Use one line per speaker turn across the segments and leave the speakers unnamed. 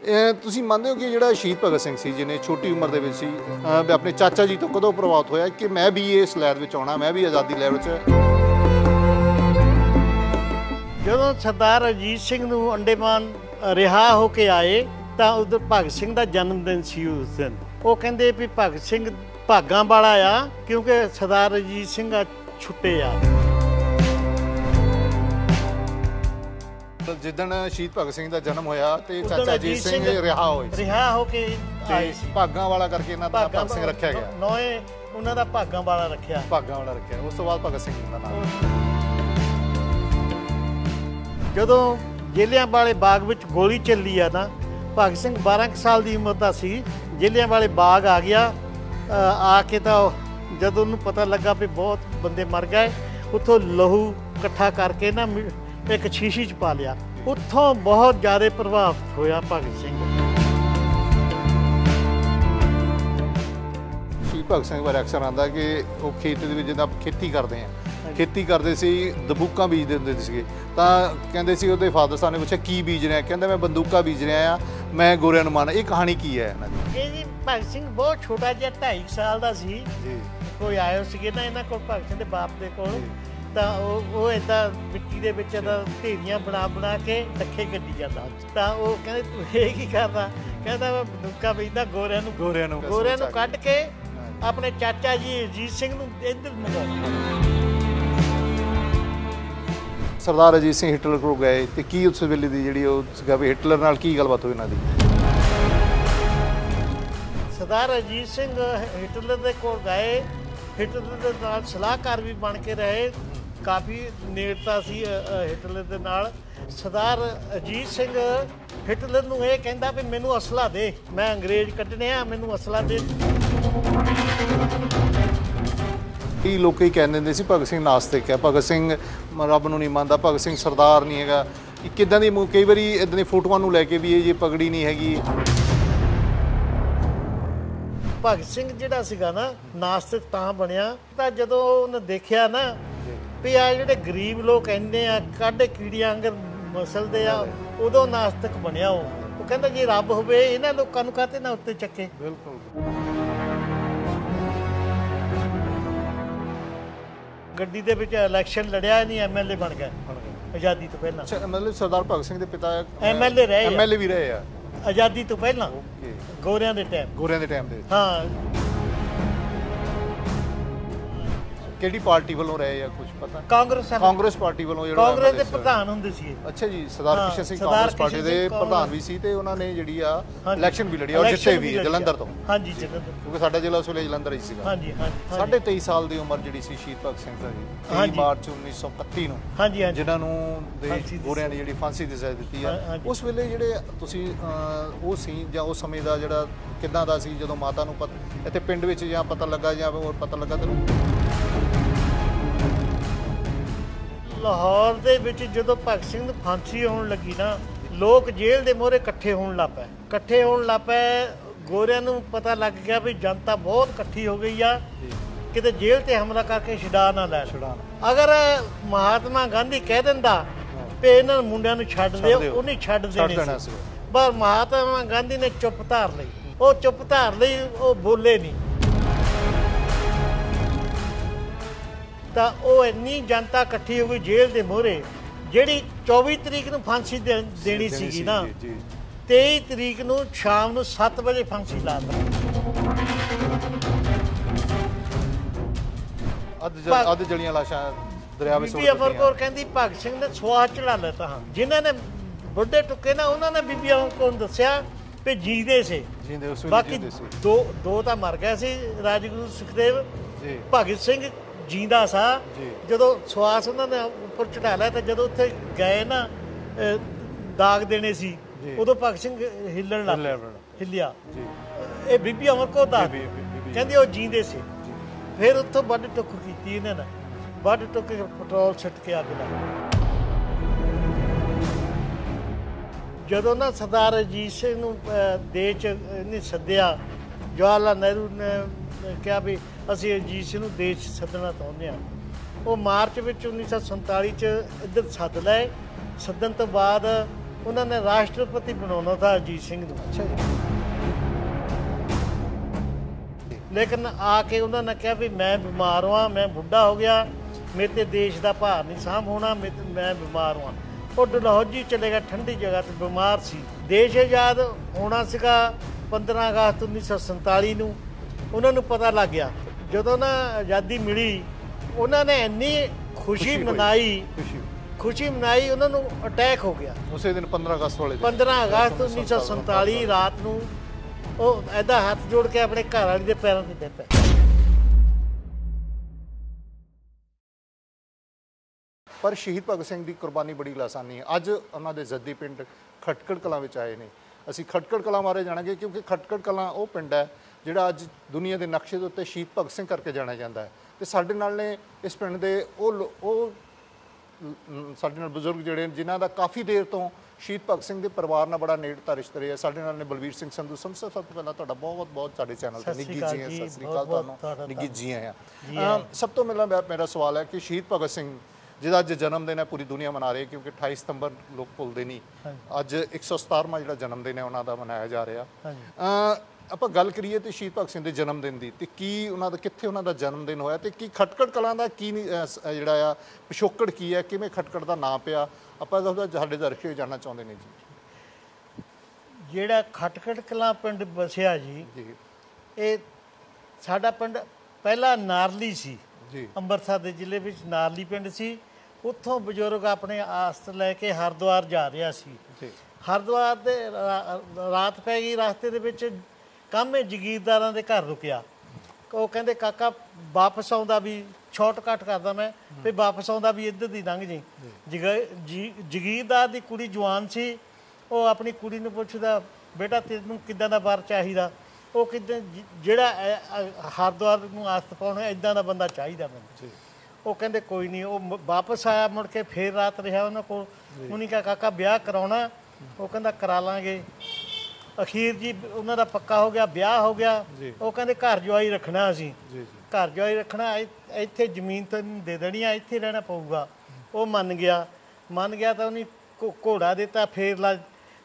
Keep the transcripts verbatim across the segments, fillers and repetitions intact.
ਤੁਸੀਂ ਮੰਨਦੇ ਹੋ ਕਿ ਜਿਹੜਾ ਸ਼ਹੀਦ ਭਗਤ ਸਿੰਘ ਸੀ ਜਿਹਨੇ ਛੋਟੀ ਉਮਰ ਦੇ ਵਿੱਚ ਸੀ ਆਪਣੇ ਚਾਚਾ ਜੀ ਤੋਂ ਕਦੋਂ ਪ੍ਰਭਾਵਿਤ ਹੋਇਆ ਕਿ ਮੈਂ ਵੀ ਇਸ ਲਹਿਰ ਵਿੱਚ ਆਉਣਾ, ਮੈਂ ਵੀ ਆਜ਼ਾਦੀ ਲਹਿਰ ਵਿੱਚ?
ਜਦੋਂ ਸਰਦਾਰ ਅਜੀਤ ਸਿੰਘ ਨੂੰ ਅੰਡੇਮਾਨ ਰਿਹਾ ਹੋ ਕੇ ਆਏ ਤਾਂ ਉਧਰ ਭਗਤ ਸਿੰਘ ਦਾ ਜਨਮ ਦਿਨ ਸੀ ਉਸ ਦਿਨ। ਉਹ ਕਹਿੰਦੇ ਵੀ ਭਗਤ ਸਿੰਘ ਭਾਗਾਂ ਵਾਲਾ ਆ ਕਿਉਂਕਿ ਸਰਦਾਰ ਅਜੀਤ ਸਿੰਘ ਆ ਛੁੱਟੇ ਆ।
ਜਿੱਦਣ ਸ਼ਹੀਦ ਭਗਤ ਸਿੰਘ ਦਾ ਜਨਮ ਹੋਇਆ ਤੇ ਚਾਚਾ ਅਜੀਤ ਸਿੰਘ ਰਿਹਾ ਹੋਏ
ਰਿਹਾ ਹੋ ਕੇ ਆਏ ਸੀ।
ਭਾਗਾਂ ਵਾਲਾ ਕਰਕੇ ਇਹਨਾਂ ਦਾ ਭਗਤ ਸਿੰਘ ਰੱਖਿਆ ਗਿਆ।
ਨੌਵੇਂ ਉਹਨਾਂ ਦਾ ਭਾਗਾਂ ਵਾਲਾ ਰੱਖਿਆ
ਭਾਗਾਂ ਵਾਲਾ ਰੱਖਿਆ ਉਸ ਤੋਂ ਬਾਅਦ ਭਗਤ ਸਿੰਘ ਦਾ ਨਾਮ।
ਜਦੋਂ ਜਲਿਆਂਵਾਲੇ ਬਾਗ ਵਿੱਚ ਗੋਲੀ ਚੱਲੀ ਆ ਨਾ, ਭਗਤ ਸਿੰਘ ਬਾਰਾਂ ਕੁ ਸਾਲ ਦੀ ਉਮਰ ਦਾ ਸੀ। ਜਲਿਆਂਵਾਲੇ ਬਾਗ ਆ ਗਿਆ, ਆ ਕੇ ਤਾਂ ਜਦੋਂ ਉਹਨੂੰ ਪਤਾ ਲੱਗਾ ਵੀ ਬਹੁਤ ਬੰਦੇ ਮਰ ਗਏ, ਉੱਥੋਂ ਲਹੂ ਇਕੱਠਾ ਕਰਕੇ ਨਾ ਇੱਕ ਸ਼ੀਸ਼ੀ 'ਚ ਪਾ ਲਿਆ। ਉੱਥੋਂ ਬਹੁਤ ਜ਼ਿਆਦਾ ਪ੍ਰਭਾਵਿਤ ਹੋਇਆ ਭਗਤ ਸਿੰਘ।
ਸ਼ਹੀਦ ਭਗਤ ਸਿੰਘ ਬਾਰੇ ਅਕਸਰ ਆਉਂਦਾ ਕਿ ਉਹ ਖੇਤ ਦੇ ਵਿੱਚ ਜਿੱਦਾਂ ਖੇਤੀ ਕਰਦੇ ਆ, ਖੇਤੀ ਕਰਦੇ ਸੀ, ਦਬੂਕਾਂ ਬੀਜਦੇ ਹੁੰਦੇ ਸੀਗੇ, ਤਾਂ ਕਹਿੰਦੇ ਸੀ ਉਹਦੇ ਫਾਦਰ ਸਾਹਿਬ ਨੇ ਪੁੱਛਿਆ ਕੀ ਬੀਜ ਰਿਹਾ, ਕਹਿੰਦਾ ਮੈਂ ਬੰਦੂਕਾਂ ਬੀਜ ਰਿਹਾ ਆ, ਮੈਂ ਗੋਰਿਆਂ ਨੂੰ ਮਾਰਨਾ। ਇਹ ਕਹਾਣੀ ਕੀ ਹੈ ਇਹਨਾਂ ਦੀ?
ਇਹ ਜੀ ਭਗਤ ਸਿੰਘ ਬਹੁਤ ਛੋਟਾ ਜਿਹਾ ਢਾਈ ਸਾਲ ਦਾ ਸੀ ਜੀ। ਕੋਈ ਆਏ ਸੀਗੇ ਨਾ ਇਹਨਾਂ ਕੋਲ, ਭਗਤ ਸਿੰਘ ਦੇ ਬਾਪ ਦੇ ਕੋਲ, ਤਾਂ ਉਹ ਉਹ ਇੱਦਾਂ ਮਿੱਟੀ ਦੇ ਵਿੱਚ ਇਹਦਾ ਢੇਰੀਆਂ ਬਣਾ ਬਣਾ ਕੇ ਲੱਖੇ ਕੱਢੀ ਜਾਂਦਾ। ਤਾਂ ਉਹ ਕਹਿੰਦੇ ਤੂੰ ਇਹ ਕੀ ਕਰਦਾ? ਕਹਿੰਦਾ ਮੈਂ ਬੰਦੂਕਾਂ ਬੀਜਦਾ ਗੋਰਿਆਂ ਨੂੰ ਗੋਰਿਆਂ ਨੂੰ ਗੋਰਿਆਂ ਨੂੰ ਕੱਢ ਕੇ ਆਪਣੇ ਚਾਚਾ ਜੀ ਅਜੀਤ ਸਿੰਘ ਨੂੰ ਇੱਧਰ ਮੰਗਾਉਂਦਾ।
ਸਰਦਾਰ ਅਜੀਤ ਸਿੰਘ ਹਿਟਲਰ ਕੋਲ ਗਏ ਤੇ ਕੀ ਉਸ ਵੇਲੇ ਦੀ ਜਿਹੜੀ ਉਹ ਸੀਗਾ ਵੀ ਹਿਟਲਰ ਨਾਲ ਕੀ ਗੱਲਬਾਤ ਹੋਈ ਇਹਨਾਂ ਦੀ?
ਸਰਦਾਰ ਅਜੀਤ ਸਿੰਘ ਹਿਟਲਰ ਦੇ ਕੋਲ ਗਏ, ਹਿਟਲਰ ਦੇ ਨਾਲ ਸਲਾਹਕਾਰ ਵੀ ਬਣ ਕੇ ਰਹੇ, ਕਾਫੀ ਨੇੜਤਾ ਸੀ ਹਿਟਲਰ ਦੇ ਨਾਲ। ਸਰਦਾਰ ਅਜੀਤ ਸਿੰਘ ਹਿਟਲਰ ਨੂੰ ਇਹ ਕਹਿੰਦਾ ਵੀ ਮੈਨੂੰ ਅਸਲਾ ਦੇ, ਮੈਂ ਅੰਗਰੇਜ਼ ਕੱਢਣੇ ਆ, ਮੈਨੂੰ ਅਸਲਾ ਦੇ।
ਕਈ ਲੋਕ ਹੀ ਕਹਿੰਦੇ ਹੁੰਦੇ ਸੀ ਭਗਤ ਸਿੰਘ ਨਾਸਤਿਕ ਹੈ, ਭਗਤ ਸਿੰਘ ਰੱਬ ਨੂੰ ਨਹੀਂ ਮੰਨਦਾ, ਭਗਤ ਸਿੰਘ ਸਰਦਾਰ ਨਹੀਂ ਹੈਗਾ। ਕਿੱਦਾਂ ਦੀ ਕਈ ਵਾਰੀ ਇੱਦਾਂ ਦੀ ਫੋਟੋਆਂ ਨੂੰ ਲੈ ਕੇ ਵੀ ਇਹ ਜੇ ਪਗੜੀ ਨਹੀਂ ਹੈਗੀ।
ਭਗਤ ਸਿੰਘ ਜਿਹੜਾ ਸੀਗਾ ਨਾ ਨਾਸਤਿਕ ਤਾਂ ਬਣਿਆ ਤਾਂ ਜਦੋਂ ਉਹਨੇ ਦੇਖਿਆ ਨਾ ਵੀ ਆ ਜਿਹੜੇ ਗਰੀਬ ਲੋਕ ਇੰਨੇ ਆ ਕਾਢੇ ਕੀੜੀਆਂ ਅੰਗਰ ਮਸਲਦੇ ਆ, ਉਦੋਂ ਨਾਸਤਿਕ ਬਣਿਆ। ਉਹ ਉਹ ਕਹਿੰਦਾ ਜੇ ਰੱਬ ਹੋਵੇ ਇਹਨਾਂ ਲੋਕਾਂ ਨੂੰ ਕਾਹਤੇ ਨਾ ਉੱਤੇ ਚੱਕੇ।
ਬਿਲਕੁਲ।
ਗੱਡੀ ਦੇ ਵਿੱਚ ਇਲੈਕਸ਼ਨ ਲੜਿਆ ਨਹੀਂ, ਐਮ ਐਲ ਏ ਬਣ ਗਿਆ ਆਜ਼ਾਦੀ ਤੋਂ ਪਹਿਲਾਂ।
ਅੱਛਾ, ਮਤਲਬ ਸਰਦਾਰ ਭਗਤ ਸਿੰਘ ਦੇ ਪਿਤਾ
ਐਮ ਐਲ ਏ ਰਹੇ,
ਐਮ ਐਲ ਏ ਵੀ ਰਹੇ ਆ
ਆਜ਼ਾਦੀ ਤੋਂ ਪਹਿਲਾਂ, ਗੋਰਿਆਂ ਦੇ ਟਾਈਮ।
ਗੋਰਿਆਂ ਦੇ ਟਾਈਮ ਦੇ
ਹਾਂ।
ਕਿਹੜੀ ਪਾਰਟੀ ਵੱਲੋਂ ਰਹੇ ਆ ਕੁਝ ਪਤਾ?
ਕਾਂਗਰਸ
ਕਾਂਗਰਸ ਪਾਰਟੀ ਵੱਲੋਂ ਜਿਹੜਾ
ਕਾਂਗਰਸ ਦੇ ਪ੍ਰਧਾਨ ਹੁੰਦੇ ਸੀ।
ਅੱਛਾ ਜੀ, ਸਰਦਾਰ ਕਿਸ਼ਨ ਸਿੰਘ ਕਾਂਗਰਸ ਪਾਰਟੀ ਦੇ ਪ੍ਰਧਾਨ ਵੀ ਸੀ ਤੇ ਉਹਨਾਂ ਨੇ ਜਿਹੜੀ ਆ ਇਲੈਕਸ਼ਨ ਵੀ ਲੜੀ ਔਰ ਜਿੱਤੇ ਵੀ ਜਲੰਧਰ ਤੋਂ।
ਹਾਂਜੀ, ਜਲੰਧਰ,
ਕਿਉਂਕਿ ਸਾਡਾ ਜ਼ਿਲ੍ਹਾ ਉਸ ਵੇਲੇ ਜਲੰਧਰ ਹੀ ਸੀਗਾ।
ਹਾਂਜੀ ਹਾਂਜੀ।
ਸਾਢੇ ਤੇਈ ਸਾਲ ਦੀ ਉਮਰ ਜਿਹੜੀ ਸੀ ਸ਼ਹੀਦ ਭਗਤ ਸਿੰਘ ਦੀ, ਤੇਈ ਮਾਰਚ ਉੱਨੀ ਸੌ ਇਕੱਤੀ ਨੂੰ, ਹਾਂਜੀ ਹਾਂਜੀ, ਜਿਨ੍ਹਾਂ ਨੂੰ ਗੋਰਿਆਂ ਦੀ ਜਿਹੜੀ ਫਾਂਸੀ ਦੀ ਸਜ਼ਾ ਦਿੱਤੀ ਆ, ਉਸ ਵੇਲੇ ਜਿਹੜੇ ਤੁਸੀਂ ਉਹ ਸੀ ਜਾਂ ਉਸ ਸਮੇਂ ਦਾ ਜਿਹੜਾ ਕਿੱਦਾਂ ਦਾ ਸੀ ਜਦੋਂ ਮਾਤਾ ਨੂੰ ਇੱਥੇ ਪਿੰਡ ਵਿੱਚ ਜਾਂ ਪਤਾ ਲੱਗਾ ਜਾਂ ਹੋਰ ਪਤਾ ਲੱਗਾ ਤੈਨੂੰ?
ਲਾਹੌਰ ਦੇ ਵਿੱਚ ਜਦੋਂ ਭਗਤ ਸਿੰਘ ਨੂੰ ਫਾਂਸੀ ਹੋਣ ਲੱਗੀ ਨਾ, ਲੋਕ ਜੇਲ੍ਹ ਦੇ ਮੂਹਰੇ ਇਕੱਠੇ ਹੋਣ ਲੱਗ ਪਏ ਇਕੱਠੇ ਹੋਣ ਲੱਗ ਪਏ ਗੋਰਿਆਂ ਨੂੰ ਪਤਾ ਲੱਗ ਗਿਆ ਵੀ ਜਨਤਾ ਬਹੁਤ ਇਕੱਠੀ ਹੋ ਗਈ ਆ, ਕਿਤੇ ਜੇਲ੍ਹ ਤੇ ਹਮਲਾ ਕਰਕੇ ਛੁਡਾ ਨਾ ਲੈ ਛੁਡਾ। ਅਗਰ ਮਹਾਤਮਾ ਗਾਂਧੀ ਕਹਿ ਦਿੰਦਾ ਵੀ ਇਹਨਾਂ ਮੁੰਡਿਆਂ ਨੂੰ ਛੱਡ ਦਿਓ, ਉਹ ਨਹੀਂ ਛੱਡ ਦੇਣੇ ਸੀ, ਪਰ ਮਹਾਤਮਾ ਗਾਂਧੀ ਨੇ ਚੁੱਪ ਧਾਰ ਲਈ। ਉਹ ਚੁੱਪ ਧਾਰ ਲਈ, ਉਹ ਬੋਲੇ ਨਹੀਂ। ਤਾਂ ਉਹ ਇੰਨੀ ਜਨਤਾ ਇਕੱਠੀ ਹੋ ਗਈ ਜੇਲ੍ਹ ਦੇ ਮੂਹਰੇ, ਜਿਹੜੀ ਚੌਵੀ ਤਰੀਕ ਨੂੰ ਫਾਂਸੀ ਦੇਣੀ ਸੀਗੀ ਨਾ, ਤੇਈ ਤਰੀਕ ਨੂੰ ਸ਼ਾਮ ਨੂੰ ਸੱਤ ਵਜੇ ਫਾਂਸੀ ਲਾ ਦਿੱਤੀ।
ਅੱਧ ਜਲੀਆਂ ਲਾਸ਼ਾਂ ਦਰਿਆ ਵਿੱਚ।
ਬੀਬੀ ਅਮਰ ਕੌਰ ਕਹਿੰਦੀ ਭਗਤ ਸਿੰਘ ਨੇ ਸਵਾਹ ਚੜਾ ਲੈਤਾ। ਹਾਂ, ਜਿਨ੍ਹਾਂ ਨੇ ਬੁੱਢੇ ਟੁੱਕੇ ਨਾ ਉਹਨਾਂ ਨੇ ਬੀਬੀ ਅਮਰ ਕੌਰ ਨੂੰ ਦੱਸਿਆ ਵੀ ਜੀਂਦੇ ਸੀ, ਬਾਕੀ ਦੋ ਦੋ ਤਾਂ ਮਰ ਗਏ ਸੀ, ਰਾਜਗੁਰੂ ਸੁਖਦੇਵ। ਭਗਤ ਸਿੰਘ ਜੀਂਦਾ ਸਾ। ਜਦੋਂ ਸਵਾਸ ਉਹਨਾਂ ਨੇ ਉੱਪਰ ਚੜਾ ਲਿਆ ਤਾਂ ਜਦੋਂ ਉੱਥੇ ਗਏ ਨਾ ਦਾਗ ਦੇਣੇ ਸੀ, ਉਦੋਂ ਭਗਤ ਸਿੰਘ ਹਿੱਲਣ ਲੱਗ ਹਿੱਲਿਆ। ਇਹ ਬੀਬੀ ਅਮਰ ਕੌਰ ਦਾ ਕਹਿੰਦੀ ਉਹ ਜੀਂਦੇ ਸੀ। ਫਿਰ ਉੱਥੋਂ ਵੱਢ ਟੁੱਕ ਕੀਤੀ ਇਹਨਾਂ ਨੇ, ਵੱਢ ਟੁੱਕ ਕੇ ਪੈਟਰੋਲ ਛੱਟ ਕੇ ਅੱਗ ਲਾ। ਜਦੋਂ ਨਾ ਸਰਦਾਰ ਅਜੀਤ ਸਿੰਘ ਨੂੰ ਦੇਸ਼ 'ਚ ਇਹਨੇ ਸੱਦਿਆ, ਜਵਾਹਰ ਲਾਲ ਨਹਿਰੂ ਨੇ ਕਿਹਾ ਵੀ ਅਸੀਂ ਅਜੀਤ ਸਿੰਘ ਨੂੰ ਦੇਸ਼ ਸੱਦਣਾ ਚਾਹੁੰਦੇ ਹਾਂ। ਉਹ ਮਾਰਚ ਵਿੱਚ ਉੱਨੀ ਸੌ ਸੰਤਾਲੀ 'ਚ ਇੱਧਰ ਸੱਦ ਲਏ। ਸੱਦਣ ਤੋਂ ਬਾਅਦ ਉਹਨਾਂ ਨੇ ਰਾਸ਼ਟਰਪਤੀ ਬਣਾਉਣਾ था अजीत सिंह ਨੂੰ।
ਅੱਛਾ ਜੀ।
ਲੇਕਿਨ ਆ ਕੇ ਉਹਨਾਂ ਨੇ ਕਿਹਾ ਵੀ ਮੈਂ ਬਿਮਾਰ ਹਾਂ, ਮੈਂ ਬੁੱਢਾ ਹੋ ਗਿਆ, ਮੇਰੇ ਤੇ ਦੇਸ਼ ਦਾ ਭਾਰ ਨਹੀਂ ਸਾਂਭ ਹੋਣਾ, ਮੈਂ ਬਿਮਾਰ ਹਾਂ। ਉਹ ਡਲਹੌਜੀ ਚਲੇ ਗਿਆ, ਠੰਡੀ ਜਗ੍ਹਾ ਤੇ ਬਿਮਾਰ ਸੀ। ਦੇਸ਼ ਆਜ਼ਾਦ ਹੋਣਾ ਸੀਗਾ ਪੰਦਰਾਂ ਅਗਸਤ ਉੱਨੀ ਸੌ ਸੰਤਾਲੀ ਨੂੰ। ਉਹਨਾਂ ਨੂੰ ਪਤਾ ਲੱਗ ਗਿਆ ਜਦੋਂ ਨਾ ਆਜ਼ਾਦੀ ਮਿਲੀ, ਉਹਨਾਂ ਨੇ ਇੰਨੀ ਖੁਸ਼ੀ ਮਨਾਈ, ਖੁਸ਼ੀ ਮਨਾਈ, ਉਹਨਾਂ ਨੂੰ ਅਟੈਕ ਹੋ ਗਿਆ
ਉਸੇ ਦਿਨ ਪੰਦਰਾਂ ਅਗਸਤ ਵਾਲੇ
ਪੰਦਰਾਂ ਅਗਸਤ ਉੱਨੀ ਸੌ ਸੰਤਾਲੀ ਰਾਤ ਨੂੰ। ਉਹ ਐਦਾਂ ਹੱਥ ਜੋੜ ਕੇ ਆਪਣੇ ਘਰ ਵਾਲੀ ਦੇ ਪੈਰਾਂ ਤੇ ਡਿੱਗ ਪਿਆ।
ਪਰ ਸ਼ਹੀਦ ਭਗਤ ਸਿੰਘ ਦੀ ਕੁਰਬਾਨੀ ਬੜੀ ਲਾਸਾਨੀ ਹੈ। ਅੱਜ ਉਹਨਾਂ ਦੇ ਜੱਦੀ ਪਿੰਡ ਖਟਕੜ ਕਲਾਂ ਵਿੱਚ ਆਏ ਨੇ। ਅਸੀਂ ਖਟਕੜ ਕਲਾਂ ਬਾਰੇ ਜਾਣਾਂਗੇ ਕਿਉਂਕਿ ਖਟਕੜ ਕਲਾਂ ਉਹ ਪਿੰਡ ਹੈ ਜਿਹੜਾ ਅੱਜ ਦੁਨੀਆ ਦੇ ਨਕਸ਼ੇ ਦੇ ਉੱਤੇ ਸ਼ਹੀਦ ਭਗਤ ਸਿੰਘ ਕਰਕੇ ਜਾਣਿਆ ਜਾਂਦਾ ਹੈ। ਤੇ ਸਾਡੇ ਨਾਲ ਨੇ ਇਸ ਪਿੰਡ ਦੇ ਉਹ ਉਹ ਸਾਡੇ ਨਾਲ ਬਜ਼ੁਰਗ ਜਿਹੜੇ ਜਿਨ੍ਹਾਂ ਦਾ ਕਾਫੀ ਦੇਰ ਤੋਂ ਸ਼ਹੀਦ ਭਗਤ ਸਿੰਘ ਦੇ ਪਰਿਵਾਰ ਨਾਲ ਬੜਾ ਨੇੜਤਾ ਰਿਸ਼ਤਾ ਰਿਹਾ। ਸਾਡੇ ਨਾਲ ਨੇ ਬਲਵੀਰ ਸਿੰਘ ਸੰਧੂ। ਸੰਧੂ ਸਾਹਿਬ, ਸਭ ਤੋਂ ਪਹਿਲਾਂ ਤੁਹਾਡਾ ਬਹੁਤ ਬਹੁਤ ਸਾਡੇ ਚੈਨਲ ਤੇ ਨਿੱਘੀ ਜੀ ਆਇਆਂ। ਸਤਿ ਸ੍ਰੀ ਅਕਾਲ ਤੁਹਾਨੂੰ, ਨਿੱਘੀ ਜੀ ਆਇਆਂ। ਸਭ ਤੋਂ ਪਹਿਲਾਂ ਮੇਰਾ ਸਵਾਲ ਹੈ ਕਿ ਸ਼ਹੀਦ ਭਗਤ ਸਿੰਘ ਜਿਹਦਾ ਅੱਜ ਜਨਮ ਦਿਨ ਹੈ ਪੂਰੀ ਦੁਨੀਆ ਮਨਾ ਰਹੀ ਹੈ ਕਿਉਂਕਿ ਅਠਾਈ ਸਤੰਬਰ ਲੋਕ ਭੁੱਲਦੇ ਨਹੀਂ। ਅੱਜ ਇੱਕ ਸੌ ਸਤਾਰਵਾਂ ਜਿਹੜਾ ਜਨਮ ਦਿਨ ਹੈ ਉਹਨਾਂ ਦਾ ਮਨਾਇਆ ਜਾ ਰਿਹਾ। ਆਪਾਂ ਗੱਲ ਕਰੀਏ ਤੇ ਸ਼ਹੀਦ ਭਗਤ ਸਿੰਘ ਦੇ ਜਨਮ ਦਿਨ ਦੀ, ਤੇ ਕੀ ਉਹਨਾਂ ਦਾ ਕਿੱਥੇ ਉਹਨਾਂ ਦਾ ਜਨਮ ਦਿਨ ਹੋਇਆ ਤੇ ਕੀ ਖਟਕੜ ਕਲਾਂ ਦਾ ਕੀ ਜਿਹੜਾ ਆ ਪਿਛੋਕੜ ਕੀ ਹੈ, ਕਿਵੇਂ ਖਟਕੜ ਦਾ ਨਾਂ ਪਿਆ, ਆਪਾਂ ਉਹਦਾ ਸਾਡੇ ਦਰਸ਼ਕ ਜਾਣਨਾ ਚਾਹੁੰਦੇ ਨੇ ਜੀ।
ਜਿਹੜਾ ਖਟਕੜ ਕਲਾਂ ਪਿੰਡ ਵਸਿਆ ਜੀ, ਇਹ ਸਾਡਾ ਪਿੰਡ ਪਹਿਲਾਂ ਨਾਰਲੀ ਸੀ ਜੀ, ਅੰਮ੍ਰਿਤਸਰ ਦੇ ਜ਼ਿਲ੍ਹੇ ਵਿੱਚ ਨਾਰਲੀ ਪਿੰਡ ਸੀ। ਉੱਥੋਂ ਬਜ਼ੁਰਗ ਆਪਣੇ ਆਸਤ ਲੈ ਕੇ ਹਰਿਦੁਆਰ ਜਾ ਰਿਹਾ ਸੀ। ਹਰਿਦੁਆਰ ਦੇ ਰਾਤ ਪੈ ਗਈ, ਰਸਤੇ ਦੇ ਵਿੱਚ ਕਾਮੇ ਜਗੀਰਦਾਰਾਂ ਦੇ ਘਰ ਰੁਕਿਆ। ਉਹ ਕਹਿੰਦੇ ਕਾਕਾ ਵਾਪਸ ਆਉਂਦਾ ਵੀ ਸ਼ਾਰਟਕਟ ਕਰਦਾ ਮੈਂ ਵੀ ਵਾਪਸ ਆਉਂਦਾ ਵੀ ਇੱਧਰ ਦੀ ਲੰਘ ਜੀ। ਜੀ ਜਗੀਰਦਾਰ ਦੀ ਕੁੜੀ ਜਵਾਨ ਸੀ। ਉਹ ਆਪਣੀ ਕੁੜੀ ਨੂੰ ਪੁੱਛਦਾ ਬੇਟਾ ਤੈਨੂੰ ਕਿੱਦਾਂ ਦਾ ਵਰ ਚਾਹੀਦਾ? ਉਹ ਕਿੱਦਾਂ ਜਿਹੜਾ ਹਰਿਦੁਆਰ ਨੂੰ ਆਸਤ ਪਾਉਣਾ ਇੱਦਾਂ ਦਾ ਬੰਦਾ ਚਾਹੀਦਾ ਮੈਨੂੰ। ਉਹ ਕਹਿੰਦੇ ਕੋਈ ਨਹੀਂ। ਉਹ ਵਾਪਸ ਆਇਆ, ਮੁੜ ਕੇ ਫੇਰ ਰਾਤ ਰਿਹਾ ਉਹਨਾਂ ਕੋਲ। ਉਹਨੇ ਕਿਹਾ ਕਾਕਾ ਵਿਆਹ ਕਰਾਉਣਾ? ਉਹ ਕਹਿੰਦਾ ਕਰਾ ਲਾਂਗੇ। ਅਖੀਰ ਜੀ ਉਹਨਾਂ ਦਾ ਪੱਕਾ ਹੋ ਗਿਆ, ਵਿਆਹ ਹੋ ਗਿਆ। ਉਹ ਕਹਿੰਦੇ ਘਰ ਜਵਾਈ ਰੱਖਣਾ, ਅਸੀਂ ਘਰ ਜਵਾਈ ਰੱਖਣਾ, ਇੱਥੇ ਜ਼ਮੀਨ ਤੈਨੂੰ ਦੇ ਦੇਣੀ ਆ, ਇੱਥੇ ਰਹਿਣਾ ਪਊਗਾ। ਉਹ ਮੰਨ ਗਿਆ। ਮੰਨ ਗਿਆ ਤਾਂ ਉਹਨੇ ਘੋੜਾ ਦਿੱਤਾ। ਫੇਰ ਲਾ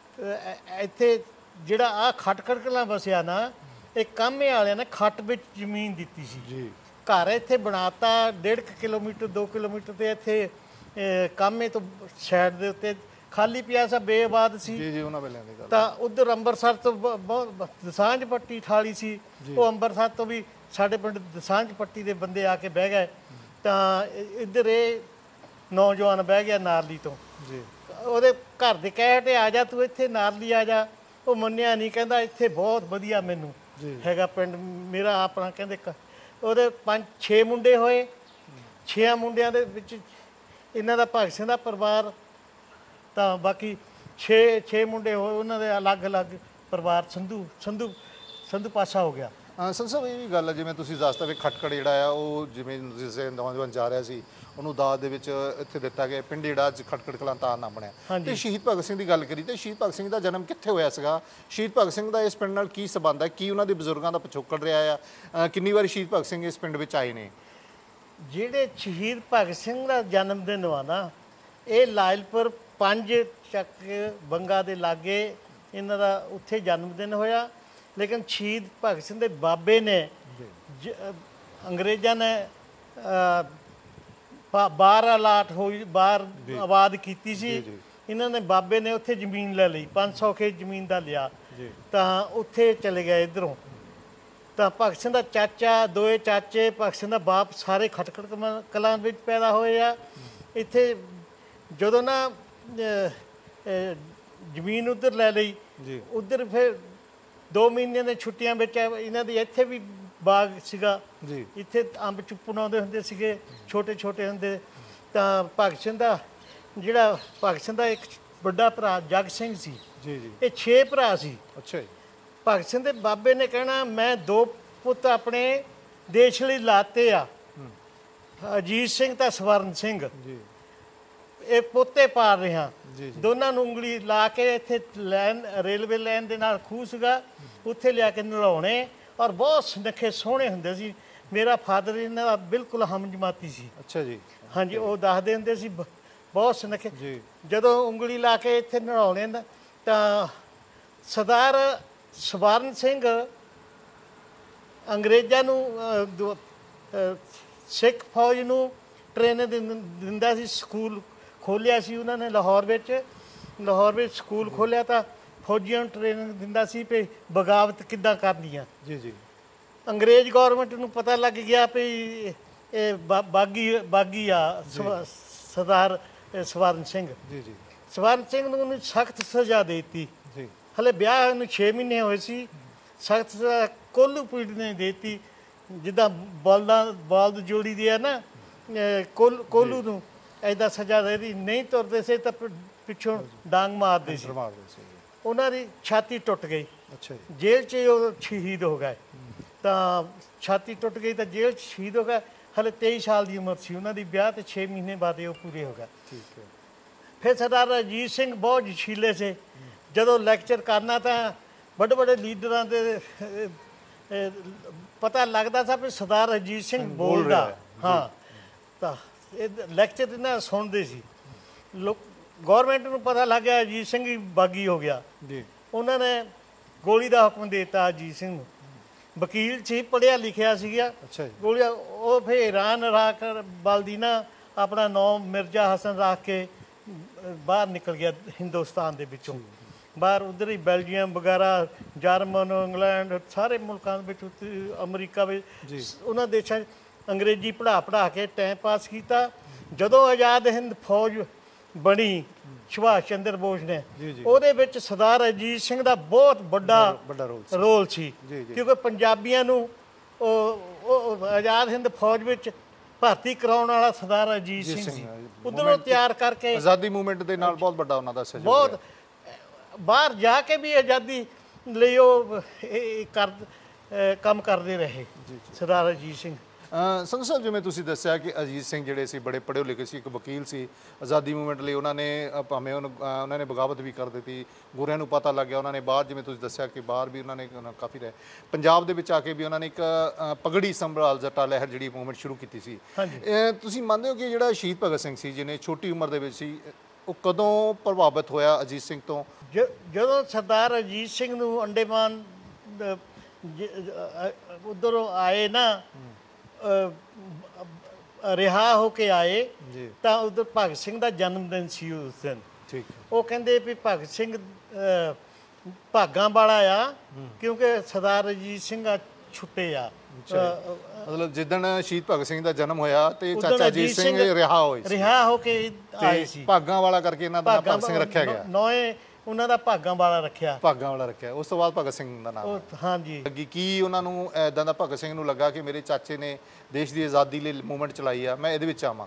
ਇੱਥੇ ਜਿਹੜਾ ਆਹ ਖਟਕੜ ਕਲਾਂ ਵਸਿਆ ਨਾ, ਇਹ ਕਾਮੇ ਵਾਲਿਆਂ ਨੇ ਖੱਟ ਵਿੱਚ ਜ਼ਮੀਨ ਦਿੱਤੀ ਸੀ। ਘਰ ਇੱਥੇ ਬਣਾਤਾ ਡੇਢ ਕੁ ਕਿਲੋਮੀਟਰ ਦੋ ਕਿਲੋਮੀਟਰ ਤੇ ਇੱਥੇ ਕਾਮੇ ਤੋਂ ਸਾਈਡ ਦੇ ਉੱਤੇ ਖਾਲੀ ਪਿਆ ਸਾ, ਬੇਆਬਾਦ ਸੀ ਜੀ ਜੀ ਉਹਨਾਂ ਵੇਲੇ ਦੀ ਗੱਲ। ਤਾਂ ਉਧਰ ਅੰਮ੍ਰਿਤਸਰ ਤੋਂ ਬਹੁਤ ਦਸਾਂਝ ਪੱਟੀ ਠਾਲੀ ਸੀ। ਉਹ ਅੰਮ੍ਰਿਤਸਰ ਤੋਂ ਵੀ ਸਾਡੇ ਪਿੰਡ ਦਸਾਂਝ ਪੱਟੀ ਦੇ ਬੰਦੇ ਆ ਕੇ ਬਹਿ ਗਏ। ਤਾਂ ਇੱਧਰ ਇਹ ਨੌਜਵਾਨ ਬਹਿ ਗਿਆ ਨਾਰਲੀ ਤੋਂ ਜੀ। ਉਹਦੇ ਘਰ ਦੇ ਕਹਿ ਹਟੇ ਆ ਜਾ ਤੂੰ ਇੱਥੇ ਨਾਰਲੀ ਆ ਜਾ। ਉਹ ਮੰਨਿਆ ਨਹੀਂ, ਕਹਿੰਦਾ ਇੱਥੇ ਬਹੁਤ ਵਧੀਆ ਮੈਨੂੰ ਹੈਗਾ ਪਿੰਡ ਮੇਰਾ ਆਪਣਾ। ਕਹਿੰਦੇ ਉਹਦੇ ਪੰਜ ਛੇ ਮੁੰਡੇ ਹੋਏ। ਛੇਆਂ ਮੁੰਡਿਆਂ ਦੇ ਵਿੱਚ ਇਹਨਾਂ ਦਾ ਭਗਤ ਸਿੰਘ ਦਾ ਪਰਿਵਾਰ, ਤਾਂ ਬਾਕੀ ਛੇ ਛੇ ਮੁੰਡੇ ਹੋਏ ਉਹਨਾਂ ਦੇ ਅਲੱਗ ਅਲੱਗ ਪਰਿਵਾਰ। ਸੰਧੂ ਸੰਧੂ ਸੰਧੂ ਪਾਸਾ ਹੋ ਗਿਆ।
ਸੰਧੂ ਸਾਹਿਬ ਇਹ ਵੀ ਗੱਲ ਹੈ ਜਿਵੇਂ ਤੁਸੀਂ ਦੱਸਦਾ ਵੀ ਖਟਕੜ ਜਿਹੜਾ ਆ ਉਹ ਜਿਵੇਂ ਜਿਸ ਨੌਜਵਾਨ ਜਾ ਰਿਹਾ ਸੀ ਉਹਨੂੰ ਦਾਜ ਦੇ ਵਿੱਚ ਇੱਥੇ ਦਿੱਤਾ ਗਿਆ ਪਿੰਡ ਜਿਹੜਾ ਅੱਜ ਖਟਕੜ ਕਲਾਂ ਤਾਂ ਨਾ ਬਣਿਆ। ਤੇ ਸ਼ਹੀਦ ਭਗਤ ਸਿੰਘ ਦੀ ਗੱਲ ਕਰੀ ਤੇ ਸ਼ਹੀਦ ਭਗਤ ਸਿੰਘ ਦਾ ਜਨਮ ਕਿੱਥੇ ਹੋਇਆ ਸੀਗਾ? ਸ਼ਹੀਦ ਭਗਤ ਸਿੰਘ ਦਾ ਇਸ ਪਿੰਡ ਨਾਲ ਕੀ ਸੰਬੰਧ ਹੈ? ਕੀ ਉਹਨਾਂ ਦੇ ਬਜ਼ੁਰਗਾਂ ਦਾ ਪਿਛੋਕੜ ਰਿਹਾ ਆ? ਕਿੰਨੀ ਵਾਰੀ ਸ਼ਹੀਦ ਭਗਤ ਸਿੰਘ ਇਸ ਪਿੰਡ ਵਿੱਚ ਆਏ ਨੇ?
ਜਿਹੜੇ ਸ਼ਹੀਦ ਭਗਤ ਸਿੰਘ ਦਾ ਜਨਮ ਦਿਨ ਵਾ ਨਾ, ਇਹ ਲਾਇਲਪੁਰ ਪੰਜ ਚੱਕ ਬੰਗਾ ਦੇ ਲਾਗੇ ਇਹਨਾਂ ਦਾ ਉੱਥੇ ਜਨਮ ਦਿਨ ਹੋਇਆ। ਲੇਕਿਨ ਸ਼ਹੀਦ ਭਗਤ ਸਿੰਘ ਦੇ ਬਾਬੇ ਨੇ ਅੰਗਰੇਜ਼ਾਂ ਨੇ ਬਾਹਰ ਅਲਾਟ ਹੋਈ, ਬਾਹਰ ਆਬਾਦ ਕੀਤੀ ਸੀ। ਇਹਨਾਂ ਨੇ ਬਾਬੇ ਨੇ ਉੱਥੇ ਜ਼ਮੀਨ ਲੈ ਲਈ, ਪੰਜ ਸੌ ਖੇਤ ਜ਼ਮੀਨ ਦਾ ਲਿਆ। ਤਾਂ ਉੱਥੇ ਚਲੇ ਗਏ ਇੱਧਰੋਂ। ਤਾਂ ਭਗਤ ਸਿੰਘ ਦਾ ਚਾਚਾ, ਦੋਏ ਚਾਚੇ, ਭਗਤ ਸਿੰਘ ਦਾ ਬਾਪ ਸਾਰੇ ਖਟਕੜ ਕਲਾਂ ਵਿੱਚ ਪੈਦਾ ਹੋਏ ਆ। ਇੱਥੇ ਜਦੋਂ ਨਾ ਜ਼ਮੀਨ ਉੱਧਰ ਲੈ ਲਈ, ਉੱਧਰ ਫਿਰ ਦੋ ਮਹੀਨਿਆਂ ਦੇ ਛੁੱਟੀਆਂ ਵਿੱਚ ਇਹਨਾਂ ਦੀ ਇੱਥੇ ਵੀ ਬਾਗ ਸੀਗਾ ਜੀ। ਇੱਥੇ ਅੰਬ ਚੁੱਪਣ ਆਉਂਦੇ ਹੁੰਦੇ ਸੀਗੇ ਛੋਟੇ ਛੋਟੇ ਹੁੰਦੇ। ਤਾਂ ਭਗਤ ਸਿੰਘ ਦਾ ਜਿਹੜਾ ਭਗਤ ਸਿੰਘ ਦਾ ਇੱਕ ਵੱਡਾ ਭਰਾ ਜਗ ਸਿੰਘ ਸੀ ਜੀ ਜੀ। ਇਹ ਛੇ ਭਰਾ ਸੀ। ਅੱਛਾ ਜੀ। ਭਗਤ ਸਿੰਘ ਦੇ ਬਾਬੇ ਨੇ ਕਹਿਣਾ ਮੈਂ ਦੋ ਪੁੱਤ ਆਪਣੇ ਦੇਸ਼ ਲਈ ਲਾਤੇ ਆ, ਅਜੀਤ ਸਿੰਘ ਤਾਂ ਸਵਰਨ ਸਿੰਘ ਜੀ। ਇਹ ਪੋਤੇ ਪਾਲ ਰਿਹਾ। ਦੋਨਾਂ ਨੂੰ ਉਂਗਲੀ ਲਾ ਕੇ ਇੱਥੇ ਲੈਨ ਰੇਲਵੇ ਲਾਈਨ ਦੇ ਨਾਲ ਖੂਹ ਸੀਗਾ, ਉੱਥੇ ਲਿਆ ਕੇ ਨਲਾਉਣੇ। ਔਰ ਬਹੁਤ ਸੁਨੱਖੇ ਸੋਹਣੇ ਹੁੰਦੇ ਸੀ। ਮੇਰਾ ਫਾਦਰ ਇਹਨਾਂ ਦਾ ਬਿਲਕੁਲ ਹਮ ਜਮਾਤੀ ਸੀ। ਅੱਛਾ ਜੀ। ਹਾਂਜੀ। ਉਹ ਦੱਸਦੇ ਹੁੰਦੇ ਸੀ ਬਹੁਤ ਸੁਨੱਖੇ। ਜਦੋਂ ਉਂਗਲੀ ਲਾ ਕੇ ਇੱਥੇ ਨਹਾਉਣੇ ਨਾ ਤਾਂ ਸਰਦਾਰ ਸਵਰਨ ਸਿੰਘ ਅੰਗਰੇਜ਼ਾਂ ਨੂੰ ਸਿੱਖ ਫੌਜ ਨੂੰ ਟ੍ਰੇਨਿੰਗ ਦਿੰਦਾ ਸੀ। ਸਕੂਲ ਖੋਲ੍ਹਿਆ ਸੀ ਉਹਨਾਂ ਨੇ ਲਾਹੌਰ ਵਿੱਚ, ਲਾਹੌਰ ਵਿੱਚ ਸਕੂਲ ਖੋਲ੍ਹਿਆ ਤਾਂ ਫੌਜੀਆਂ ਨੂੰ ਟ੍ਰੇਨਿੰਗ ਦਿੰਦਾ ਸੀ ਵੀ ਬਗਾਵਤ ਕਿੱਦਾਂ ਕਰਨੀ ਆ। ਜੀ ਜੀ ਅੰਗਰੇਜ਼ ਗੌਰਮੈਂਟ ਨੂੰ ਪਤਾ ਲੱਗ ਗਿਆ ਵੀ ਇਹ ਬਾਗੀ ਬਾਗੀ ਆ ਸਰਦਾਰ ਸਵਰਨ ਸਿੰਘ। ਜੀ ਜੀ ਸਵਰਨ ਸਿੰਘ ਨੂੰ ਉਹਨੂੰ ਸਖਤ ਸਜ਼ਾ ਦੇ ਦਿੱਤੀ। ਜੀ ਹਲੇ ਵਿਆਹ ਨੂੰ ਛੇ ਮਹੀਨੇ ਹੋਏ ਸੀ, ਸਖਤ ਸਜ਼ਾ ਕੋਲੂ ਪੀੜ ਨੇ ਦੇ ਦਿੱਤੀ। ਜਿੱਦਾਂ ਬਲਦਾਂ ਬਲਦ ਜੋੜੀ ਦੀ ਆ ਨਾ, ਕੋਲ ਕੋਲੂ ਨੂੰ ਐਦਾਂ ਸਜ਼ਾ ਦੇ ਦਿੱਤੀ। ਨਹੀਂ ਤੁਰਦੇ ਸੀ ਤਾਂ ਪਿੱਛੋਂ ਡਾਂਗ ਮਾਰਦੇ ਸੀ, ਉਹਨਾਂ ਦੀ ਛਾਤੀ ਟੁੱਟ ਗਈ। ਅੱਛਾ ਜੇਲ੍ਹ 'ਚ ਉਹ ਸ਼ਹੀਦ ਹੋ ਗਏ। ਤਾਂ ਛਾਤੀ ਟੁੱਟ ਗਈ ਤਾਂ ਜੇਲ੍ਹ 'ਚ ਸ਼ਹੀਦ ਹੋ ਗਏ। ਹਲੇ ਤੇਈ ਸਾਲ ਦੀ ਉਮਰ ਸੀ ਉਹਨਾਂ ਦੀ, ਵਿਆਹ ਤੇ ਛੇ ਮਹੀਨੇ ਬਾਅਦ ਉਹ ਪੂਰੇ ਹੋ ਗਏ। ਠੀਕ ਹੈ। ਫਿਰ ਸਰਦਾਰ ਅਜੀਤ ਸਿੰਘ ਬਹੁਤ ਜਸ਼ੀਲੇ ਸੀ। ਜਦੋਂ ਲੈਕਚਰ ਕਰਨਾ ਤਾਂ ਵੱਡੇ ਵੱਡੇ ਲੀਡਰਾਂ ਦੇ ਪਤਾ ਲੱਗਦਾ ਸੀ ਵੀ ਸਰਦਾਰ ਅਜੀਤ ਸਿੰਘ ਬੋਲਦਾ। ਹਾਂ ਤਾਂ ਇਹ ਲੈਕਚਰ ਇਹਨਾਂ ਸੁਣਦੇ ਸੀ ਲੋਕ। ਗੌਰਮੈਂਟ ਨੂੰ ਪਤਾ ਲੱਗ ਗਿਆ ਅਜੀਤ ਸਿੰਘ ਹੀ ਬਾਗੀ ਹੋ ਗਿਆ ਜੀ। ਉਹਨਾਂ ਨੇ ਗੋਲੀ ਦਾ ਹੁਕਮ ਦੇ ਦਿੱਤਾ ਅਜੀਤ ਸਿੰਘ ਨੂੰ। ਵਕੀਲ ਸੀ, ਪੜ੍ਹਿਆ ਲਿਖਿਆ ਸੀਗਾ। ਅੱਛਾ ਜੀ। ਗੋਲੀ ਉਹ ਫਿਰ ਇਰਾਨ ਰਾਖ ਬਲਦੀ ਨਾ ਆਪਣਾ ਨਾਂ ਮਿਰਜ਼ਾ ਹਸਨ ਰੱਖ ਕੇ ਬਾਹਰ ਨਿਕਲ ਗਿਆ ਹਿੰਦੁਸਤਾਨ ਦੇ ਵਿੱਚੋਂ ਬਾਹਰ। ਉੱਧਰ ਹੀ ਬੈਲਜੀਅਮ ਵਗੈਰਾ, ਜਰਮਨ, ਇੰਗਲੈਂਡ, ਸਾਰੇ ਮੁਲਕਾਂ ਦੇ ਵਿੱਚ, ਅਮਰੀਕਾ ਵਿੱਚ, ਉਹਨਾਂ ਦੇਸ਼ਾਂ 'ਚ ਅੰਗਰੇਜ਼ੀ ਪੜ੍ਹਾ ਪੜ੍ਹਾ ਕੇ ਟਾਈਮ ਪਾਸ ਕੀਤਾ। ਜਦੋਂ ਆਜ਼ਾਦ ਹਿੰਦ ਫੌਜ ਬਣੀ ਸੁਭਾਸ਼ ਚੰਦਰ ਬੋਸ ਨੇ, ਉਹਦੇ ਵਿੱਚ ਸਰਦਾਰ ਅਜੀਤ ਸਿੰਘ ਦਾ ਬਹੁਤ ਵੱਡਾ ਰੋਲ ਸੀ। ਕਿਉਂਕਿ ਪੰਜਾਬੀਆਂ ਨੂੰ ਉਹ ਆਜ਼ਾਦ ਹਿੰਦ ਫੌਜ ਵਿੱਚ ਭਰਤੀ ਕਰਾਉਣ ਵਾਲਾ ਸਰਦਾਰ ਅਜੀਤ ਸਿੰਘ ਸੀ। ਉੱਧਰੋਂ ਤਿਆਰ ਕਰਕੇ
ਆਜ਼ਾਦੀ ਮੂਵਮੈਂਟ ਦੇ ਨਾਲ ਬਹੁਤ ਵੱਡਾ ਉਹਨਾਂ ਦਾ ਸਹਿਯੋਗ,
ਬਹੁਤ ਬਾਹਰ ਜਾ ਕੇ ਵੀ ਆਜ਼ਾਦੀ ਲਈ ਉਹ ਕਰ ਕੰਮ ਕਰਦੇ ਰਹੇ ਸਰਦਾਰ ਅਜੀਤ ਸਿੰਘ।
ਸੰਧੂ ਸਾਹਿਬ, ਜਿਵੇਂ ਤੁਸੀਂ ਦੱਸਿਆ ਕਿ ਅਜੀਤ ਸਿੰਘ ਜਿਹੜੇ ਸੀ ਬੜੇ ਪੜ੍ਹੇ ਲਿਖੇ ਸੀ, ਇੱਕ ਵਕੀਲ ਸੀ। ਆਜ਼ਾਦੀ ਮੂਵਮੈਂਟ ਲਈ ਉਹਨਾਂ ਨੇ ਭਾਵੇਂ ਉਹਨਾਂ ਨੇ ਬਗਾਵਤ ਵੀ ਕਰ ਦਿੱਤੀ, ਗੋਰਿਆਂ ਨੂੰ ਪਤਾ ਲੱਗ ਗਿਆ। ਉਹਨਾਂ ਨੇ ਬਾਹਰ, ਜਿਵੇਂ ਤੁਸੀਂ ਦੱਸਿਆ ਕਿ ਬਾਹਰ ਵੀ ਉਹਨਾਂ ਨੇ ਕਾਫੀ ਰਹੇ। ਪੰਜਾਬ ਦੇ ਵਿੱਚ ਆ ਕੇ ਵੀ ਉਹਨਾਂ ਨੇ ਇੱਕ ਪਗੜੀ ਸੰਭਾਲ ਜੱਟਾ ਲਹਿਰ ਜਿਹੜੀ ਮੂਵਮੈਂਟ ਸ਼ੁਰੂ ਕੀਤੀ ਸੀ। ਤੁਸੀਂ ਮੰਨਦੇ ਹੋ ਕਿ ਜਿਹੜਾ ਸ਼ਹੀਦ ਭਗਤ ਸਿੰਘ ਸੀ, ਜਿਹਨੇ ਛੋਟੀ ਉਮਰ ਦੇ ਵਿੱਚ ਸੀ, ਉਹ ਕਦੋਂ ਪ੍ਰਭਾਵਿਤ ਹੋਇਆ ਅਜੀਤ ਸਿੰਘ ਤੋਂ?
ਜਦੋਂ ਸਰਦਾਰ ਅਜੀਤ ਸਿੰਘ ਨੂੰ ਅੰਡੇਮਾਨ ਉੱਧਰੋਂ ਆਏ ਨਾ, ਰਿਹਾ ਹੋ ਕੇ ਆਏ, ਤਾਂ ਉਧਰ ਭਗਤ ਸਿੰਘ ਦਾ ਜਨਮ ਦਿਨ ਸੀ ਉਸ ਦਿਨ। ਉਹ ਕਹਿੰਦੇ ਵੀ ਭਗਤ ਸਿੰਘ ਭਾਗਾਂ ਵਾਲਾ ਆ ਕਿਉਂਕਿ ਸਰਦਾਰ ਅਜੀਤ ਸਿੰਘ ਆ ਛੁੱਟੇ ਆ।
ਮਤਲਬ ਜਿੱਦਣ ਸ਼ਹੀਦ ਭਗਤ ਸਿੰਘ ਦਾ ਜਨਮ ਹੋਇਆ ਤੇ ਚਾਚਾ ਅਜੀਤ ਸਿੰਘ ਰਿਹਾ ਹੋਏ
ਰਿਹਾ ਹੋ ਕੇ ਆਏ ਸੀ।
ਭਾਗਾਂ ਵਾਲਾ ਕਰਕੇ ਇਹਨਾਂ ਦਾ ਭਗਤ ਸਿੰਘ ਰੱਖਿਆ ਗਿਆ।
ਨੌਏ ਉਹਨਾਂ ਦਾ ਭਾਗਾਂ ਵਾਲਾ ਰੱਖਿਆ,
ਭਾਗਾਂ ਵਾਲਾ ਰੱਖਿਆ। ਉਸ ਤੋਂ ਬਾਅਦ ਭਗਤ ਸਿੰਘ ਦਾ ਨਾਮ।
ਹਾਂਜੀ।
ਲੱਗੀ ਕੀ ਉਹਨਾਂ ਨੂੰ ਇੱਦਾਂ ਦਾ ਭਗਤ ਸਿੰਘ ਨੂੰ ਲੱਗਾ ਕਿ ਮੇਰੇ ਚਾਚੇ ਨੇ ਦੇਸ਼ ਦੀ ਆਜ਼ਾਦੀ ਲਈ ਮੂਵਮੈਂਟ ਚਲਾਈ ਆ, ਮੈਂ ਇਹਦੇ ਵਿੱਚ ਆਵਾਂ?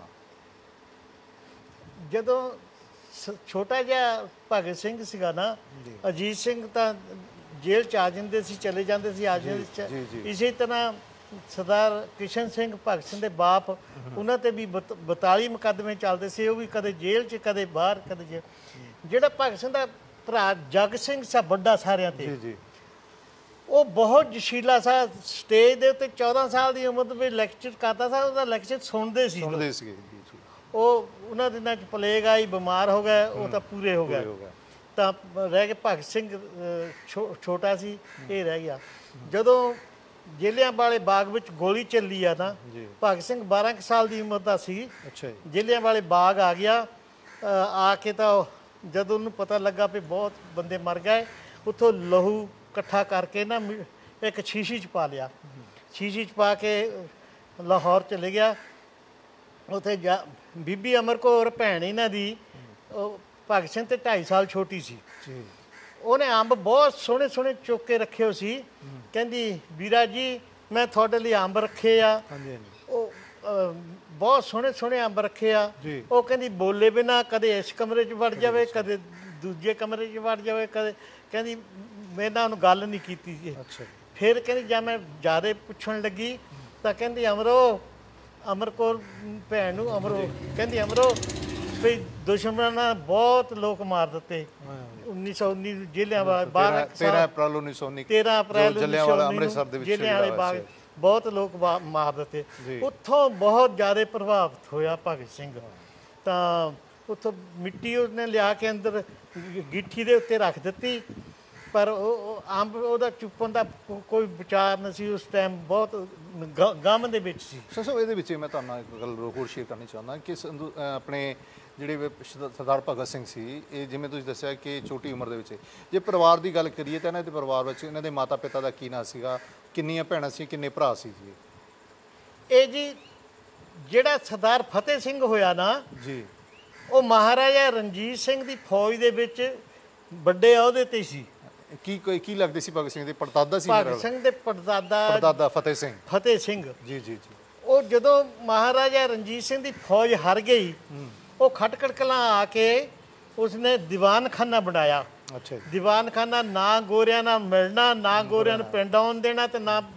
ਜਦੋਂ ਛੋਟਾ ਜਿਹਾ ਭਗਤ ਸਿੰਘ ਸੀਗਾ ਨਾ, ਅਜੀਤ ਸਿੰਘ ਤਾਂ ਜੇਲ੍ਹ 'ਚ ਆ ਜਾਂਦੇ ਸੀ, ਚਲੇ ਜਾਂਦੇ ਸੀ, ਆ ਜਾਂਦੇ। ਇਸੇ ਤਰ੍ਹਾਂ ਸਰਦਾਰ ਕਿਸ਼ਨ ਸਿੰਘ ਭਗਤ ਸਿੰਘ ਦੇ ਬਾਪ, ਉਹਨਾਂ ਤੇ ਵੀ ਬਤਾਲੀ ਮੁਕੱਦਮੇ ਚੱਲਦੇ ਸੀ। ਉਹ ਵੀ ਕਦੇ ਜੇਲ੍ਹ 'ਚ, ਕਦੇ ਬਾਹਰ, ਕਦੇ ਜੇਲ੍ਹ। ਜਿਹੜਾ ਭਗਤ ਸਿੰਘ ਦਾ ਭਰਾ ਜਗ ਸਿੰਘ ਸਾ ਵੱਡਾ ਸਾਰਿਆਂ ਤੇ, ਉਹ ਬਹੁਤ ਜਸ਼ੀਲਾ ਸਾ। ਸਟੇਜ ਦੇ ਉੱਤੇ ਚੌਦਾਂ ਸਾਲ ਦੀ ਉਮਰ ਦੇ ਵਿੱਚ ਲੈਕਚਰ ਕਰਦਾ ਸੀ। ਉਹਦਾ ਲੈਕਚਰ ਸੁਣਦੇ ਸੀ
ਸੁਣਦੇ ਸੀ
ਉਹ। ਉਹਨਾਂ ਦਿਨਾਂ 'ਚ ਪਲੇਗ ਆਈ, ਬਿਮਾਰ ਹੋ ਗਏ, ਉਹ ਤਾਂ ਪੂਰੇ ਹੋ ਗਏ। ਤਾਂ ਰਹਿ ਕੇ ਭਗਤ ਸਿੰਘ ਛੋਟਾ ਸੀ, ਇਹ ਰਹਿ ਗਿਆ। ਜਦੋਂ ਜਲਿਆਂ ਵਾਲੇ ਬਾਗ ਵਿੱਚ ਗੋਲੀ ਚੱਲੀ ਆ ਤਾਂ ਭਗਤ ਸਿੰਘ ਬਾਰਾਂ ਕੁ ਸਾਲ ਦੀ ਉਮਰ ਦਾ ਸੀ। ਜਲਿਆਂ ਵਾਲੇ ਬਾਗ ਆ ਗਿਆ। ਆ ਕੇ ਤਾਂ ਜਦੋਂ ਉਹਨੂੰ ਪਤਾ ਲੱਗਾ ਵੀ ਬਹੁਤ ਬੰਦੇ ਮਰ ਗਏ, ਉੱਥੋਂ ਲਹੂ ਇਕੱਠਾ ਕਰਕੇ ਨਾ ਇੱਕ ਸ਼ੀਸ਼ੀ 'ਚ ਪਾ ਲਿਆ। ਸ਼ੀਸ਼ੀ 'ਚ ਪਾ ਕੇ ਲਾਹੌਰ ਚਲੇ ਗਿਆ। ਉੱਥੇ ਜਾ ਬੀਬੀ ਅਮਰ ਕੌਰ ਭੈਣ ਇਹਨਾਂ ਦੀ, ਉਹ ਭਗਤ ਸਿੰਘ ਤੇ ਢਾਈ ਸਾਲ ਛੋਟੀ ਸੀ। ਉਹਨੇ ਅੰਬ ਬਹੁਤ ਸੋਹਣੇ ਸੋਹਣੇ ਚੁੱਕ ਕੇ ਰੱਖੇ ਹੋ ਸੀ। ਕਹਿੰਦੀ ਵੀਰਾ ਜੀ ਮੈਂ ਤੁਹਾਡੇ ਲਈ ਅੰਬ ਰੱਖੇ ਆ। ਉਹ ਬਹੁਤ ਸੋਹਣੇ ਸੋਹਣੇ ਅੰਬ ਰੱਖੇ ਆ। ਉਹ ਕਹਿੰਦੀ ਬੋਲੇ ਬਿਨਾ ਕਦੇ ਇਸ ਕਮਰੇ 'ਚ ਵੜ ਜਾਵੇ, ਕਦੇ ਦੂਜੇ ਕਮਰੇ 'ਚ ਵੜ ਜਾਵੇ, ਕਦੇ ਕਹਿੰਦੀ ਮੇਰੇ ਨਾਲ ਉਹਨੂੰ ਗੱਲ ਨਹੀਂ ਕੀਤੀ ਜੀ। ਫਿਰ ਕਹਿੰਦੀ ਜਾਂ ਮੈਂ ਜ਼ਿਆਦਾ ਪੁੱਛਣ ਲੱਗੀ ਤਾਂ ਕਹਿੰਦੀ ਅਮਰੋ, ਅਮਰ ਕੌਰ ਭੈਣ ਨੂੰ ਅਮਰੋ, ਕਹਿੰਦੀ ਅਮਰੋ ਵੀ ਦੁਸ਼ਮਣਾਂ ਨੇ ਬਹੁਤ ਲੋਕ ਮਾਰ ਦਿੱਤੇ। ਉੱਨੀ ਸੌ ਉੱਨੀ ਜਲਿਆਂ ਵਾਲਾ ਬਾਰਾਂ
ਤੇਰਾਂ ਅਪ੍ਰੈਲ ਉੱਨੀ ਸੌ ਉੱਨੀ
ਤੇਰਾਂ ਅਪ੍ਰੈਲ ਜਲਿਆਂ ਵਾਲਾ ਅੰਮ੍ਰਿਤਸਰ ਦੇ ਵਿੱਚ ਜਲਿਆਂ ਵਾਲੇ ਬਾਗ ਬਹੁਤ ਲੋਕ ਮਾਰ ਦਿੱਤੇ। ਉੱਥੋਂ ਬਹੁਤ ਜ਼ਿਆਦਾ ਪ੍ਰਭਾਵਿਤ ਹੋਇਆ ਭਗਤ ਸਿੰਘ। ਤਾਂ ਉੱਥੋਂ ਮਿੱਟੀ ਉਹਨੇ ਲਿਆ ਕੇ ਅੰਦਰ ਗਿੱਠੀ ਦੇ ਉੱਤੇ ਰੱਖ ਦਿੱਤੀ, ਪਰ ਉਹ ਅੰਬ ਉਹਦਾ ਚੁੱਪਣ ਦਾ ਕੋਈ ਵਿਚਾਰ ਨਹੀਂ ਸੀ ਉਸ ਟਾਈਮ, ਬਹੁਤ ਗਮ ਦੇ ਵਿੱਚ ਸੀ।
ਸੋ ਇਹਦੇ ਵਿੱਚ ਮੈਂ ਤੁਹਾਨੂੰ ਇੱਕ ਗੱਲ ਹੋਰ ਸ਼ੇਅਰ ਕਰਨੀ ਚਾਹੁੰਦਾ ਕਿ ਆਪਣੇ ਜਿਹੜੇ ਸਰਦਾਰ ਭਗਤ ਸਿੰਘ ਸੀ, ਇਹ ਜਿਵੇਂ ਤੁਸੀਂ ਦੱਸਿਆ ਕਿ ਛੋਟੀ ਉਮਰ ਦੇ ਵਿੱਚ, ਜੇ ਪਰਿਵਾਰ ਦੀ ਗੱਲ ਕਰੀਏ ਤਾਂ ਇਹਨਾਂ ਦੇ ਪਰਿਵਾਰ ਵਿੱਚ ਇਹਨਾਂ ਦੇ ਮਾਤਾ ਪਿਤਾ ਦਾ ਕੀ ਨਾਂ ਸੀਗਾ, ਕਿੰਨੀਆਂ ਭੈਣਾਂ ਸੀ, ਕਿੰਨੇ ਭਰਾ ਸੀ ਜੀ?
ਇਹ ਜੀ ਜਿਹੜਾ ਸਰਦਾਰ ਫਤਿਹ ਸਿੰਘ ਹੋਇਆ ਨਾ
ਜੀ,
ਉਹ ਮਹਾਰਾਜਾ ਰਣਜੀਤ ਸਿੰਘ ਦੀ ਫੌਜ ਦੇ ਵਿੱਚ ਵੱਡੇ ਅਹੁਦੇ ਤੇ ਸੀ।
ਕੀ ਕੋਈ ਕੀ ਲੱਗਦੇ ਸੀ ਭਗਤ ਸਿੰਘ ਦੇ ਪੜਦਾਦਾ ਸੀ?
ਭਗਤ ਸਿੰਘ ਦੇ ਪੜਦਾਦਾ
ਪੜਦਾਦਾ ਫਤਿਹ ਸਿੰਘ।
ਫਤਿਹ ਸਿੰਘ
ਜੀ ਜੀ ਜੀ।
ਉਹ ਜਦੋਂ ਮਹਾਰਾਜਾ ਰਣਜੀਤ ਸਿੰਘ ਦੀ ਫੌਜ ਹਾਰ ਗਈ, ਉਹ ਖਟਕੜ ਕਲਾਂ ਆ ਕੇ ਉਸਨੇ ਦੀਵਾਨਖਾਨਾ ਬਣਾਇਆ।
ਅੱਛਾ।
ਦੀਵਾਨਖਾਨਾ ਨਾ ਗੋਰਿਆਂ ਨਾਲ ਮਿਲਣਾ, ਨਾ ਗੋਰਿਆਂ ਨੂੰ ਪਿੰਡ ਆਉਣ ਦੇਣਾ, ਤੇ ਨਾ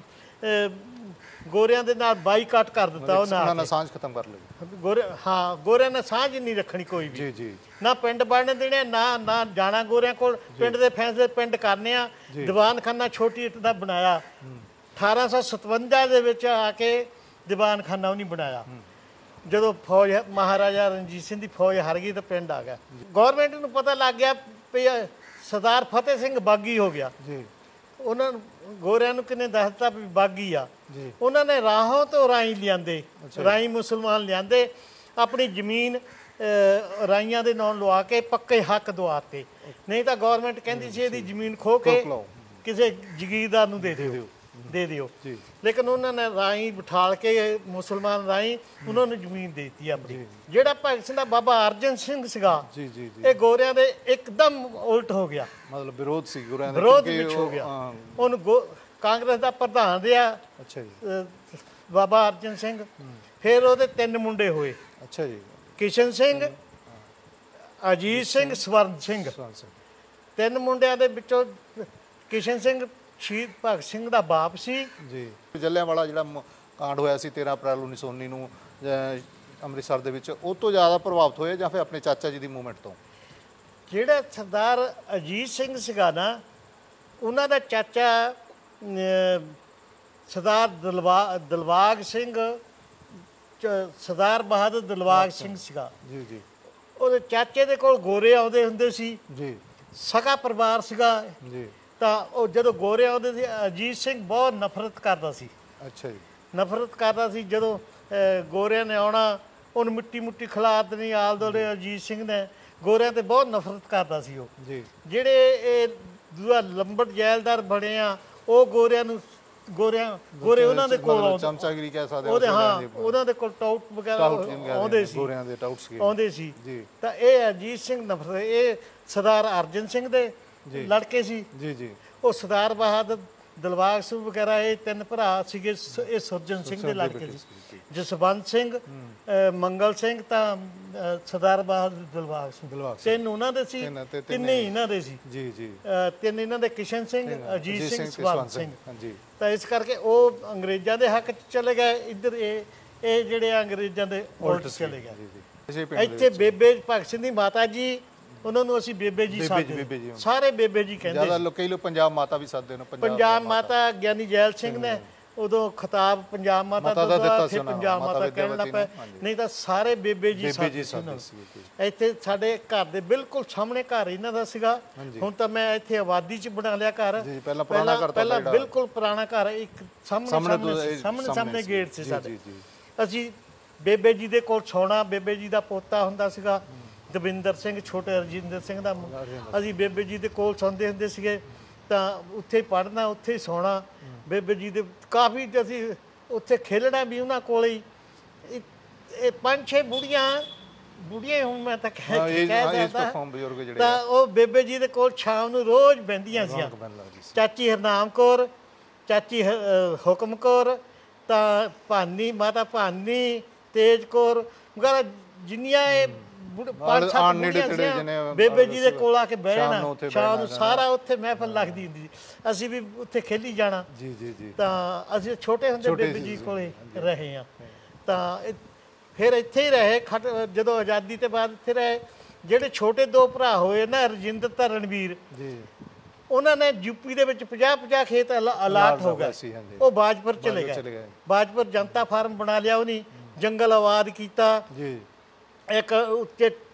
ਗੋਰਿਆਂ ਦੇ ਨਾਲ ਬਾਈਕਾਟ ਕਰ ਦਿੱਤਾ ਉਹਨਾਂ
ਨੇ, ਸਾਂਝ ਖਤਮ ਕਰ ਲਈ
ਗੋਰੇ। ਹਾਂ, ਗੋਰਿਆਂ ਨਾਲ ਸਾਂਝ ਨਹੀਂ ਰੱਖਣੀ ਕੋਈ ਵੀ। ਜੀ ਜੀ। ਨਾ ਪਿੰਡ ਬਣਨ ਦੇਣੇ, ਨਾ ਨਾ ਜਾਣਾ ਗੋਰਿਆਂ ਕੋਲ, ਪਿੰਡ ਦੇ ਫੈਸਲੇ ਪਿੰਡ ਕਰਨੇ ਆ। ਦੀਵਾਨਖਾਨਾ ਛੋਟੀ ਇੱਟ ਦਾ ਬਣਾਇਆ। ਅਠਾਰਾਂ ਸੌ ਸਤਵੰਜਾ ਦੇ ਵਿੱਚ ਆ ਕੇ ਦੀਵਾਨਖਾਨਾ ਉਹ ਨਹੀਂ ਬਣਾਇਆ। ਜਦੋਂ ਫੌਜ ਮਹਾਰਾਜਾ ਰਣਜੀਤ ਸਿੰਘ ਦੀ ਫੌਜ ਹਾਰ ਗਈ ਤਾਂ ਪਿੰਡ ਆ ਗਿਆ। ਗੌਰਮੈਂਟ ਨੂੰ ਪਤਾ ਲੱਗ ਗਿਆ ਵੀ ਸਰਦਾਰ ਫਤਿਹ ਸਿੰਘ ਬਾਗੀ ਹੋ ਗਿਆ ਜੀ। ਉਹਨਾਂ ਨੂੰ ਗੋਰਿਆਂ ਨੂੰ ਕਿੰਨੇ ਦੱਸ ਦਿੱਤਾ ਵੀ ਬਾਗੀ ਆ। ਉਹਨਾਂ ਨੇ ਰਾਹੋਂ ਤੋਂ ਰਾਈ ਲਿਆਂਦੇ, ਰਾਈ ਮੁਸਲਮਾਨ ਲਿਆਂਦੇ, ਆਪਣੀ ਜ਼ਮੀਨ ਰਾਈਆਂ ਦੇ ਨਾਂ ਲਵਾ ਕੇ ਪੱਕੇ ਹੱਕ ਦਵਾਤੇ। ਨਹੀਂ ਤਾਂ ਗੌਰਮੈਂਟ ਕਹਿੰਦੀ ਸੀ ਇਹਦੀ ਜ਼ਮੀਨ ਖੋਹ ਕੇ ਕਿਸੇ ਜਗੀਰਦਾਰ ਨੂੰ ਦੇ ਦਿਓ ਦੇ ਦਿਓ ਲੇਕਿਨ ਉਹਨਾਂ ਨੇ ਰਾਈ ਬਿਠਾਲ ਕੇ ਮੁਸਲਮਾਨ ਰਾਈ ਉਹਨਾਂ ਨੂੰ ਜ਼ਮੀਨ ਦੇ ਦਿੱਤੀ ਆਪਣੀ। ਜਿਹੜਾ ਭਗਤ ਸਿੰਘ ਦਾ ਬਾਬਾ ਅਰਜਨ ਸਿੰਘ ਸੀਗਾ, ਇਹ ਗੋਰਿਆਂ ਦੇ ਇੱਕਦਮ ਉਲਟ ਹੋ ਗਿਆ,
ਮਤਲਬ ਵਿਰੋਧ ਸੀ ਗੋਰਿਆਂ ਦਾ,
ਵਿਰੋਧ ਵਿੱਚ ਹੋ ਗਿਆ। ਉਹਨੂੰ ਕਾਂਗਰਸ ਦਾ ਪ੍ਰਧਾਨ ਰਿਹਾ। ਅੱਛਾ ਜੀ। ਬਾਬਾ ਅਰਜਨ ਸਿੰਘ। ਫਿਰ ਉਹਦੇ ਤਿੰਨ ਮੁੰਡੇ ਹੋਏ।
ਅੱਛਾ ਜੀ।
ਕਿਸ਼ਨ ਸਿੰਘ, ਅਜੀਤ ਸਿੰਘ, ਸਵਰਨ ਸਿੰਘ। ਤਿੰਨ ਮੁੰਡਿਆਂ ਦੇ ਵਿੱਚੋਂ ਕਿਸ਼ਨ ਸਿੰਘ ਸ਼ਹੀਦ ਭਗਤ ਸਿੰਘ ਦਾ ਬਾਪ ਸੀ
ਜੀ। ਜਲਿਆਂਵਾਲਾ ਜਿਹੜਾ ਕਾਂਡ ਹੋਇਆ ਸੀ ਤੇਰਾਂ ਅਪ੍ਰੈਲ ਉੱਨੀ ਸੌ ਉੱਨੀ ਨੂੰ ਅੰਮ੍ਰਿਤਸਰ ਦੇ ਵਿੱਚ, ਉਹ ਤੋਂ ਜ਼ਿਆਦਾ ਪ੍ਰਭਾਵਿਤ ਹੋਏ ਜਾਂ ਫਿਰ ਆਪਣੇ ਚਾਚਾ ਜੀ ਦੀ ਮੂਵਮੈਂਟ ਤੋਂ?
ਜਿਹੜਾ ਸਰਦਾਰ ਅਜੀਤ ਸਿੰਘ ਸੀਗਾ ਨਾ, ਉਹਨਾਂ ਦਾ ਚਾਚਾ ਸਰਦਾਰ ਦਿਲਵਾ ਦਿਲਬਾਗ ਸਿੰਘ, ਸਰਦਾਰ ਬਹਾਦਰ ਦਿਲਬਾਗ ਸਿੰਘ ਸੀਗਾ ਜੀ ਜੀ। ਉਹਦੇ ਚਾਚੇ ਦੇ ਕੋਲ ਗੋਰੇ ਆਉਂਦੇ ਹੁੰਦੇ ਸੀ ਜੀ, ਸਕਾ ਪਰਿਵਾਰ ਸੀਗਾ ਜੀ। ਤਾਂ ਉਹ ਜਦੋਂ ਗੋਰੇ ਆਉਂਦੇ ਸੀ, ਅਜੀਤ ਸਿੰਘ ਬਹੁਤ ਨਫ਼ਰਤ ਕਰਦਾ ਸੀ। ਅੱਛਾ ਜੀ। ਨਫ਼ਰਤ ਕਰਦਾ ਸੀ। ਜਦੋਂ ਗੋਰਿਆਂ ਨੇ ਆਉਣਾ, ਉਹਨੂੰ ਮਿੱਟੀ ਮੁੱਟੀ ਖਿਲਾ ਦੇਣੀ ਆਲ ਦੁਆਲੇ। ਅਜੀਤ ਸਿੰਘ ਨੇ ਗੋਰਿਆਂ ਤੇ ਬਹੁਤ ਨਫ਼ਰਤ ਕਰਦਾ ਸੀ ਉਹ ਜੀ। ਜਿਹੜੇ ਇਹ ਦੂਆ ਲੰਬੜ ਜੈਲਦਾਰ ਬਣੇ ਆ, ਉਹ ਗੋਰਿਆਂ ਨੂੰ ਗੋਰਿਆਂ ਗੋਰੇ ਉਹਨਾਂ ਦੇ ਕੋਲ
ਚਮਚਾਗਿਰੀ ਕਹਿ ਸਕਦੇ
ਉਹਦੇ, ਹਾਂ ਉਹਨਾਂ ਦੇ ਕੋਲ ਟਾਊਟ ਵਗੈਰਾ ਆਉਂਦੇ ਸੀ,
ਗੋਰਿਆਂ ਦੇ ਟਾਊਟ ਸੀ
ਆਉਂਦੇ ਸੀ। ਤਾਂ ਇਹ ਅਜੀਤ ਸਿੰਘ ਨਫ਼ਰਤ, ਇਹ ਸਰਦਾਰ ਅਰਜਨ ਸਿੰਘ ਦੇ ਲੜਕੇ ਸੀ ਜੀ ਜੀ। ਉਹ ਸਰਦਾਰ ਬਹਾਦਰ ਦਿਲਬਾਗ ਸਿੰਘ ਵਗੈਰਾ, ਇਹ ਤਿੰਨ ਭਰਾ ਸੀਗੇ। ਇਹ ਸੁਰਜਨ ਸਿੰਘ ਦੇ ਲੜਕੇ ਸੀ। ਜਸਵੰਤ ਸਿੰਘ, ਮੰਗਲ ਸਿੰਘ, ਤਾਂ ਸਰਦਾਰ ਬਹਾਦਰ ਦਿਲਬਾਗ ਸਿੰਘ, ਤਿੰਨ ਉਹਨਾਂ ਦੇ ਸੀ। ਤਿੰਨੇ ਇਹਨਾਂ ਦੇ ਸੀ ਜੀ ਜੀ। ਤਿੰਨ ਇਹਨਾਂ ਦੇ ਕਿਸ਼ਨ ਸਿੰਘ, ਅਜੀਤ ਸਿੰਘ, ਸਵਰਨ ਸਿੰਘ। ਤਾਂ ਇਸ ਕਰਕੇ ਉਹ ਅੰਗਰੇਜ਼ਾਂ ਦੇ ਹੱਕ 'ਚ ਚਲੇ ਗਏ, ਇੱਧਰ ਇਹ ਇਹ ਜਿਹੜੇ ਅੰਗਰੇਜ਼ਾਂ ਦੇ ਉਲਟ ਚਲੇ ਗਏ। ਇੱਥੇ ਬੇਬੇ ਭਗਤ ਸਿੰਘ ਦੀ ਮਾਤਾ ਜੀ, ਉਹਨਾਂ ਨੂੰ ਅਸੀਂ ਬੇਬੇ ਜੀ ਸਾਦੇ, ਸਾਰੇ ਬੇਬੇ ਜੀ ਕਹਿੰਦੇ।
ਜ਼ਿਆਦਾ ਲੋਕ ਕਈ ਲੋਕ ਪੰਜਾਬ ਮਾਤਾ ਵੀ ਸਾਦੇ ਨੇ।
ਪੰਜਾਬ ਮਾਤਾ ਗਿਆਨੀ ਜੈਲ ਸਿੰਘ ਨੇ ਉਦੋਂ ਖਿਤਾਬ ਪੰਜਾਬ ਮਾਤਾ ਦਾ ਦਿੱਤਾ ਸੀ, ਪੰਜਾਬ ਮਾਤਾ ਕਹਿਣ ਲੱਗ ਪਏ। ਨਹੀਂ ਤਾਂ ਸਾਰੇ ਬੇਬੇ ਜੀ ਸਾਦੇ ਸੀ। ਇੱਥੇ ਸਾਡੇ ਘਰ ਦੇ ਬਿਲਕੁਲ ਸਾਹਮਣੇ ਘਰ ਇਹਨਾਂ ਦਾ ਸੀਗਾ। ਹੁਣ ਤਾਂ ਮੈਂ ਇੱਥੇ ਆਬਾਦੀ 'ਚ ਬਣਾ ਲਿਆ ਘਰ।
ਪਹਿਲਾਂ ਪੁਰਾਣਾ ਘਰ,
ਪਹਿਲਾਂ ਬਿਲਕੁਲ ਪੁਰਾਣਾ ਘਰ, ਇੱਕ ਸਾਹਮਣੇ ਸਾਹਮਣੇ ਸਾਹਮਣੇ ਗੇਟ ਸੀ ਸਾਡੇ। ਅਸੀਂ ਬੇਬੇ ਜੀ ਦੇ ਕੋਲ ਸੌਣਾ। ਬੇਬੇ ਜੀ ਦਾ ਪੋਤਾ ਹੁੰਦਾ ਸੀਗਾ ਦਵਿੰਦਰ ਸਿੰਘ, ਛੋਟੇ ਰਜਿੰਦਰ ਸਿੰਘ ਦਾ। ਅਸੀਂ ਬੇਬੇ ਜੀ ਦੇ ਕੋਲ ਸੌਂਦੇ ਹੁੰਦੇ ਸੀਗੇ, ਤਾਂ ਉੱਥੇ ਪੜ੍ਹਨਾ, ਉੱਥੇ ਹੀ ਸੌਣਾ। ਬੇਬੇ ਜੀ ਦੇ ਕਾਫੀ ਅਸੀਂ ਉੱਥੇ ਖੇਲਣਾ ਵੀ ਉਹਨਾਂ ਕੋਲ ਹੀ। ਇਹ ਪੰਜ ਛੇ ਬੁੜੀਆਂ ਬੁੜੀਆਂ ਹੁਣ ਮੈਂ ਤਾਂ ਕਹਿ ਸਕਦਾ, ਤਾਂ ਉਹ ਬੇਬੇ ਜੀ ਦੇ ਕੋਲ ਸ਼ਾਮ ਨੂੰ ਰੋਜ਼ ਬਹਿੰਦੀਆਂ ਸੀ। ਚਾਚੀ ਹਰਨਾਮ ਕੌਰ, ਚਾਚੀ ਹੁਕਮ ਕੌਰ, ਤਾਂ ਭਾਨੀ, ਮਾਤਾ ਭਾਨੀ, ਤੇਜ ਕੌਰ ਵਗੈਰਾ, ਜਿੰਨੀਆਂ ਇਹ ਪੰਜ ਸੱਤ ਬੁੜੀਆਂ ਸੀ, ਬੇਬੇ ਜੀ ਦੇ ਕੋਲ ਆ ਕੇ ਬਹਿਣਾ ਸ਼ਾਮ ਨੂੰ। ਸਾਰਾ ਉੱਥੇ ਮਹਿਫਲ ਲੱਗਦੀ ਹੁੰਦੀ ਸੀ। ਅਸੀਂ ਵੀ ਉੱਥੇ ਖੇਲੀ ਜਾਣਾ ਜੀ ਜੀ ਜੀ। ਤਾਂ ਅਸੀਂ ਛੋਟੇ ਹੁੰਦੇ ਬੇਬੇ ਜੀ ਕੋਲੇ ਰਹੇ ਹਾਂ। ਤਾਂ ਫਿਰ ਇੱਥੇ ਹੀ ਰਹੇ। ਖਟ ਜਦੋਂ ਆਜ਼ਾਦੀ ਤੋਂ ਬਾਅਦ ਇੱਥੇ ਰਹੇ। ਜਿਹੜੇ ਛੋਟੇ ਦੋ ਭਰਾ ਹੋਏ ਨਾ, ਰਜਿੰਦਰ ਤੇ ਰਣਵੀਰ ਜੀ, ਉਹਨਾਂ ਨੇ ਯੂਪੀ ਦੇ ਵਿੱਚ ਪੰਜਾਹ ਪੰਜਾਹ ਖੇਤ ਅਲਾਟ ਹੋ ਗਏ। ਉਹ ਬਾਜਪੁਰ ਚਲੇ ਗਏ। ਬਾਜਪੁਰ ਜਨਤਾ ਫਾਰਮ ਬਣਾ ਲਿਆ ਉਹਨੇ, ਜੰਗਲ ਆਬਾਦ ਕੀਤਾ। ਇੱਕ ਉੱਤੇ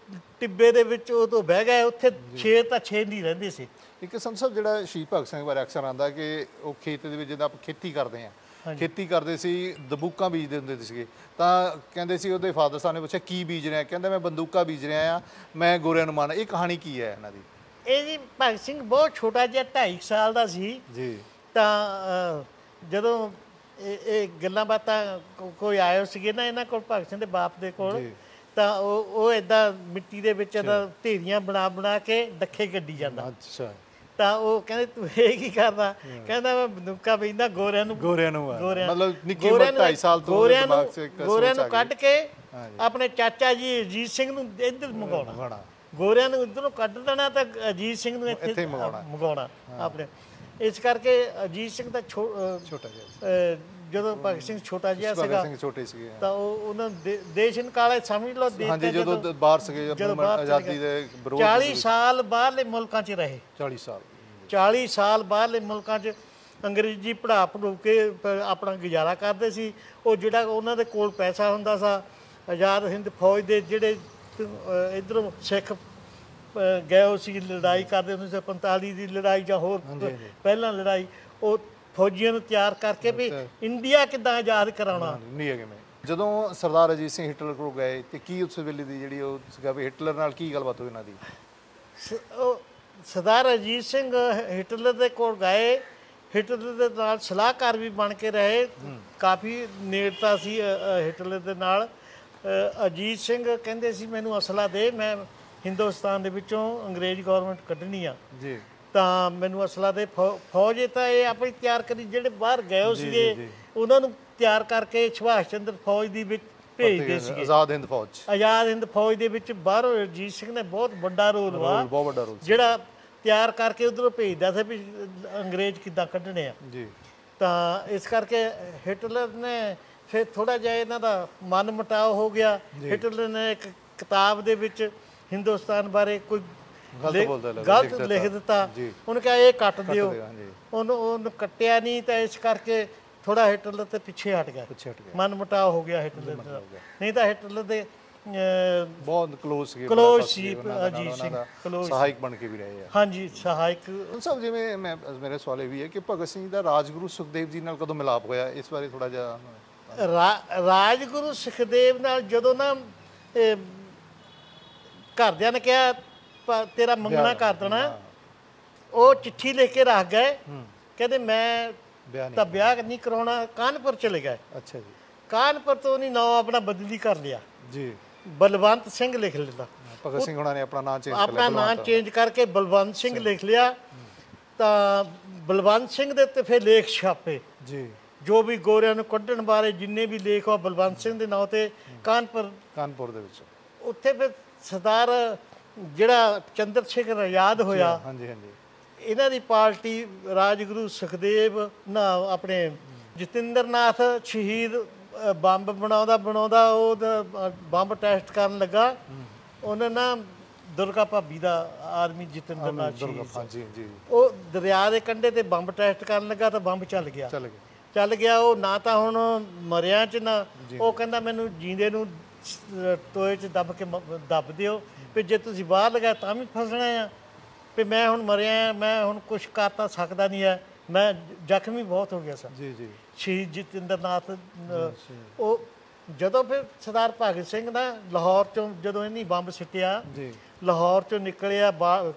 ਟਿੱਬੇ ਦੇ ਵਿੱਚ ਉਹ ਤੋਂ ਬਹਿ ਗਏ, ਉੱਥੇ ਛੇ ਤਾਂ ਛੇ ਨਹੀਂ ਰਹਿੰਦੇ ਸੀ।
ਇੱਕ ਸੰਤ ਸਾਹਿਬ ਜਿਹੜਾ ਸ਼ਹੀਦ ਭਗਤ ਸਿੰਘ ਬਾਰੇ ਅਕਸਰ ਆਉਂਦਾ ਕਿ ਉਹ ਖੇਤ ਦੇ ਵਿੱਚ ਜਦੋਂ ਆਪਾਂ ਖੇਤੀ ਕਰਦੇ ਹਾਂ, ਖੇਤੀ ਕਰਦੇ ਸੀ ਦਬੂਕਾਂ ਬੀਜਦੇ ਹੁੰਦੇ ਸੀਗੇ, ਤਾਂ ਕਹਿੰਦੇ ਸੀ ਉਹਦੇ ਫਾਦਰ ਸਾਹਿਬ ਨੇ ਪੁੱਛਿਆ ਕੀ ਬੀਜ ਰਿਹਾ, ਕਹਿੰਦਾ ਮੈਂ ਬੰਦੂਕਾਂ ਬੀਜ ਰਿਹਾ ਆ, ਮੈਂ ਗੋਰਿਆਂ ਨੂੰ ਮਾਰਨਾ। ਇਹ ਕਹਾਣੀ ਕੀ ਹੈ ਇਹਨਾਂ ਦੀ?
ਇਹ ਜੀ ਭਗਤ ਸਿੰਘ ਬਹੁਤ ਛੋਟਾ ਜਿਹਾ ਢਾਈ ਸਾਲ ਦਾ ਸੀ
ਜੀ,
ਤਾਂ ਜਦੋਂ ਇਹ ਇਹ ਗੱਲਾਂ ਬਾਤਾਂ ਕੋਈ ਆਏ ਸੀਗੇ ਨਾ ਇਹਨਾਂ ਕੋਲ, ਭਗਤ ਸਿੰਘ ਦੇ ਬਾਪ ਦੇ ਕੋਲ, ਤਾਂ ਉਹ ਉਹ ਇਦਾਂ ਮਿੱਟੀ ਦੇ ਵਿੱਚ ਇਹਦਾ ਢੇਰੀਆਂ ਬਣਾ ਬਣਾ ਕੇ ਡੱਖੇ ਗੱਡੀ ਜਾਂਦਾ।
ਅੱਛਾ।
ਤਾਂ ਉਹ ਕਹਿੰਦੇ ਤੂੰ ਇਹ ਕੀ ਕਰਦਾ? ਕਹਿੰਦਾ ਮੈਂ ਬੰਦੂਕਾਂ ਬੀਜਦਾ ਗੋਰਿਆਂ ਨੂੰ
ਗੋਰਿਆਂ ਨੂੰ ਮਤਲਬ ਨਿੱਕੀ ਉਮਰ ਢਾਈ ਸਾਲ ਤੋਂ
ਗੋਰਿਆਂ ਨੂੰ ਗੋਰਿਆਂ ਨੂੰ ਕੱਢ ਕੇ ਆਪਣੇ ਚਾਚਾ ਜੀ ਅਜੀਤ ਸਿੰਘ ਨੂੰ ਇੱਧਰ ਮੰਗਾਉਣਾ, ਗੋਰਿਆਂ ਨੂੰ ਇੱਧਰੋਂ ਕੱਢ ਦੇਣਾ ਤਾਂ ਅਜੀਤ ਸਿੰਘ ਨੂੰ ਇੱਥੇ ਮੰਗਾਉਣਾ ਆਪਣੇ। ਇਸ ਕਰਕੇ ਅਜੀਤ ਸਿੰਘ ਦਾ ਛੋਟਾ ਜਿਹਾ, ਜਦੋਂ ਭਗਤ ਸਿੰਘ ਛੋਟਾ ਜਿਹਾ ਸੀਗਾ
ਛੋਟੇ ਸੀਗੇ
ਤਾਂ ਉਹ ਉਹਨਾਂ ਦੇਸ਼ ਨਿਕਾਲੇ ਸਮਝ ਲਓ।
ਹਾਂਜੀ, ਜਦੋਂ ਬਾਹਰ ਸੀਗੇ ਆਜ਼ਾਦੀ ਦੇ ਵਿਰੋਧ,
ਚਾਲੀ ਸਾਲ ਬਾਹਰਲੇ ਮੁਲਕਾਂ 'ਚ ਰਹੇ।
ਚਾਲੀ ਸਾਲ
ਚਾਲੀ ਸਾਲ ਬਾਹਰਲੇ ਮੁਲਕਾਂ 'ਚ ਅੰਗਰੇਜ਼ੀ ਪੜ੍ਹਾ ਪੜ੍ਹੂ ਕੇ ਆਪਣਾ ਗੁਜ਼ਾਰਾ ਕਰਦੇ ਸੀ। ਉਹ ਜਿਹੜਾ ਉਹਨਾਂ ਦੇ ਕੋਲ ਪੈਸਾ ਹੁੰਦਾ ਸੀ, ਆਜ਼ਾਦ ਹਿੰਦ ਫੌਜ ਦੇ ਜਿਹੜੇ ਇੱਧਰੋਂ ਸਿੱਖ ਗਏ ਹੋ ਸੀ ਲੜਾਈ ਕਰਦੇ ਹੁੰਦੇ ਸੀ, ਪੰਤਾਲੀ ਦੀ ਲੜਾਈ ਜਾਂ ਹੋਰ ਪਹਿਲਾਂ ਲੜਾਈ, ਉਹ ਫੌਜੀਆਂ ਨੂੰ ਤਿਆਰ ਕਰਕੇ ਵੀ ਇੰਡੀਆ ਕਿੱਦਾਂ ਆਜ਼ਾਦ ਕਰਾਉਣਾ।
ਨਹੀਂ ਹੈ ਕਿਵੇਂ ਜਦੋਂ ਸਰਦਾਰ ਅਜੀਤ ਸਿੰਘ ਹਿਟਲਰ ਕੋਲ ਗਏ ਤੇ ਕੀ ਉਸ ਵੇਲੇ ਦੀ ਜਿਹੜੀ ਉਹ ਸੀਗਾ ਵੀ ਹਿਟਲਰ ਨਾਲ ਕੀ ਗੱਲਬਾਤ ਹੋਈ ਇਹਨਾਂ ਦੀ?
ਉਹ ਸਰਦਾਰ ਅਜੀਤ ਸਿੰਘ ਹਿਟਲਰ ਦੇ ਕੋਲ ਗਏ, ਹਿਟਲਰ ਦੇ ਨਾਲ ਸਲਾਹਕਾਰ ਵੀ ਬਣ ਕੇ ਰਹੇ, ਕਾਫੀ ਨੇੜਤਾ ਸੀ ਹਿਟਲਰ ਦੇ ਨਾਲ। ਅਜੀਤ ਸਿੰਘ ਕਹਿੰਦੇ ਸੀ ਮੈਨੂੰ ਅਸਲਾ ਦੇ, ਮੈਂ ਹਿੰਦੁਸਤਾਨ ਦੇ ਵਿੱਚੋਂ ਅੰਗਰੇਜ਼ ਗੌਰਮੈਂਟ ਕੱਢਣੀ ਆ ਜੀ, ਤਾਂ ਮੈਨੂੰ ਅਸਲਾ ਦੇ। ਫੌਜ ਤਾਂ ਇਹ ਆਪਣੀ ਤਿਆਰ ਕਰੀ, ਜਿਹੜੇ ਬਾਹਰ ਗਏ ਸੀਗੇ ਉਹਨਾਂ ਨੂੰ ਤਿਆਰ ਕਰਕੇ ਸੁਭਾਸ਼ ਚੰਦਰ ਫੌਜ ਦੀ ਵਿੱਚ ਭੇਜਦੇ ਸੀਗੇ,
ਆਜ਼ਾਦ ਹਿੰਦ ਫੌਜ।
ਆਜ਼ਾਦ ਹਿੰਦ ਫੌਜ ਦੇ ਵਿੱਚ ਬਾਹਰੋਂ ਅਜੀਤ ਸਿੰਘ ਨੇ ਬਹੁਤ ਵੱਡਾ ਰੋਲ ਵਾ,
ਬਹੁਤ ਵੱਡਾ ਰੋਲ
ਜਿਹੜਾ ਤਿਆਰ ਕਰਕੇ ਉਧਰੋਂ ਭੇਜਦਾ ਸੀ ਵੀ ਅੰਗਰੇਜ਼ ਕਿੱਦਾਂ ਕੱਢਣੇ ਆ ਜੀ। ਤਾਂ ਇਸ ਕਰਕੇ ਹਿਟਲਰ ਨੇ ਫਿਰ ਥੋੜਾ ਜਿਹਾ ਇਹਨਾਂ ਦਾ ਮਨ ਮੁਟਾਓ ਹੋ ਗਿਆ। ਹਿਟਲਰ ਨੇ ਇੱਕ ਕਿਤਾਬ ਦੇ ਵਿੱਚ ਹਿੰਦੁਸਤਾਨ ਬਾਰੇ ਕੋਈ ਗਲਤ ਲਿਖ ਦਿੱਤਾ, ਉਹਨੇ ਕਿਹਾ ਇਹ ਕੱਟ ਦਿਓ, ਉਹਨੂੰ ਉਹਨੂੰ ਕੱਟਿਆ ਨਹੀਂ, ਤਾਂ ਇਸ ਕਰਕੇ ਥੋੜਾ ਹਿਟਲਰ ਤੇ ਪਿੱਛੇ ਹਟ ਗਿਆ, ਮਨ ਮੁਟਾਓ ਹੋ ਗਿਆ ਹਿਟਲਰ ਦਾ। ਨਹੀਂ ਤਾਂ ਹਿਟਲਰ ਦੇ
ਬਹੁਤ ਕਲੋਜ਼ ਸੀ
ਕਲੋਜ਼ ਸੀ ਅਜੀਤ ਸਿੰਘ, ਕਲੋਜ਼
ਸਹਾਇਕ ਬਣ ਕੇ ਵੀ ਰਹੇ ਆ।
ਹਾਂਜੀ, ਸਹਾਇਕ
ਸਭ। ਜਿਵੇਂ ਮੈਂ ਮੇਰੇ ਸਵਾਲ ਇਹ ਵੀ ਹੈ ਕਿ ਭਗਤ ਸਿੰਘ ਦਾ ਰਾਜਗੁਰੂ ਸੁਖਦੇਵ ਜੀ ਨਾਲ ਕਦੋਂ ਮਿਲਾਪ ਹੋਇਆ, ਇਸ ਬਾਰੇ ਥੋੜਾ ਜਿਹਾ।
ਰਾਜਗੁਰੂ ਸੁਖਦੇਵ ਨਾਲ ਜਦੋਂ ਨਾ ਘਰਦਿਆਂ ਨੇ ਕਿਹਾ ਤੇਰਾ ਮੰਗਣਾ ਕਰ ਦੇਣਾ, ਉਹ ਚਿੱਠੀ ਲਿਖ ਕੇ ਰੱਖ ਗਏ, ਕਹਿੰਦੇ ਮੈਂ ਤਾਂ ਵਿਆਹ ਨਹੀਂ ਕਰਾਉਣਾ, ਕਾਨਪੁਰ ਚਲੇ ਗਏ।
ਅੱਛਾ ਜੀ।
ਕਾਨਪੁਰ ਤੋਂ ਉਹਨੇ ਨਾਂ ਆਪਣਾ ਬਦਲੀ ਕਰ ਲਿਆ ਜੀ, ਬਲਵੰਤ ਸਿੰਘ ਲਿਖ ਲਿਆ।
ਭਗਤ ਸਿੰਘ ਹੋਣਾ ਨੇ ਆਪਣਾ ਨਾਂ ਚੇਂਜ
ਆਪਣਾ ਨਾਂ ਚੇਂਜ ਕਰਕੇ ਬਲਵੰਤ ਸਿੰਘ ਲਿਖ ਲਿਆ। ਤਾਂ ਬਲਵੰਤ ਸਿੰਘ ਦੇ ਉੱਤੇ ਫਿਰ ਲੇਖ ਛਾਪੇ ਜੀ, ਜੋ ਵੀ ਗੋਰਿਆਂ ਨੂੰ ਕੱਢਣ ਬਾਰੇ ਜਿੰਨੇ ਵੀ ਲੇਖ ਆ ਬਲਵੰਤ ਸਿੰਘ ਦੇ ਨਾਂ ਤੇ ਕਾਨਪੁਰ
ਕਾਨਪੁਰ ਦੇ ਵਿੱਚ।
ਉੱਥੇ ਫਿਰ ਸਰਦਾਰ ਜਿਹੜਾ ਚੰਦਰ ਸ਼ੇਖਰ ਆਜ਼ਾਦ ਹੋਇਆ,
ਹਾਂਜੀ ਹਾਂਜੀ,
ਇਹਨਾਂ ਦੀ ਪਾਰਟੀ ਰਾਜਗੁਰੂ ਸੁਖਦੇਵ ਨਾ ਆਪਣੇ ਜਤਿੰਦਰ ਨਾਥ ਸ਼ਹੀਦ ਬੰਬ ਬਣਾਉਂਦਾ ਬਣਾਉਂਦਾ ਉਹ ਬੰਬ ਟੈਸਟ ਕਰਨ ਲੱਗਾ, ਉਹਨੇ ਨਾ ਦੁਰਗਾ ਭਾਬੀ ਦਾ ਆਦਮੀ ਜਤਿੰਦਰ ਨਾਥ ਸ਼ਹੀਦ, ਉਹ ਦਰਿਆ ਦੇ ਕੰਢੇ ਤੇ ਬੰਬ ਟੈਸਟ ਕਰਨ ਲੱਗਾ ਤਾਂ ਬੰਬ ਚੱਲ ਗਿਆ ਚੱਲ ਗਿਆ ਉਹ ਨਾ ਤਾਂ ਹੁਣ ਮਰਿਆ ਚ ਨਾ, ਉਹ ਕਹਿੰਦਾ ਮੈਨੂੰ ਜੀਂਦੇ ਨੂੰ ਟੋਏ 'ਚ ਦੱਬ ਕੇ ਦੱਬ ਦਿਓ, ਵੀ ਜੇ ਤੁਸੀਂ ਬਾਹਰ ਲਗਾਇਆ ਤਾਂ ਵੀ ਫਸਣਾ ਆ, ਵੀ ਮੈਂ ਹੁਣ ਮਰਿਆ, ਮੈਂ ਹੁਣ ਕੁਛ ਕਰ ਤਾਂ ਸਕਦਾ ਨਹੀਂ ਹੈ, ਮੈਂ ਜ਼ਖਮੀ ਬਹੁਤ ਹੋ ਗਿਆ ਸੀ ਜੀ ਜੀ ਸ਼ਹੀਦ ਜਤਿੰਦਰ ਨਾਥ। ਉਹ ਜਦੋਂ ਫਿਰ ਸਰਦਾਰ ਭਗਤ ਸਿੰਘ ਨਾ ਲਾਹੌਰ ਚੋਂ ਜਦੋਂ ਇਹਨੀ ਬੰਬ ਸਿੱਟਿਆ, ਲਾਹੌਰ ਚੋਂ ਨਿਕਲਿਆ,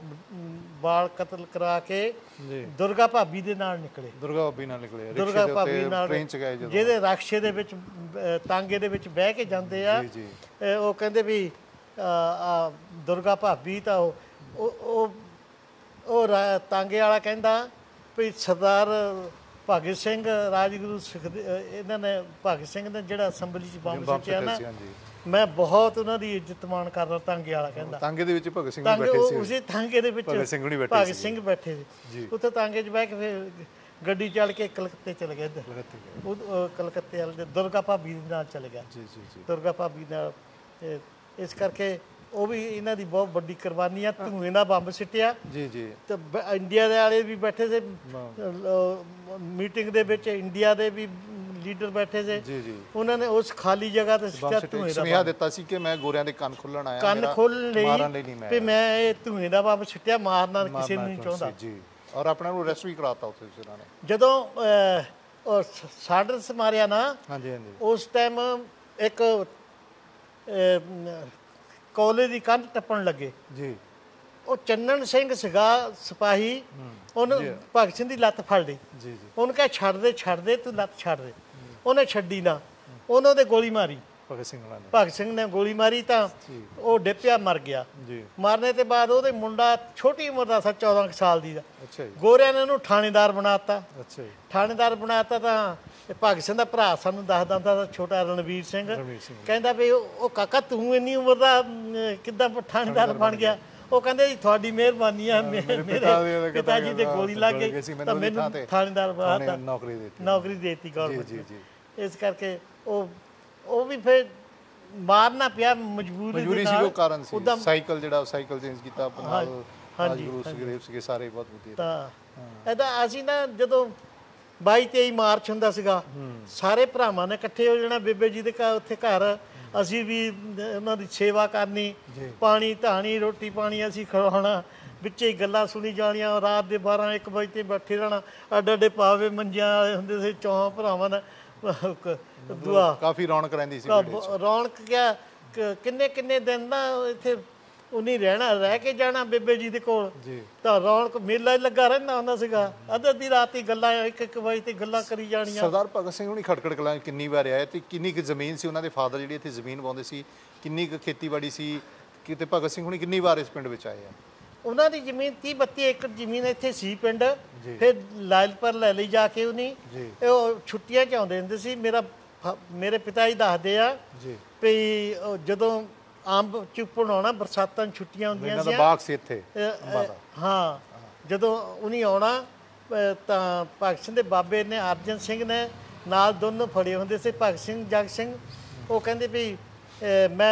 ਬਾਲ ਕਤਲ ਕਰਾ ਕੇ ਦੁਰਗਾ ਭਾਬੀ ਦੇ ਨਾਲ ਨਿਕਲੇ,
ਦੁਰਗਾ ਭਾਬੀ ਨਾਲ ਨਿਕਲੇ,
ਦੁਰਗਾ ਭਾਬੀ ਨਾਲ, ਜਿਹਦੇ ਰਕਸ਼ੇ ਦੇ ਵਿੱਚ ਤਾਂਗੇ ਦੇ ਵਿੱਚ ਬਹਿ ਕੇ ਜਾਂਦੇ ਆ। ਉਹ ਕਹਿੰਦੇ ਵੀ ਦੁਰਗਾ ਭਾਬੀ ਤਾਂ ਉਹ ਉਹ ਤਾਂਗੇ ਵਾਲਾ ਕਹਿੰਦਾ ਵੀ ਸਰਦਾਰ ਭਗਤ ਸਿੰਘ ਰਾਜਗੁਰੂ ਸੁਖਦੇਵ, ਇਹਨਾਂ ਨੇ ਭਗਤ ਸਿੰਘ ਨੇ ਜਿਹੜਾ ਅਸੈਂਬਲੀ 'ਚ ਬੰਬ ਸੁੱਟਿਆ ਨਾ, ਮੈਂ ਬਹੁਤ ਉਹਨਾਂ ਦੀ ਇੱਜ਼ਤ ਮਾਣ ਕਰਦਾ। ਤਾਂਗੇ ਵਾਲਾ ਕਹਿੰਦਾ ਤਾਂਗੇ ਦੇ ਵਿੱਚ ਭਗਤ ਸਿੰਘ ਬੈਠੇ ਸੀ, ਉਸੇ ਤਾਂਗੇ ਦੇ ਵਿੱਚ ਭਗਤ ਸਿੰਘ ਬੈਠੇ ਸੀ, ਉੱਥੇ ਤਾਂਗੇ 'ਚ ਬਹਿ ਕੇ ਫਿਰ ਗੱਡੀ ਚੱਲ ਕੇ ਕਲਕੱਤੇ ਚਲੇ ਗਏ, ਉਹ ਕਲਕੱਤੇ ਵਾਲੇ ਦੁਰਗਾ ਭਾਬੀ ਦੇ ਨਾਲ ਚਲੇ ਗਿਆ, ਦੁਰਗਾ ਭਾਬੀ ਨਾਲ। ਇਸ ਕਰਕੇ ਉਹ ਵੀ ਇਹਨਾਂ ਦੀ ਬਹੁਤ ਵੱਡੀ ਕੁਰਬਾਨੀ ਆ। ਧੂਏ ਨਾਲ ਬੰਬ ਸਿੱਟਿਆ ਜੀ ਜੀ, ਤੇ ਇੰਡੀਆ ਦੇ ਵਾਲੇ ਵੀ ਬੈਠੇ ਸੀ ਮੀਟਿੰਗ ਦੇ ਵਿੱਚ, ਇੰਡੀਆ ਦੇ ਵੀ ਲੀਡਰ ਬੈਠੇ ਸੀ
ਜੀ ਜੀ
ਉਹਨਾਂ ਨੇ ਉਸ ਖਾਲੀ ਜਗ੍ਹਾ ਤੇ ਸਿੱਟਿਆ ਧੂਏ ਦਾ
ਸੁਨੇਹਾ ਦਿੱਤਾ ਸੀ ਕਿ ਮੈਂ ਗੋਰਿਆਂ ਦੇ ਕੰਨ ਖੋਲਣ ਆਇਆ,
ਕੰਨ ਖੋਲਣ ਲਈ ਤੇ ਮੈਂ ਇਹ ਧੂਏ ਦਾ ਬੰਬ ਸਿੱਟਿਆ, ਮਾਰਨਾ ਕਿਸੇ ਨੂੰ ਨਹੀਂ ਚਾਹੁੰਦਾ
ਜੀ। ਔਰ ਆਪਣਾ ਨੂੰ ਅਰੈਸਟ ਵੀ ਕਰਾਤਾ ਉੱਥੇ ਉਹਨਾਂ ਨੇ
ਜਦੋਂ ਸਾਡਰਸ ਮਾਰਿਆ ਨਾ।
ਹਾਂਜੀ ਹਾਂਜੀ।
ਉਸ ਟਾਈਮ ਇੱਕ ਕਾਲਜ ਦੀ ਕੰਧ ਟੱਪਣ ਲੱਗੇ ਜੀ, ਉਹ ਚੰਨਣ ਸਿੰਘ ਸੀਗਾ ਸਿਪਾਹੀ, ਉਹਨੂੰ ਭਗਤ ਸਿੰਘ ਦੀ ਲੱਤ ਫੜ ਲਈ ਜੀ ਜੀ, ਉਹਨੂੰ ਕਿਹਾ ਛੱਡ ਦੇ ਛੱਡ ਦੇ ਤੂੰ ਲੱਤ ਛੱਡ ਦੇ, ਉਹਨੇ ਛੱਡੀ ਨਾ, ਉਹਨਾਂ ਦੇ ਗੋਲੀ ਮਾਰੀ, ਭਗਤ ਸਿੰਘ ਨੇ ਭਗਤ ਸਿੰਘ ਨੇ ਗੋਲੀ ਮਾਰੀ ਤਾਂ ਉਹ ਡਿੱਪਿਆ ਮਰ ਗਿਆ ਜੀ। ਮਰਨੇ ਤੋਂ ਬਾਅਦ ਉਹਦੇ ਮੁੰਡਾ ਛੋਟੀ ਉਮਰ ਦਾ ਸੀ, ਚੌਦਾਂ ਸਾਲ ਦੀ ਦਾ, ਗੋਰਿਆਂ ਨੇ ਉਹਨੂੰ ਥਾਣੇਦਾਰ ਬਣਾਤਾ। ਅੱਛਾ ਜੀ, ਥਾਣੇਦਾਰ ਬਣਾਤਾ ਤਾਂ ਭਗਤ ਸਿੰਘ ਦਾ ਭਰਾ ਸਾਨੂੰ ਦੱਸਦਾ ਹੁੰਦਾ ਛੋਟਾ ਰਣਵੀਰ ਸਿੰਘ, ਕਹਿੰਦਾ ਵੀ ਉਹ ਕਾਕਾ ਤੂੰ ਇੰਨੀ ਉਮਰ ਦਾ ਕਿੱਦਾਂ ਥਾਣੇਦਾਰ ਬਣ ਗਿਆ? ਉਹ ਕਹਿੰਦੇ ਜੀ ਤੁਹਾਡੀ ਮਿਹਰਬਾਨੀ ਆ, ਮੇਰੇ ਪਿਤਾ ਜੀ ਦੇ ਗੋਲੀ ਲੱਗ ਗਈ ਤਾਂ ਮੈਨੂੰ ਥਾਣੇਦਾਰ ਬਣਾਤਾ, ਨੌਕਰੀ ਦੇਤੀ ਨੌਕਰੀ ਦੇਤੀ ਗੌਰਮੈਂਟ। ਇਸ ਕਰਕੇ ਉਹ ਉਹ ਵੀ ਫਿਰ ਮਾਰਨਾ ਪਿਆ, ਮਜਬੂਰੀ
ਮਜਬੂਰੀ ਸੀ, ਉਹ ਕਾਰਨ ਸੀ। ਸਾਈਕਲ ਜਿਹੜਾ ਸਾਈਕਲ ਚੇਂਜ ਕੀਤਾ ਆਪਣਾ, ਹਾਂਜੀ ਗੁਰੂ ਸੁਖਦੇਵ ਸੀਗੇ ਸਾਰੇ ਬਹੁਤ ਵਧੀਆ।
ਤਾਂ ਇਹਦਾ ਅਸੀਂ ਨਾ ਜਦੋਂ ਬਾਈ ਤੇਈ ਮਾਰਚ ਹੁੰਦਾ ਸੀਗਾ, ਸਾਰੇ ਭਰਾਵਾਂ ਨੇ ਇਕੱਠੇ ਹੋ ਜਾਣਾ ਬੇਬੇ ਜੀ ਦੇ ਘਰ, ਉੱਥੇ ਘਰ ਅਸੀਂ ਵੀ ਉਹਨਾਂ ਦੀ ਸੇਵਾ ਕਰਨੀ, ਪਾਣੀ ਧਾਣੀ ਰੋਟੀ ਪਾਣੀ ਅਸੀਂ ਖਵਾਉਣਾ, ਵਿੱਚੇ ਹੀ ਗੱਲਾਂ ਸੁਣੀ ਜਾਣੀਆਂ, ਰਾਤ ਦੇ ਬਾਰਾਂ ਇੱਕ ਵਜੇ ਤੇ ਬੈਠੇ ਰਹਿਣਾ, ਅੱਡ ਅੱਡੇ ਪਾਵੇ ਮੰਜਿਆਂ ਵਾਲੇ ਹੁੰਦੇ ਸੀ ਚੌਹਾਂ ਭਰਾਵਾਂ ਦਾ, ਦੁਆ
ਕਾਫੀ ਰੌਣਕ ਰਹਿੰਦੀ ਸੀ।
ਰੌਣਕ ਕਿਆ ਕਿੰਨੇ ਕਿੰਨੇ ਦਿਨ ਨਾ ਇੱਥੇ ਉਨੀ ਰਹਿਣਾ, ਰਹਿ ਕੇ ਜਾਣਾ ਬੇਬੇ ਜੀ ਦੇ ਕੋਲ, ਤਾਂ ਰੌਣਕ ਮੇਲਾ ਲੱਗਾ ਰਹਿੰਦਾ ਹੁੰਦਾ ਸੀਗਾ। ਅੱਧ ਅੱਧੀ ਰਾਤ ਹੀ ਗੱਲਾਂ, ਇੱਕ ਇੱਕ ਵਜੇ ਤੇ ਗੱਲਾਂ ਕਰੀ ਜਾਣੀਆਂ।
ਸਰਦਾਰ ਭਗਤ ਸਿੰਘ ਹੁਣੀ ਖਟਕੜ ਕਲਾਂ ਕਿੰਨੀ ਵਾਰ ਆਏ ਤੇ ਕਿੰਨੀ ਕੁ ਜ਼ਮੀਨ ਸੀ ਉਹਨਾਂ ਦੇ ਫਾਦਰ ਜਿਹੜੀ ਇੱਥੇ ਜ਼ਮੀਨ ਵਾਉਂਦੇ ਸੀ, ਕਿੰਨੀ ਕੁ ਖੇਤੀਬਾੜੀ ਸੀ, ਕਿਤੇ ਭਗਤ ਸਿੰਘ ਹੁਣੀ ਕਿੰਨੀ ਵਾਰ ਇਸ ਪਿੰਡ ਵਿੱਚ ਆਏ ਆ?
ਉਹਨਾਂ ਦੀ ਜ਼ਮੀਨ ਤੀਹ ਬੱਤੀ ਏਕੜ ਜ਼ਮੀਨ ਇੱਥੇ ਸੀ ਪਿੰਡ, ਫਿਰ ਲਾਇਲਪੁਰ ਲੈ ਲਈ ਜਾ ਕੇ ਉਹਨੇ। ਉਹ ਛੁੱਟੀਆਂ 'ਚ ਆਉਂਦੇ ਹੁੰਦੇ ਸੀ। ਮੇਰਾ ਮੇਰੇ ਪਿਤਾ ਜੀ ਦੱਸਦੇ ਆ ਵੀ ਜਦੋਂ ਅੰਬ ਚੁੱਪਣ ਆਉਣਾ, ਬਰਸਾਤਾਂ ਛੁੱਟੀਆਂ ਹੁੰਦੀਆਂ ਸੀ,
ਬਾਗ ਸੀ ਇੱਥੇ।
ਹਾਂ, ਜਦੋਂ ਉਹਨੇ ਆਉਣਾ ਤਾਂ ਭਗਤ ਸਿੰਘ ਦੇ ਬਾਬੇ ਨੇ ਅਰਜਨ ਸਿੰਘ ਨੇ ਨਾਲ ਦੋਨੋਂ ਫੜੇ ਹੁੰਦੇ ਸੀ, ਭਗਤ ਸਿੰਘ ਜਗਤ ਸਿੰਘ। ਉਹ ਕਹਿੰਦੇ ਵੀ ਮੈਂ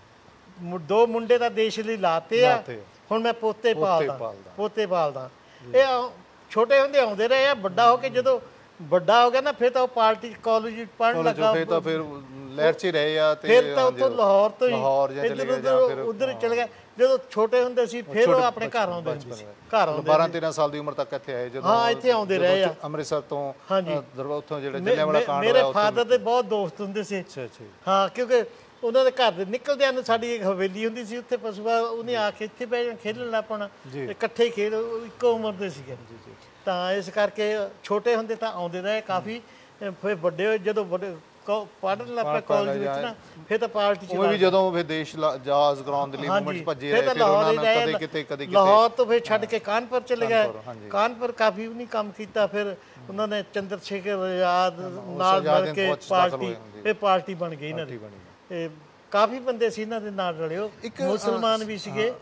ਦੋ ਮੁੰਡੇ ਤਾਂ ਦੇਸ਼ ਲਈ ਲਾਤੇ ਆ, ਹੁਣ ਮੈਂ ਪੋਤੇ ਪਾਲਦਾ ਪੋਤੇ ਪਾਲਦਾ ਇਹ ਛੋਟੇ ਹੁੰਦੇ ਆਉਂਦੇ ਰਹੇ ਆ। ਵੱਡਾ ਹੋ ਕੇ ਜਦੋਂ ਵੱਡਾ ਹੋ ਗਿਆ ਨਾ, ਫਿਰ ਤਾਂ ਉਹ ਪਾਰਟੀ ਕਾਲਜ ਪੜ੍ਹਨ ਲੱਗਾ,
ਫਿਰ ਤਾਂ ਫਿਰ ਲਹਿਰ 'ਚ ਰਹੇ ਆ ਤੇ
ਫਿਰ ਤਾਂ ਉੱਥੋਂ ਲਾਹੌਰ ਤੋਂ ਹੀ ਇੱਧਰ ਉੱਧਰ ਉੱਧਰ ਚਲੇ ਗਏ। ਜਦੋਂ ਛੋਟੇ ਹੁੰਦੇ ਸੀ ਫਿਰ ਉਹ ਆਪਣੇ ਘਰ ਆਉਂਦੇ ਹੁੰਦੇ ਸੀ, ਘਰ ਆਉਂਦੇ
ਬਾਰਾਂ ਤੇਰਾਂ ਸਾਲ ਦੀ ਉਮਰ ਤੱਕ ਇੱਥੇ ਆਏ। ਜਦੋਂ
ਹਾਂ ਇੱਥੇ ਆਉਂਦੇ ਰਹੇ ਆ
ਅੰਮ੍ਰਿਤਸਰ ਤੋਂ,
ਹਾਂਜੀ
ਉੱਥੋਂ ਜਿਹੜੇ ਜਲਿਆਂਵਾਲਾ ਕਾਂਡ ਹੋਇਆ,
ਮੇਰੇ ਫਾਦਰ ਦੇ ਬਹੁਤ ਦੋਸਤ ਹੁੰਦੇ ਸੀ। ਅੱਛਾ ਅੱਛਾ। ਹਾਂ, ਕਿਉਂਕਿ ਉਹਨਾਂ ਦੇ ਘਰ ਦੇ ਨਿਕਲਦਿਆਂ ਨੂੰ ਸਾਡੀ ਇੱਕ ਹਵੇਲੀ ਹੁੰਦੀ ਸੀ ਉੱਥੇ, ਪਸ਼ੂਆ ਉਹਨੇ ਆ ਕੇ ਇੱਥੇ ਬਹਿ ਜਾਣਾ, ਖੇਡਣ ਆਪਣਾ, ਇਕੱਠੇ ਖੇਡ, ਇੱਕੋ ਉਮਰ ਦੇ ਸੀਗੇ। ਤਾਂ ਇਸ ਕਰਕੇ ਛੋਟੇ ਹੁੰਦੇ ਤਾਂ ਆਉਂਦੇ ਰਹੇ ਕਾਫੀ, ਫਿਰ ਵੱਡੇ ਹੋਏ ਜਦੋਂ ਵੱਡੇ ਪੜ੍ਹਨ ਲੱਗ ਪਏ ਕਾਲਜ ਵਿੱਚ ਨਾ, ਫਿਰ ਤਾਂ ਪਾਰਟੀ 'ਚ
ਵੀ ਜਦੋਂ ਫਿਰ ਦੇਸ਼ ਆਜ਼ਾਦ ਕਰਾਉਣ ਦੇ ਲਈ ਮੂਵਮੈਂਟ ਭੱਜੇ ਰਹੇ, ਫਿਰ ਉਹਨਾਂ ਨੇ ਕਦੇ ਕਿਤੇ ਕਦੇ ਕਿਤੇ
ਲਾਹੌਰ ਤੋਂ ਫਿਰ ਛੱਡ ਕੇ ਕਾਨਪੁਰ ਚਲੇ ਗਏ। ਕਾਨਪੁਰ ਕਾਫੀ ਵੀ ਨਹੀਂ ਕੰਮ ਕੀਤਾ, ਫਿਰ ਉਹਨਾਂ ਨੇ ਚੰਦਰ ਸ਼ੇਖਰ ਆਜ਼ਾਦ ਨਾਲ ਮਿਲ ਕੇ ਪਾਰਟੀ, ਇਹ ਪਾਰਟੀ ਬਣ ਗਈ ਇਹਨਾਂ ਦੀ। ਇਹ ਕਾਫੀ ਬੰਦੇ ਸੀ ਇਹਨਾਂ ਦੇ ਨਾਲ ਰਲਿਓ, ਮੁਸਲਮਾਨ ਵੀ ਸੀਗੇ।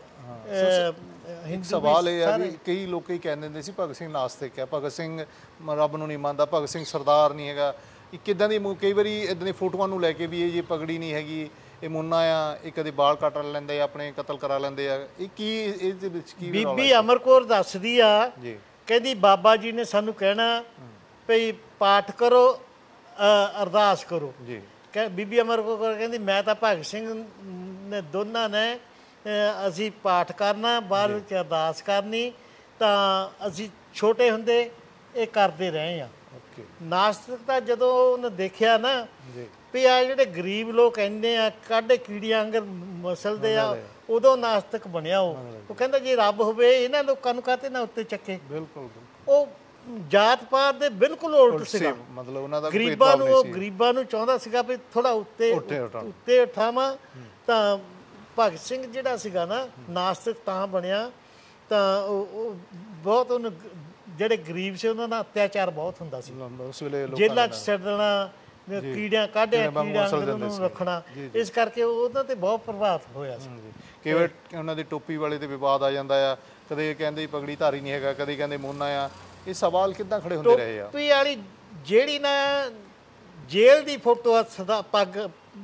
ਇੱਕ ਸਵਾਲ ਇਹ ਹੈ ਵੀ ਕਈ ਲੋਕ ਹੀ ਕਹਿੰਦੇ ਹੁੰਦੇ ਸੀ ਭਗਤ ਸਿੰਘ ਨਾਸਤਿਕ ਹੈ, ਭਗਤ ਸਿੰਘ ਰੱਬ ਨੂੰ ਨਹੀਂ ਮੰਨਦਾ, ਭਗਤ ਸਿੰਘ ਸਰਦਾਰ ਨਹੀਂ ਹੈਗਾ। ਕਿੱਦਾਂ ਦੀ ਕਈ ਵਾਰੀ ਇੱਦਾਂ ਦੀ ਫੋਟੋਆਂ ਨੂੰ ਲੈ ਕੇ ਵੀ ਇਹ ਜੇ ਪਗੜੀ ਨਹੀਂ ਹੈਗੀ, ਇਹ ਮੁੰਨਾ ਆ, ਇਹ ਕਦੇ ਬਾਲ ਕੱਟ ਲੈਂਦੇ ਆ, ਆਪਣੇ ਕਤਲ ਕਰਾ ਲੈਂਦੇ ਆ, ਇਹ ਕੀ ਇਹਦੇ ਵਿੱਚ ਕੀ?
ਬੀਬੀ ਅਮਰ ਕੌਰ ਦੱਸਦੀ ਆ, ਕਹਿੰਦੀ ਬਾਬਾ ਜੀ ਨੇ ਸਾਨੂੰ ਕਹਿਣਾ ਭਈ ਪਾਠ ਕਰੋ, ਅਰਦਾਸ ਕਰੋ। ਕਹਿ ਬੀਬੀ ਅਮਰ ਕੌਰ ਕਹਿੰਦੀ ਮੈਂ ਤਾਂ ਭਗਤ ਸਿੰਘ ਨੇ ਦੋਨਾਂ ਨੇ ਅਸੀਂ ਪਾਠ ਕਰਨਾ, ਬਾਅਦ ਵਿੱਚ ਅਰਦਾਸ ਕਰਨੀ, ਤਾਂ ਅਸੀਂ ਛੋਟੇ ਹੁੰਦੇ ਇਹ ਕਰਦੇ ਰਹੇ ਆ। ਨਾਸਤਿਕਤਾ ਜਦੋਂ ਉਹਨੇ ਦੇਖਿਆ ਨਾ ਵੀ ਆ ਜਿਹੜੇ ਗਰੀਬ ਲੋਕ ਕਹਿੰਦੇ ਆ ਕਾਢੇ ਕੀੜੀਆਂ ਅੰਗਰ ਮਸਲਦੇ ਆ, ਉਦੋਂ ਨਾਸਤਿਕ ਬਣਿਆ। ਉਹ ਉਹ ਕਹਿੰਦਾ ਜੇ ਰੱਬ ਹੋਵੇ ਇਹਨਾਂ ਲੋਕਾਂ ਨੂੰ ਕਾਹਤੇ ਨਾ ਉੱਤੇ ਚੱਕੇ। ਬਿਲਕੁਲ ਉਹ ਜਾਤ ਪਾਤ ਦੇ ਬਿਲਕੁਲ ਉਲਟ ਸੀਗਾ, ਮਤਲਬ ਉਹਨਾਂ ਦਾ ਗਰੀਬਾਂ ਨੂੰ, ਉਹ ਗਰੀਬਾਂ ਨੂੰ ਚਾਹੁੰਦਾ ਸੀਗਾ ਵੀ ਥੋੜਾ ਉੱਤੇ ਉੱਤੇ ਉਠਾਵਾਂ। ਤਾਂ ਭਗਤ ਸਿੰਘ ਜਿਹੜਾ ਸੀਗਾ ਨਾ ਨਾਸਤਿਕ ਤਾਂ ਬਣਿਆ, ਤਾਂ ਉਹ ਬਹੁਤ ਉਹਨੂੰ ਜਿਹੜੇ ਗਰੀਬ ਸੀ ਉਹਨਾਂ ਦਾ ਅਤਿਆਚਾਰ ਬਹੁਤ ਹੁੰਦਾ ਸੀ, ਜੇਲ੍ਹਾਂ 'ਚ ਛੱਡਣਾ, ਕੀੜਿਆਂ ਕਾਢਿਆਂ ਕੀੜਿਆਂ ਨੂੰ ਰੱਖਣਾ। ਇਸ ਕਰਕੇ ਉਹਨਾਂ ਤੇ ਬਹੁਤ ਪ੍ਰਭਾਵਿਤ ਹੋਇਆ ਸੀ।
ਕਈ ਵਾਰ ਉਹਨਾਂ ਦੀ ਟੋਪੀ ਵਾਲੇ ਤੇ ਵਿਵਾਦ ਆ ਜਾਂਦਾ ਆ, ਕਦੇ ਕਹਿੰਦੇ ਪਗੜੀ ਧਾਰੀ ਨਹੀਂ ਹੈਗਾ, ਕਦੇ ਕਹਿੰਦੇ ਮੋਨਾ ਆ। ਇਹ ਸਵਾਲ ਕਿੱਦਾਂ ਖੜੇ ਹੁੰਦੇ ਰਹੇ ਆ?
ਟੋਪੀ ਵਾਲੀ ਜਿਹੜੀ ਨਾ ਜੇਲ੍ਹ ਦੀ ਫੋਟੋ ਆ, ਸਦਾ ਪੱਗ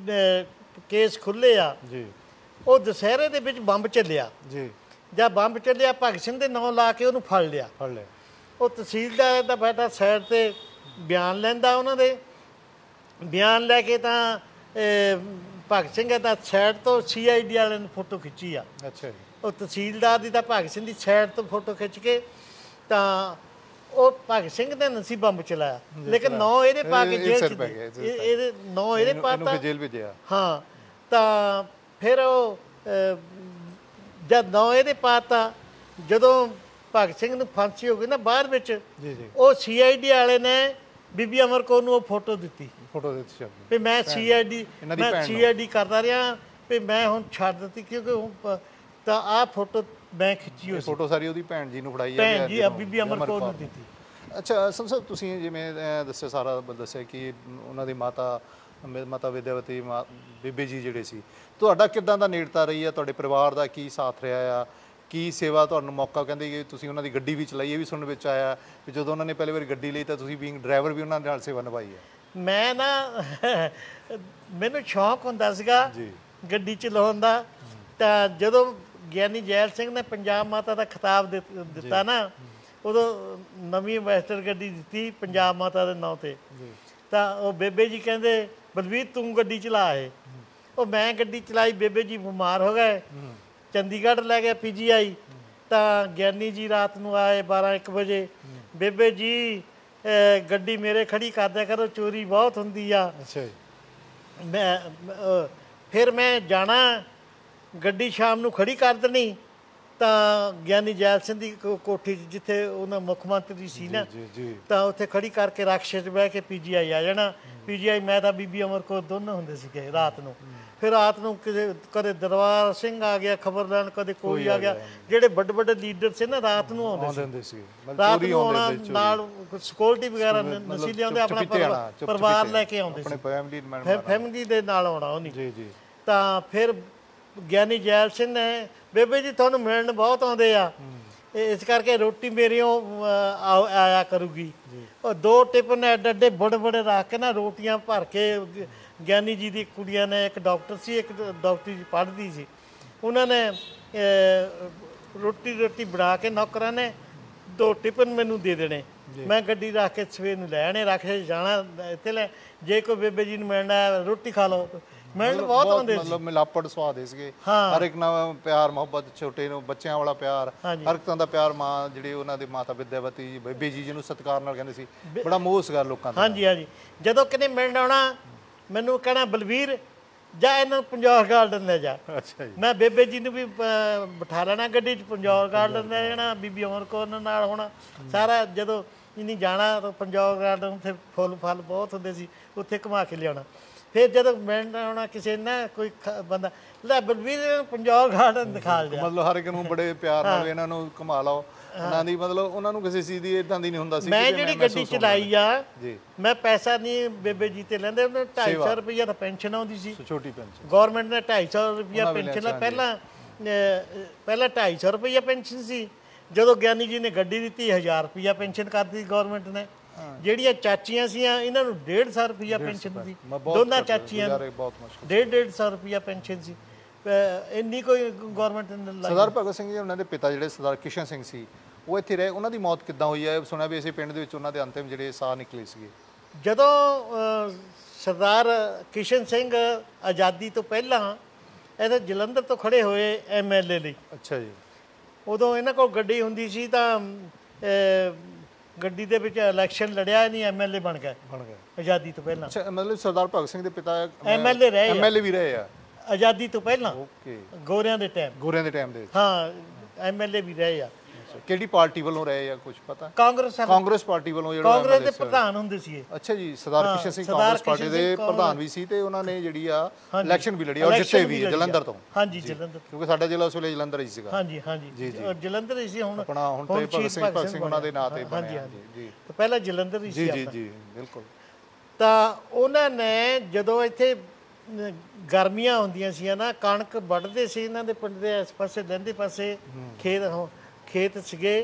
ਕੇਸ ਖੁੱਲੇ ਆ ਜੀ, ਉਹ ਦੁਸਹਿਰੇ ਦੇ ਵਿੱਚ ਬੰਬ ਚੱਲਿਆ ਜੀ, ਜਾਂ ਬੰਬ ਚੱਲਿਆ ਭਗਤ ਸਿੰਘ ਦੇ ਨਾਂ ਲਾ ਕੇ ਉਹਨੂੰ ਫੜ ਲਿਆ ਫੜ ਲਿਆ ਉਹ ਤਹਿਸੀਲਦਾਰ ਦਾ ਬੈਠਾ ਸਾਈਡ ਤੇ ਬਿਆਨ ਲੈਂਦਾ ਉਹਨਾਂ ਦੇ, ਬਿਆਨ ਲੈ ਕੇ ਤਾਂ ਭਗਤ ਸਿੰਘ ਦਾ ਸਾਈਡ ਤੋਂ ਸੀ ਆਈ ਡੀ ਵਾਲਿਆਂ ਨੇ ਫੋਟੋ ਖਿੱਚੀ ਆ।
ਅੱਛਾ ਜੀ।
ਉਹ ਤਹਿਸੀਲਦਾਰ ਦੀ ਤਾਂ ਭਗਤ ਸਿੰਘ ਦੀ ਸਾਈਡ ਤੋਂ ਫੋਟੋ ਖਿੱਚ ਕੇ ਤਾਂ ਉਹ ਭਗਤ ਸਿੰਘ ਨੇ ਨਸੀਬ ਬੰਬ ਚਲਾਇਆ, ਲੇਕਿਨ ਨੌ ਇਹਦੇ ਪਾ ਕੇ ਜੇਲ੍ਹ ਚ ਇਹਦੇ ਨੌ ਇਹਦੇ ਪਾਤਾ
ਜੇਲ੍ਹ ਭੇਜਿਆ।
ਹਾਂ, ਤਾਂ ਫਿਰ ਉਹ ਜਦ ਨੌ ਇਹਦੇ ਪਾਤਾ, ਜਦੋਂ ਭਗਤ ਸਿੰਘ ਨੂੰ ਫਾਂਸੀ ਹੋ ਗਈ ਨਾ ਬਾਅਦ ਵਿੱਚ, ਉਹ ਸੀ ਆਈ ਡੀ ਵਾਲੇ ਨੇ ਬੀਬੀ ਅਮਰ ਕੌਰ ਨੂੰ ਉਹ ਫੋਟੋ ਦਿੱਤੀ
ਫੋਟੋ ਦਿੱਤੀ
ਵੀ ਮੈਂ ਸੀ ਆਈ ਡੀ ਮੈਂ ਸੀ ਆਈ ਡੀ ਕਰਦਾ ਰਿਹਾ ਵੀ ਮੈਂ ਹੁਣ ਛੱਡ ਦਿੱਤੀ, ਕਿਉਂਕਿ ਹੁਣ ਤਾਂ ਆਹ ਫੋਟੋ ਮੈਂ ਖਿੱਚੀ ਹੋਈ
ਫੋਟੋ ਸਾਰੀ ਉਹਦੀ ਭੈਣ ਜੀ ਨੂੰ ਫੜਾਈ ਆ,
ਭੈਣ ਜੀ ਬੀਬੀ ਅਮਰ ਕੌਰ ਨੂੰ ਦਿੱਤੀ।
ਅੱਛਾ ਸੰਤ ਸਾਹਿਬ, ਤੁਸੀਂ ਜਿਵੇਂ ਦੱਸਿਆ ਸਾਰਾ ਦੱਸਿਆ ਕਿ ਉਹਨਾਂ ਦੀ ਮਾਤਾ ਮਾਤਾ ਵਿਦਿਆਵਤੀ ਬੀਬੀ ਜੀ ਜਿਹੜੇ ਸੀ, ਤੁਹਾਡਾ ਕਿੱਦਾਂ ਦਾ ਨੇੜਤਾ ਰਹੀ ਆ, ਤੁਹਾਡੇ ਪਰਿਵਾਰ ਦਾ ਕੀ ਸਾਥ ਰਿਹਾ ਆ, ਕੀ ਸੇਵਾ ਤੁਹਾਨੂੰ ਮੌਕਾ ਕਹਿੰਦੇ ਕਿ ਤੁਸੀਂ ਉਹਨਾਂ ਦੀ ਗੱਡੀ ਵੀ ਚਲਾਈ, ਇਹ ਵੀ ਸੁਣਨ ਵਿੱਚ ਆਇਆ ਕਿ ਜਦੋਂ ਉਹਨਾਂ ਨੇ ਪਹਿਲੀ ਵਾਰੀ ਗੱਡੀ ਲਈ ਤਾਂ ਤੁਸੀਂ ਬੀਇੰਗ ਡਰਾਈਵਰ ਵੀ ਉਹਨਾਂ ਨਾਲ ਸੇਵਾ ਨਿਭਾਈ ਹੈ।
ਮੈਂ ਨਾ ਮੈਨੂੰ ਸ਼ੌਕ ਹੁੰਦਾ ਸੀਗਾ ਗੱਡੀ ਚਲਾਉਣ ਦਾ, ਤਾਂ ਜਦੋਂ ਗਿਆਨੀ ਜੈਲ ਸਿੰਘ ਨੇ ਪੰਜਾਬ ਮਾਤਾ ਦਾ ਖਿਤਾਬ ਦਿੱਤਾ ਨਾ, ਉਦੋਂ ਨਵੀਂ ਵੈਸਟਰ ਗੱਡੀ ਦਿੱਤੀ ਪੰਜਾਬ ਮਾਤਾ ਦੇ ਨਾਂ ਤੇ, ਤਾਂ ਉਹ ਬੇਬੇ ਜੀ ਕਹਿੰਦੇ ਬਲਵੀਰ ਤੂੰ ਗੱਡੀ ਚਲਾ ਏ। ਉਹ ਮੈਂ ਗੱਡੀ ਚਲਾਈ, ਬੇਬੇ ਜੀ ਬਿਮਾਰ ਹੋ ਗਏ, ਚੰਡੀਗੜ੍ਹ ਲੈ ਗਏ ਪੀ ਜੀ ਆਈ, ਤਾਂ ਗਿਆਨੀ ਜੀ ਰਾਤ ਨੂੰ ਆਏ ਬਾਰਾਂ ਇੱਕ ਵਜੇ, ਬੇਬੇ ਜੀ ਗੱਡੀ ਮੇਰੇ ਖੜੀ ਕਰ ਦਿਆ ਕਰੋ, ਚੋਰੀ ਬਹੁਤ ਹੁੰਦੀ ਆ। ਮੈਂ ਫਿਰ ਮੈਂ ਜਾਣਾ ਗੱਡੀ ਸ਼ਾਮ ਨੂੰ ਖੜੀ ਕਰ ਦੇਣੀ, ਤਾਂ ਗਿਆਨੀ ਜੈਲ ਸਿੰਘ ਦੀ ਕੋਠੀ 'ਚ ਜਿੱਥੇ ਉਹਨਾਂ ਮੁੱਖ ਮੰਤਰੀ ਸੀ ਨਾ, ਤਾਂ ਉੱਥੇ ਖੜੀ ਕਰਕੇ ਰਕਸ਼ੇ 'ਚ ਬਹਿ ਕੇ ਪੀ ਜੀ ਆਈ ਆ ਜਾਣਾ। ਪੀ ਜੀ ਆਈ ਮੈਂ ਤਾਂ ਬੀਬੀ ਅਮਰ ਕੌਰ ਦੋਨੋਂ ਹੁੰਦੇ ਸੀਗੇ ਰਾਤ ਨੂੰ। ਫਿਰ ਰਾਤ ਨੂੰ ਕਿਸੇ ਕਦੇ ਦਰਬਾਰ ਸਿੰਘ ਆ ਗਿਆ ਖਬਰ ਲੈਣ, ਕਦੇ ਕੋਈ ਆ ਗਿਆ, ਜਿਹੜੇ ਵੱਡੇ ਵੱਡੇ ਲੀਡਰ ਸੀ ਨਾ ਰਾਤ ਨੂੰ ਆਉਂਦੇ ਸੀ, ਰਾਤ ਨੂੰ ਆਉਣਾ, ਨਾਲ ਸਿਕਿਉਰਿਟੀ ਵਗੈਰਾ ਨਸੀ ਲਿਆਉਂਦੇ, ਆਪਣਾ ਪਰਿਵਾਰ ਲੈ ਕੇ ਆਉਂਦੇ ਸੀ, ਫੈਮਿਲੀ ਦੇ ਨਾਲ ਆਉਣਾ ਉਹਨੇ। ਤਾਂ ਫਿਰ ਗਿਆਨੀ ਜੈਲ ਸਿੰਘ ਨੇ ਬੇਬੇ ਜੀ ਤੁਹਾਨੂੰ ਮਿਲਣ ਬਹੁਤ ਆਉਂਦੇ ਆ, ਇਸ ਕਰਕੇ ਰੋਟੀ ਮੇਰੀਓ ਆਇਆ ਕਰੂਗੀ। ਉਹ ਦੋ ਟਿਫਨ ਐਡੇ ਐਡੇ ਬੜੇ ਬੜੇ ਰੱਖ ਕੇ ਨਾ ਰੋਟੀਆਂ ਭਰ ਕੇ, ਗਿਆਨੀ ਜੀ ਦੀ ਕੁੜੀਆਂ ਨੇ, ਇੱਕ ਡਾਕਟਰ ਸੀ ਇੱਕ ਡਾਕਟਰੀ ਜੀ ਪੜ੍ਹਦੀ ਸੀ, ਉਹਨਾਂ ਨੇ ਰੋਟੀ ਰੋਟੀ ਬਣਾ ਕੇ ਨੌਕਰਾਂ ਨੇ ਦੋ ਟਿਫਨ ਮੈਨੂੰ ਦੇ ਦੇਣੇ, ਮੈਂ ਗੱਡੀ ਰੱਖ ਕੇ ਸਵੇਰ ਨੂੰ ਲੈ ਆਣੇ, ਰਕਸ਼ੇ 'ਚ ਜਾਣਾ ਇੱਥੇ ਲੈ, ਜੇ ਕੋਈ ਬੇਬੇ ਜੀ ਨੂੰ ਮਿਲਣਾ ਰੋਟੀ ਖਾ ਲਓ, ਮਿਲਣ ਬਹੁਤ ਆਉਂਦੇ ਸੀ।
ਮਤਲਬ ਮਿਲਾਪੜ ਸੁਆਦੇ ਸੀਗੇ, ਹਰ ਇੱਕ ਨਾਲ ਪਿਆਰ ਮੁਹੱਬਤ, ਛੋਟੇ ਨੂੰ ਬੱਚਿਆਂ ਵਾਲਾ ਪਿਆਰ, ਹਰ ਇੱਕ ਤਰ੍ਹਾਂ ਦਾ ਪਿਆਰ। ਮਾਂ ਜਿਹੜੀ ਉਹਨਾਂ ਦੇ ਮਾਤਾ ਵਿਦਿਆਵਤੀ ਜੀ ਬੇਬੇ ਜੀ ਜਿਹਨੂੰ ਸਤਿਕਾਰ ਨਾਲ ਕਹਿੰਦੇ ਸੀ, ਬੜਾ ਮੋਹ ਸੀਗਾ ਲੋਕਾਂ ਦਾ।
ਹਾਂਜੀ ਹਾਂਜੀ, ਜਦੋਂ ਕਿਤੇ ਮਿਲਣ ਆਉਣਾ ਮੈਨੂੰ ਕਹਿਣਾ ਬਲਵੀਰ ਜਾ ਇਹਨਾਂ ਨੂੰ ਪੰਜੌਰ ਗਾਰਡਨ ਲੈ ਜਾ। ਮੈਂ ਬੇਬੇ ਜੀ ਨੂੰ ਵੀ ਬਿਠਾ ਲੈਣਾ ਗੱਡੀ 'ਚ, ਪੰਜੌਰ ਗਾਰਡਨ ਲੈ ਜਾਣਾ, ਬੀਬੀ ਅਮਰ ਕੌਰ ਨਾਲ ਹੋਣਾ ਸਾਰਾ। ਜਦੋਂ ਨਹੀਂ ਜਾਣਾ ਤਾਂ ਪੰਜੌਰ ਗਾਰਡਨ, ਉੱਥੇ ਫੁੱਲ ਫਲ ਬਹੁਤ ਹੁੰਦੇ ਸੀ, ਉੱਥੇ ਘੁਮਾ ਕੇ ਲਿਆਉਣਾ। ਫਿਰ ਜਦੋਂ ਮਿਲਣ ਆਉਣਾ ਕਿਸੇ ਨਾ ਕੋਈ ਬੰਦਾ, ਲੈ ਬਲਵੀਰ ਪੰਜੌਰ ਗਾਰਡਨ ਦਿਖਾ ਲਿਆ।
ਮਤਲਬ ਹਰ ਇੱਕ ਨੂੰ ਬੜੇ ਪਿਆਰ ਨਾਲ ਇਹਨਾਂ ਨੂੰ ਘੁਮਾ ਲਓ, ਉਹਨਾਂ ਦੀ ਮਤਲਬ ਉਹਨਾਂ ਨੂੰ ਕਿਸੇ ਚੀਜ਼ ਦੀ ਇਦਾਂ ਦੀ ਨਹੀਂ ਹੁੰਦਾ ਸੀ।
ਮੈਂ ਜਿਹੜੀ ਗੱਡੀ ਚਲਾਈ ਆ, ਮੈਂ ਪੈਸਾ ਨਹੀਂ ਬੇਬੇ ਜੀ ਤੇ ਲੈਂਦੇ, ਉਹਨੇ ਢਾਈ ਸੌ ਰੁਪਈਆ ਤਾਂ ਪੈਨਸ਼ਨ ਆਉਂਦੀ ਸੀ,
ਛੋਟੀ ਪੈਨਸ਼ਨ, ਗੌਰਮੈਂਟ
ਨੇ ਢਾਈ ਸੌ ਰੁਪਈਆ ਪੈਨਸ਼ਨ, ਪਹਿਲਾਂ ਪਹਿਲਾਂ ਢਾਈ ਸੌ ਰੁਪਈਆ ਪੈਨਸ਼ਨ ਸੀ, ਜਦੋਂ ਗਿਆਨੀ ਜੀ ਨੇ ਗੱਡੀ ਦਿੱਤੀ ਹਜ਼ਾਰ ਰੁਪਈਆ ਪੈਨਸ਼ਨ ਕਰਤੀ ਗੌਰਮੈਂਟ ਨੇ। ਜਿਹੜੀਆਂ ਚਾਚੀਆਂ ਸੀ ਇਹਨਾਂ ਨੂੰ ਡੇਢ ਸੌ ਰੁਪਈਆ ਪੈਨਸ਼ਨ ਸੀ, ਦੋਨਾਂ ਚਾਚੀਆਂ ਨੂੰ ਡੇਢ ਡੇਢ ਸੌ ਰੁਪਈਆ ਪੈਨਸ਼ਨ ਸੀ, ਇੰਨੀ ਕੋਈ ਗੌਰਮੈਂਟ ਨੇ।
ਸਰਦਾਰ ਭਗਤ ਸਿੰਘ ਜੀ ਉਹਨਾਂ ਦੇ ਪਿਤਾ ਜਿਹੜੇ ਸਰਦਾਰ ਕਿਸ਼ਨ ਸਿੰਘ ਸੀ, ਉਹ ਇੱਥੇ ਰਹੇ, ਉਹਨਾਂ ਦੀ ਮੌਤ ਕਿੱਦਾਂ ਹੋਈ ਹੈ? ਸੁਣਿਆ ਵੀ ਇਸੇ ਪਿੰਡ ਦੇ ਵਿੱਚ ਉਹਨਾਂ ਦੇ ਅੰਤਿਮ ਜਿਹੜੇ ਸਾਹ ਨਿਕਲੇ ਸੀਗੇ।
ਜਦੋਂ ਸਰਦਾਰ ਕਿਸ਼ਨ ਸਿੰਘ ਆਜ਼ਾਦੀ ਤੋਂ ਪਹਿਲਾਂ ਇਹਦੇ ਜਲੰਧਰ ਤੋਂ ਖੜੇ ਹੋਏ ਐਮ ਐਲ ਏ ਲਈ।
ਅੱਛਾ ਜੀ।
ਉਦੋਂ ਇਹਨਾਂ ਕੋਲ ਗੱਡੀ ਹੁੰਦੀ ਸੀ, ਤਾਂ ਗੱਡੀ ਦੇ ਵਿੱਚ ਇਲੈਕਸ਼ਨ ਲੜਿਆ, ਨਹੀਂ ਐਮ ਐਲ ਏ ਬਣ ਗਏ
ਬਣ ਗਏ
ਆਜ਼ਾਦੀ ਤੋਂ ਪਹਿਲਾਂ।
ਅੱਛਾ, ਮਤਲਬ ਸਰਦਾਰ ਭਗਤ ਸਿੰਘ ਦੇ ਪਿਤਾ
ਐਮ ਐਲ ਏ ਰਹੇ,
ਐਮ ਐਲ ਏ ਵੀ ਰਹੇ ਆ
ਆਜ਼ਾਦੀ ਤੋਂ ਪਹਿਲਾਂ।
ਓਕੇ,
ਗੋਰਿਆਂ ਦੇ ਟਾਈਮ,
ਗੋਰਿਆਂ ਦੇ ਟਾਈਮ ਦੇ,
ਹਾਂ ਐਮ ਐਲ ਏ ਵੀ ਰਹੇ ਆ।
ਕਿਹੜੀ ਪਾਰਟੀ ਵੱਲੋਂ ਰਹੇ ਆ ਕੁਝ ਪਤਾ?
ਕਾਂਗਰਸ
ਕਾਂਗਰਸ ਪਾਰਟੀ ਵੱਲੋਂ, ਜਿਹੜਾ
ਕਾਂਗਰਸ ਦੇ ਪ੍ਰਧਾਨ ਹੁੰਦੇ ਸੀ।
ਅੱਛਾ ਜੀ, ਸਰਦਾਰ ਕਿਸ਼ਨ ਸਿੰਘ ਕਾਂਗਰਸ ਪਾਰਟੀ ਦੇ ਪ੍ਰਧਾਨ ਵੀ ਸੀ, ਤੇ ਉਹਨਾਂ ਨੇ ਜਿਹੜੀ ਆ ਇਲੈਕਸ਼ਨ ਵੀ ਲੜੀ, ਔਰ ਜਿੱਤੇ ਵੀ ਜਲੰਧਰ ਤੋਂ।
ਹਾਂਜੀ, ਜਲੰਧਰ,
ਕਿਉਂਕਿ ਸਾਡਾ ਜ਼ਿਲ੍ਹਾ ਉਸ ਵੇਲੇ ਜਲੰਧਰ ਹੀ ਸੀਗਾ।
ਹਾਂਜੀ ਹਾਂਜੀ ਜੀ, ਜਲੰਧਰ ਹੀ ਸੀ। ਹੁਣ
ਆਪਣਾ ਹੁਣ ਤੇ ਭਗਤ ਸਿੰਘ ਭਗਤ ਸਿੰਘ ਉਹਨਾਂ ਦੇ ਨਾਂ ਤੇ ਬਣਿਆ
ਜੀ, ਤਾਂ ਪਹਿਲਾਂ ਜਲੰਧਰ ਹੀ ਸੀ।
ਜੀ ਜੀ ਜੀ ਬਿਲਕੁਲ।
ਤਾਂ ਉਹਨਾਂ ਨੇ ਜਦੋਂ ਇੱਥੇ ਗਰਮੀਆਂ ਹੁੰਦੀਆਂ ਸੀ ਨਾ, ਕਣਕ ਵੱਢਦੇ ਸੀ ਇਹਨਾਂ ਦੇ ਪਿੰਡ ਦੇ ਇਸ ਪਾਸੇ ਲਹਿੰਦੇ ਪਾਸੇ ਖੇਤ ਖੇਤ ਸੀਗੇ,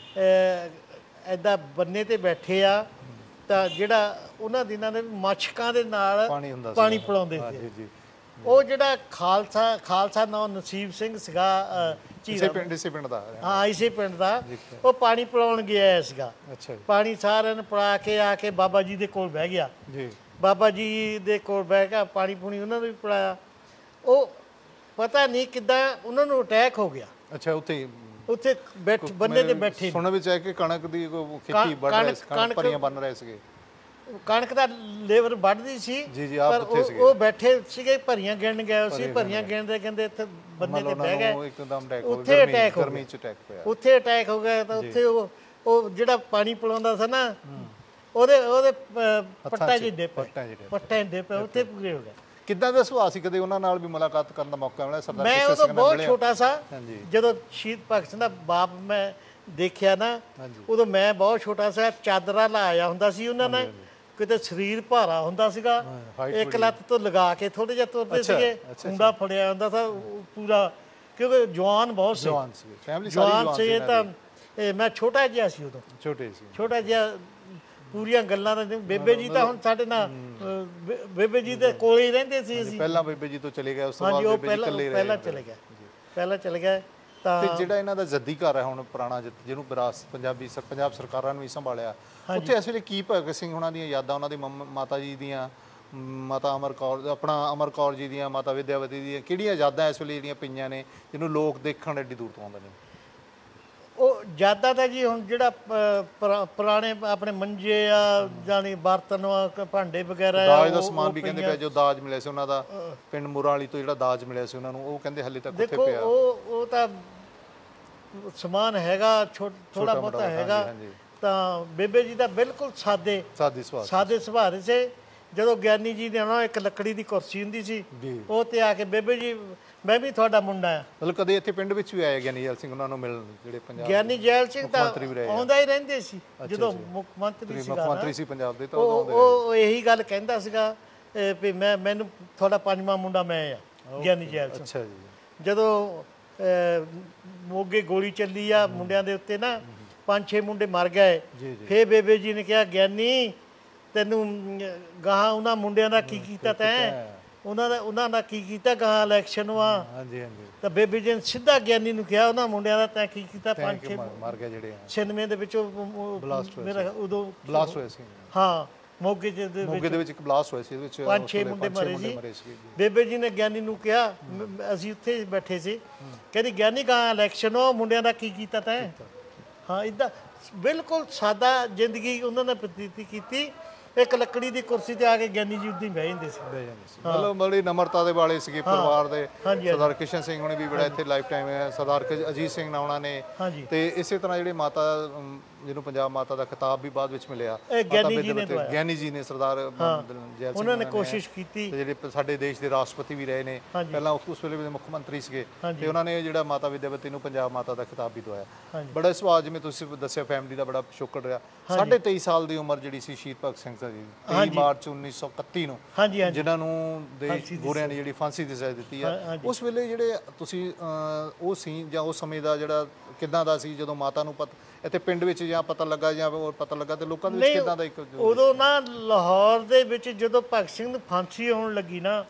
ਇੱਦਾਂ ਬੰਨੇ 'ਤੇ ਬੈਠੇ ਆ, ਤਾਂ ਜਿਹੜਾ ਉਹਨਾਂ ਦਿਨਾਂ ਦੇ ਮੱਛਕਾਂ ਦੇ ਨਾਲ ਪਾਣੀ ਪਿਲਾਉਂਦੇ ਸੀ। ਉਹ ਜਿਹੜਾ ਖਾਲਸਾ ਖਾਲਸਾ ਨਾਂ ਨਸੀਬ ਸਿੰਘ ਸੀਗਾ,
ਇਸੇ ਪਿੰਡ ਇਸੇ ਪਿੰਡ ਦਾ,
ਹਾਂ ਇਸੇ ਪਿੰਡ ਦਾ, ਉਹ ਪਾਣੀ ਪਿਲਾਉਣ ਗਿਆ ਸੀਗਾ।
ਅੱਛਾ,
ਪਾਣੀ ਸਾਰਿਆਂ ਨੂੰ ਪਿਲਾ ਕੇ ਆ ਕੇ ਬਾਬਾ ਜੀ ਦੇ ਕੋਲ ਬਹਿ ਗਿਆ ਜੀ। ਬਾਬਾ ਜੀ ਦੇ ਕੋਲ ਬਹਿ ਕੇ ਪਾਣੀ ਪੂਣੀ ਉਹਨਾਂ ਨੂੰ ਵੀ ਪਿਲਾਇਆ। ਉਹ ਪਤਾ ਨਹੀਂ ਕਿੱਦਾਂ ਉਹਨਾਂ ਨੂੰ ਅਟੈਕ ਹੋ ਗਿਆ।
ਅੱਛਾ, ਉੱਥੇ
ਉੱਥੇ ਬੈਠ ਬੰਦੇ ਤੇ ਬੈਠੇ
ਸੁਣਨ ਵਿੱਚ ਆਇਆ ਕਿ ਕਣਕ ਦੀ ਖੇਤੀ ਵੱਢ ਰਹੇ ਸੀ, ਕਣਕ ਭਰੀਆਂ ਬੰਨ ਰਹੇ ਸੀਗੇ।
ਕਣਕ ਦਾ ਲੇਬਰ ਵੱਢਦੀ ਸੀ
ਜੀ ਜੀ ਆਪ ਉੱਥੇ ਸੀਗੇ।
ਉਹ ਬੈਠੇ ਸੀਗੇ ਭਰੀਆਂ ਗਿਣਨ ਗਏ ਸੀ, ਭਰੀਆਂ ਗਿਣਦੇ ਕਹਿੰਦੇ ਇੱਥੇ ਬੰਦੇ ਤੇ ਬਹਿ ਗਏ,
ਇੱਕਦਮ ਅਟੈਕ ਹੋ ਗਿਆ,
ਉੱਥੇ ਅਟੈਕ ਹੋ
ਗਰਮੀ ਚ ਅਟੈਕ ਹੋਇਆ,
ਉੱਥੇ ਅਟੈਕ ਹੋ ਗਿਆ। ਤਾਂ ਉੱਥੇ ਉਹ ਉਹ ਜਿਹੜਾ ਪਾਣੀ ਪਿਲਾਉਂਦਾ ਸੀ ਨਾ ਉਹਦੇ ਉਹਦੇ ਪੱਟਾਂ ਜਿੱਡੇ ਪਏ ਪੱਟਾਂ ਜਿੱਡੇ ਪਏ ਉੱਥੇ ਪੂਰੇ ਹੋ ਗਏ।
ਕਿੱਦਾਂ ਦਾ ਸੁਭਾਅ ਸੀ? ਕਦੇ ਉਹਨਾਂ ਨਾਲ ਵੀ ਮੁਲਾਕਾਤ ਕਰਨ ਦਾ ਮੌਕਾ ਮਿਲਿਆ ਸਰਦਾਰ
ਮੈਂ ਉਦੋਂ ਬਹੁਤ ਛੋਟਾ ਸਾਂ ਜਦੋਂ ਸ਼ਹੀਦ ਭਗਤ ਸਿੰਘ ਦਾ ਬਾਪ ਮੈਂ ਦੇਖਿਆ ਨਾ, ਉਦੋਂ ਮੈਂ ਬਹੁਤ ਛੋਟਾ ਸਾਂ। ਚਾਦਰਾ ਲਾਇਆ ਹੁੰਦਾ ਸੀ ਉਹਨਾਂ ਨੇ, ਕਿਤੇ ਸਰੀਰ ਭਾਰਾ ਹੁੰਦਾ ਸੀਗਾ, ਇੱਕ ਲੱਤ ਤੋਂ ਲਗਾ ਕੇ ਥੋੜੇ ਜਿਹਾ ਤੁਰਦੇ ਸੀਗੇ, ਖੁੰਡਾ ਫੜਿਆ ਹੁੰਦਾ ਸੀ ਪੂਰਾ, ਕਿਉਂਕਿ ਜਵਾਨ ਬਹੁਤ ਸੀ, ਜਵਾਨ ਸੀ। ਤਾਂ ਮੈਂ ਛੋਟਾ ਜਿਹਾ ਸੀ ਉਦੋਂ,
ਛੋਟੇ ਸੀ
ਛੋਟਾ ਜਿਹਾ। ਪੂਰੀਆਂ ਗੱਲਾਂ ਦਾ ਬੇਬੇ ਜੀ ਤਾਂ ਹੁਣ ਸਾਡੇ ਨਾਲ ਬੇਬੇ ਜੀ ਦੇ ਕੋਲ ਹੀ ਰਹਿੰਦੇ ਸੀ ਅਸੀਂ।
ਪਹਿਲਾਂ ਬੇਬੇ ਜੀ ਤੋਂ ਚਲੇ ਗਏ, ਉਸ ਤੋਂ ਬਾਅਦ ਬੇਬੇ ਜੀ ਇਕੱਲੇ ਰਹੇ।
ਪਹਿਲਾਂ ਚਲੇ ਗਏ ਪਹਿਲਾਂ ਚਲੇ ਗਏ ਤਾਂ।
ਤੇ ਜਿਹੜਾ ਇਹਨਾਂ ਦਾ ਜੱਦੀ ਘਰ ਹੈ ਹੁਣ ਪੁਰਾਣਾ, ਜਿਹਨੂੰ ਵਿਰਾਸਤ ਪੰਜਾਬੀ ਪੰਜਾਬ ਸਰਕਾਰਾਂ ਨੇ ਵੀ ਸੰਭਾਲਿਆ, ਉੱਥੇ ਇਸ ਵੇਲੇ ਕੀ ਭਗਤ ਸਿੰਘ ਉਹਨਾਂ ਦੀਆਂ ਯਾਦਾਂ, ਉਹਨਾਂ ਦੀ ਮਾਤਾ ਜੀ ਦੀਆਂ, ਮਾਤਾ ਅਮਰ ਕੌਰ, ਆਪਣਾ ਅਮਰ ਕੌਰ ਜੀ ਦੀਆਂ, ਮਾਤਾ ਵਿਦਿਆਵਤੀ ਦੀਆਂ ਕਿਹੜੀਆਂ ਯਾਦਾਂ ਇਸ ਵੇਲੇ ਜਿਹੜੀਆਂ ਪਈਆਂ ਨੇ ਜਿਹਨੂੰ ਲੋਕ ਦੇਖਣ ਐਡੀ ਦੂਰ ਤੋਂ ਆਉਂਦੇ ਨੇ?
ਉਹ ਯਾਦਾਂ ਤਾਂ ਜੀ ਹੁਣ ਜਿਹੜਾ ਪੁਰਾਣੇ ਆਪਣੇ ਮੰਜੇ ਆ, ਜਾਨੀ ਬਰਤਨ ਭਾਂਡੇ ਵਗੈਰਾ,
ਦਾਜ ਦਾ ਸਮਾਨ ਵੀ ਕਹਿੰਦੇ ਪਿਆ, ਜੋ ਦਾਜ ਮਿਲਿਆ ਸੀ ਉਹਨਾਂ ਦਾ ਪਿੰਡ ਮੁਰਾਂ ਵਾਲੀ ਤੋਂ, ਜਿਹੜਾ ਦਾਜ ਮਿਲਿਆ ਸੀ ਉਹਨਾਂ ਨੂੰ, ਉਹ ਕਹਿੰਦੇ ਹਲੇ ਤੱਕ ਉੱਥੇ ਪਿਆ।
ਉਹ ਉਹ ਤਾਂ ਸਮਾਨ ਹੈਗਾ, ਥੋੜਾ ਬਹੁਤਾ ਹੈਗਾ। ਤਾਂ ਬੇਬੇ ਜੀ ਦਾ ਬਿਲਕੁਲ ਸਾਦੇ
ਸਾਦੇ ਸੁਭਾਅ
ਸਾਦੇ ਸੁਭਾਅ ਦੇ ਸੀ। ਜਦੋਂ ਗਿਆਨੀ ਜੀ ਨੇ ਆਉਣਾ, ਇੱਕ ਲੱਕੜੀ ਦੀ ਕੁਰਸੀ ਹੁੰਦੀ ਸੀ, ਉਹ ਤੇ ਆ ਕੇ ਬੇਬੇ ਜੀ ਮੈਂ ਵੀ ਤੁਹਾਡਾ ਮੁੰਡਾ ਆ।
ਮਤਲਬ ਕਦੇ ਇੱਥੇ ਪਿੰਡ ਵਿੱਚ ਵੀ ਆਇਆ ਗਿਆਨੀ ਜੈਲ ਸਿੰਘ ਉਹਨਾਂ ਨੂੰ ਮਿਲਣ? ਜਿਹੜੇ ਪੰਜਾਬ
ਗਿਆਨੀ ਜੈਲ ਸਿੰਘ ਤਾਂ ਆਉਂਦਾ ਹੀ ਰਹਿੰਦੇ ਸੀ ਜਦੋਂ ਮੁੱਖ ਮੰਤਰੀ ਸੀ,
ਮੁੱਖ ਮੰਤਰੀ ਸੀ ਪੰਜਾਬ ਦੇ, ਤਾਂ
ਉਹ ਇਹੀ ਗੱਲ ਕਹਿੰਦਾ ਸੀਗਾ ਵੀ ਮੈਂ ਮੈਨੂੰ ਤੁਹਾਡਾ ਪੰਜਵਾਂ ਮੁੰਡਾ ਮੈਂ ਆ, ਗਿਆਨੀ ਜੈਲ ਸਿੰਘ।
ਅੱਛਾ ਜੀ।
ਜਦੋਂ ਮੋਗੇ ਗੋਲੀ ਚੱਲੀ ਆ ਮੁੰਡਿਆਂ ਦੇ ਉੱਤੇ ਨਾ, ਪੰਜ ਛੇ ਮੁੰਡੇ ਮਰ ਗਏ, ਫੇਰ ਬੇਬੇ ਜੀ ਨੇ ਕਿਹਾ ਗਿਆਨੀ ਤੈਨੂੰ ਗਾਹਾਂ ਉਹਨਾਂ ਮੁੰਡਿਆਂ ਦਾ ਕੀ ਕੀਤਾ ਤੈਂ, ਉਹਨਾਂ ਦਾ ਉਹਨਾਂ ਦਾ ਕੀ ਕੀਤਾ ਗਾਹਾਂ ਇਲੈਕਸ਼ਨ ਵਾ।
ਹਾਂਜੀ ਹਾਂਜੀ। ਤਾਂ
ਬੇਬੇ ਜੀ ਨੇ ਸਿੱਧਾ ਗਿਆਨੀ ਨੂੰ ਕਿਹਾ ਉਹਨਾਂ ਮੁੰਡਿਆਂ ਦਾ ਤੈਂ ਕੀ ਕੀਤਾ, ਪੰਜ ਛੇ
ਮਰ ਗਏ ਜਿਹੜੇ
ਛਿਆਨਵੇਂ ਦੇ ਵਿੱਚ ਮੇਰਾ ਉਦੋਂ
ਬਲਾਸਟ ਹੋਇਆ ਸੀ।
ਹਾਂ, ਮੋਗੇ ਦੇ ਵਿੱਚ
ਮੋਗੇ ਦੇ ਵਿੱਚ ਇੱਕ ਬਲਾਸਟ ਹੋਇਆ ਸੀ, ਇਹਦੇ ਵਿੱਚ
ਪੰਜ ਛੇ ਮੁੰਡੇ ਮਰੇ ਸੀ। ਬੇਬੇ ਜੀ ਨੇ ਗਿਆਨੀ ਨੂੰ ਕਿਹਾ, ਅਸੀਂ ਉੱਥੇ ਬੈਠੇ ਸੀ, ਕਹਿੰਦੀ ਗਿਆਨੀ ਗਾਹਾਂ ਇਲੈਕਸ਼ਨ ਉਹ ਮੁੰਡਿਆਂ ਦਾ ਕੀ ਕੀਤਾ ਤੈਂ। ਹਾਂ, ਇੱਦਾਂ ਬਿਲਕੁਲ ਸਾਦਾ ਜ਼ਿੰਦਗੀ ਉਹਨਾਂ ਨੇ ਬਤੀਤ ਕੀਤੀ। ਇੱਕ ਲੱਕੜੀ ਦੀ ਕੁਰਸੀ ਤੇ ਆ ਕੇ ਗਿਆਨੀ ਜੀ ਉੱਦਾਂ ਹੀ ਬਹਿ ਜਾਂਦੇ ਸੀ।
ਮਤਲਬ ਬੜੀ ਨਮਰਤਾ ਦੇ ਵਾਲੇ ਸੀਗੇ ਪਰਿਵਾਰ ਦੇ। ਸਰਦਾਰ ਕਿਸ਼ਨ ਸਿੰਘ ਹੁਣੇ ਵੀ ਬੜਾ ਇੱਥੇ ਲਾਈਫ ਟਾਈਮ ਹੈ, ਸਰਦਾਰ ਅਜੀਤ ਸਿੰਘ ਨਾਉਣਾ ਨੇ, ਤੇ ਇਸੇ ਤਰ੍ਹਾਂ ਜਿਹੜੇ ਮਾਤਾ ਜਿਹਨੂੰ ਪੰਜਾਬ ਮਾਤਾ ਦਾ ਖਿਤਾਬ ਵੀ ਬਾਅਦ ਵਿੱਚ ਮਿਲਿਆ, ਗਿਆਨੀ ਜੀ ਨੇ, ਸਰਦਾਰ ਜੈਲ ਸਿੰਘ,
ਉਹਨਾਂ ਨੇ ਕੋਸ਼ਿਸ਼ ਕੀਤੀ।
ਜਿਹੜੇ ਸਾਡੇ ਦੇਸ਼ ਦੇ ਰਾਸ਼ਟਰਪਤੀ ਵੀ ਰਹੇ ਨੇ, ਪਹਿਲਾਂ ਉਸ ਵੇਲੇ ਮੁੱਖ ਮੰਤਰੀ ਸੀਗੇ, ਤੇ ਉਹਨਾਂ ਨੇ ਜਿਹੜਾ ਮਾਤਾ ਵਿਦਿਆਵਤੀ ਨੂੰ ਪੰਜਾਬ ਮਾਤਾ ਦਾ ਖਿਤਾਬ ਵੀ ਦਵਾਇਆ। ਬੜਾ ਸੁਭਾਅ, ਜਿਵੇਂ ਤੁਸੀਂ ਦੱਸਿਆ, ਫੈਮਿਲੀ ਦਾ ਬੜਾ ਪਿਛੋਕੜ ਰਿਹਾ। ਸਾਢੇ ਤੇਈ ਸਾਲ ਦੀ ਉਮਰ ਜਿਹੜੀ ਸੀ ਸ਼ਹੀਦ ਭਗਤ ਸਿੰਘ ਜੀ, ਤੇਈ ਮਾਰਚ ਉੱਨੀ ਸੌ ਇਕੱਤੀ ਨੂੰ, ਜਿਨ੍ਹਾਂ ਨੂੰ ਦੇਸ਼ ਗੋਰਿਆਂ ਨੇ ਜਿਹੜੀ ਫਾਂਸੀ ਦੀ ਸਜ਼ਾ ਦਿੱਤੀ ਆ, ਉਸ ਵੇਲੇ ਜਿਹੜੇ ਤੁਸੀਂ ਉਹ ਸੀ ਜਾਂ ਉਸ ਸਮੇਂ ਦਾ ਜਿਹੜਾ ਕਿੱਦਾਂ ਦਾ ਸੀ ਜਦੋਂ ਮਾਤਾ ਨੂੰ ਪਤਾ ਇੱਥੇ ਪਿੰਡ ਵਿੱਚ ਜਾਂ ਪਤਾ ਲੱਗਾ ਜਾਂ ਹੋਰ ਪਤਾ ਲੱਗਾ, ਤੇ ਲੋਕਾਂ ਦੇ ਵਿੱਚ ਕਿੱਦਾਂ ਦਾ? ਇੱਕ
ਉਦੋਂ ਨਾ ਲਾਹੌਰ ਦੇ ਵਿੱਚ ਜਦੋਂ ਭਗਤ ਸਿੰਘ ਨੂੰ ਫਾਂਸੀ ਹੋਣ ਲੱਗੀ ਨਾ,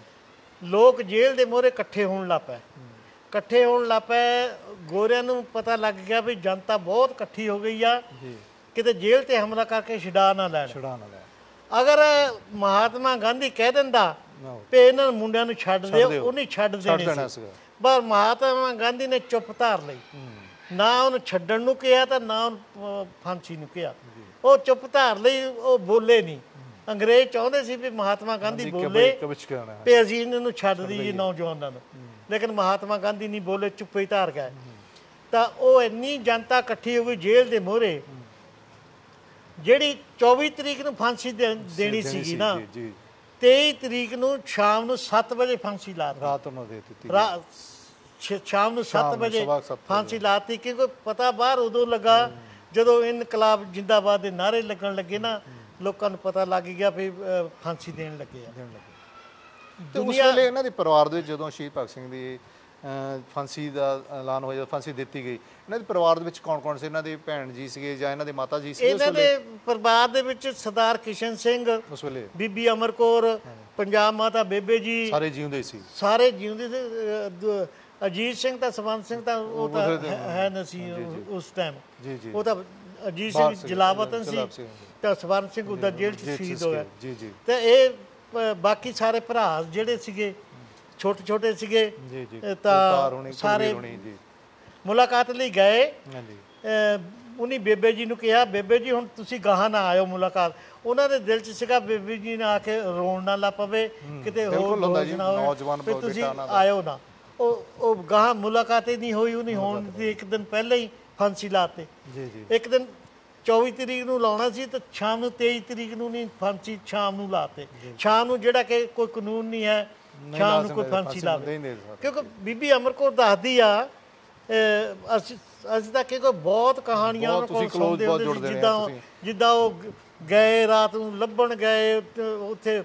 ਲੋਕ ਜੇਲ੍ਹ ਦੇ ਮੂਹਰੇ ਇਕੱਠੇ ਹੋਣ ਲੱਗ ਪਏ ਇਕੱਠੇ ਹੋਣ ਲੱਗ ਪਏ ਗੋਰਿਆਂ ਨੂੰ ਪਤਾ ਲੱਗ ਗਿਆ ਵੀ ਜਨਤਾ ਬਹੁਤ ਇਕੱਠੀ ਹੋ ਗਈ ਆ, ਕਿਤੇ ਜੇਲ੍ਹ ਤੇ ਹਮਲਾ ਕਰਕੇ ਛੁਡਾ ਨਾ ਲੈਣ।
ਛੁਡਾ ਨਾ ਲੈਣ।
ਅਗਰ ਮਹਾਤਮਾ ਗਾਂਧੀ ਕਹਿ ਦਿੰਦਾ ਵੀ ਇਹਨਾਂ ਮੁੰਡਿਆਂ ਨੂੰ ਛੱਡ ਦਿਓ, ਉਹ ਨਹੀਂ ਛੱਡ ਦੇਣੇ ਸੀ, ਪਰ ਮਹਾਤਮਾ ਗਾਂਧੀ ਨੇ ਚੁੱਪ ਧਾਰ ਲਈ, ਨਾ ਉਹਨੂੰ ਛੱਡਣ ਨੂੰ ਕਿਹਾ ਤਾਂ ਨਾ ਉਹਨੂੰ ਫਾਂਸੀ ਨੂੰ ਕਿਹਾ, ਉਹ ਚੁੱਪ ਧਾਰ ਲਈ, ਉਹ ਬੋਲੇ ਨਹੀਂ। ਅੰਗਰੇਜ਼ ਚਾਹੁੰਦੇ ਸੀ ਵੀ ਮਹਾਤਮਾ ਗਾਂਧੀ ਬੋਲੇ ਵੀ ਅਸੀਂ ਇਹਨਾਂ ਨੂੰ ਛੱਡ ਦਈਏ ਨੌਜਵਾਨਾਂ ਨੂੰ, ਲੇਕਿਨ ਮਹਾਤਮਾ ਗਾਂਧੀ ਨਹੀਂ ਬੋਲੇ, ਚੁੱਪ ਹੀ ਧਾਰ ਗਏ। ਤਾਂ ਉਹ ਇੰਨੀ ਜਨਤਾ ਇਕੱਠੀ ਹੋ ਗਈ ਜੇਲ੍ਹ ਦੇ ਮੂਹਰੇ, ਜਿਹੜੀ ਚੌਵੀ ਤਰੀਕ ਨੂੰ ਫਾਂਸੀ ਦੇਣੀ ਸੀਗੀ ਨਾ, ਤੇਈ ਤਰੀਕ ਨੂੰ ਸ਼ਾਮ ਨੂੰ ਸੱਤ ਵਜੇ ਫਾਂਸੀ ਲਾ ਦਿੱਤੀ,
ਰਾਤ ਨੂੰ ਦੇ ਦਿੱਤੀ,
ਸ਼ਾਮ ਨੂੰ ਸੱਤ ਵਜੇ ਫਾਂਸੀ ਲਾਤੀ। ਕਿਉਂਕਿ ਪਤਾ ਬਾਹਰ ਉਦੋਂ ਲੱਗਾ ਜਦੋਂ ਇਨਕਲਾਬ ਜਿੰਦਾਬਾਦ ਦੇ ਨਾਅਰੇ ਲੱਗਣ ਲੱਗੇ ਨਾ, ਲੋਕਾਂ ਨੂੰ ਪਤਾ ਲੱਗ ਗਿਆ ਵੀ ਫਾਂਸੀ ਦੇਣ ਲੱਗੇ ਆ।
ਤੇ ਉਸ ਵੇਲੇ ਇਹਨਾਂ ਦੇ ਪਰਿਵਾਰ ਦੇ ਜਦੋਂ ਸ਼ਹੀਦ ਭਗਤ ਸਿੰਘ ਦੀ ਫਾਂਸੀ ਦਾ ਐਲਾਨ ਹੋਇਆ, ਫਾਂਸੀ ਦਿੱਤੀ ਗਈ, ਇਹਨਾਂ ਦੇ ਪਰਿਵਾਰ ਦੇ ਵਿੱਚ ਕੌਣ ਕੌਣ ਸੀ? ਇਹਨਾਂ ਦੇ ਭੈਣ ਜੀ ਸੀਗੇ ਜਾਂ ਇਹਨਾਂ ਦੇ ਮਾਤਾ ਜੀ ਸੀਗੇ?
ਇਹਨਾਂ ਦੇ ਪਰਿਵਾਰ ਦੇ ਵਿੱਚ ਸਰਦਾਰ ਕਿਸ਼ਨ ਸਿੰਘ, ਉਸ ਵੇਲੇ ਬੀਬੀ ਅਮਰ ਕੌਰ, ਪੰਜਾਬ ਮਾਤਾ ਬੇਬੇ ਜੀ,
ਸਾਰੇ ਜਿਉਂਦੇ ਸੀ,
ਸਾਰੇ ਜਿਉਂਦੇ ਸੀ। ਅਜੀਤ ਸਿੰਘ ਤਾਂ ਸਵੰਤ ਸਿੰਘ ਤਾਂ ਉਹ ਤਾਂ ਹੈ ਨਾ ਸੀ ਉਸ ਟਾਈਮ, ਉਹ ਤਾਂ ਅਜੀਤ ਸਿੰਘ ਜਲਾਵਤਨ ਸੀ ਤਾਂ ਸਵਰਨ ਸਿੰਘ ਉਹਦਾ ਜੇਲ੍ਹ 'ਚ ਸ਼ਹੀਦ ਹੋਇਆ ਜੀ ਜੀ ਤੇ ਇਹ ਬਾਕੀ ਸਾਰੇ ਭਰਾ ਜਿਹੜੇ ਸੀਗੇ ਛੋਟੇ ਛੋਟੇ ਸੀਗੇ ਤਾਂ ਸਾਰੇ ਮੁਲਾਕਾਤ ਲਈ ਗਏ। ਉਹਨੇ ਬੇਬੇ ਜੀ ਨੂੰ ਕਿਹਾ ਬੇਬੇ ਜੀ ਹੁਣ ਤੁਸੀਂ ਗਾਹਾਂ ਨਾ ਆਇਓ ਮੁਲਾਕਾਤ। ਉਹਨਾਂ ਦੇ ਦਿਲ 'ਚ ਸੀਗਾ ਬੇਬੇ ਜੀ ਨੇ ਆ ਕੇ ਰੋਣ ਨਾ ਲਾ ਪਵੇ ਕਿਤੇ ਹੋਰ ਨਾ ਹੋਵੇ ਤੁਸੀਂ ਆਇਓ ਨਾ। ਉਹ ਉਹ ਗਾਹਾਂ ਮੁਲਾਕਾਤ ਹੀ ਨਹੀਂ ਹੋਈ। ਉਹਨੇ ਹੋਣ ਦੀ ਇੱਕ ਦਿਨ ਪਹਿਲਾਂ ਹੀ ਫਾਂਸੀ ਲਾਤੇ। ਇੱਕ ਦਿਨ ਚੌਵੀ ਤਰੀਕ ਨੂੰ ਲਾਉਣਾ ਸੀ ਤੇ ਸ਼ਾਮ ਨੂੰ ਤੇਈ ਤਰੀਕ ਨੂੰ ਨਹੀਂ ਫਾਂਸੀ ਸ਼ਾਮ ਨੂੰ ਲਾਤੇ। ਸ਼ਾਮ ਨੂੰ ਜਿਹੜਾ ਕਿ ਕੋਈ ਕਾਨੂੰਨ ਨਹੀਂ ਹੈ ਸ਼ਾਮ ਨੂੰ ਕੋਈ ਫਾਂਸੀ ਲਾਵੇ ਕਿਉਂਕਿ ਬੀਬੀ ਅਮਰ ਕੌਰ ਦੱਸਦੀ ਆ ਅਸੀਂ ਅਸੀਂ ਤਾਂ ਕਿ ਕੋਈ ਬਹੁਤ ਕਹਾਣੀਆਂ ਉਹਨਾਂ ਕੋਲ ਸੁਣਦੇ ਹੁੰਦੇ ਸੀ ਜਿੱਦਾਂ ਜਿੱਦਾਂ ਉਹ ਗਏ ਰਾਤ ਨੂੰ ਲੱਭਣ ਗਏ ਉੱਥੇ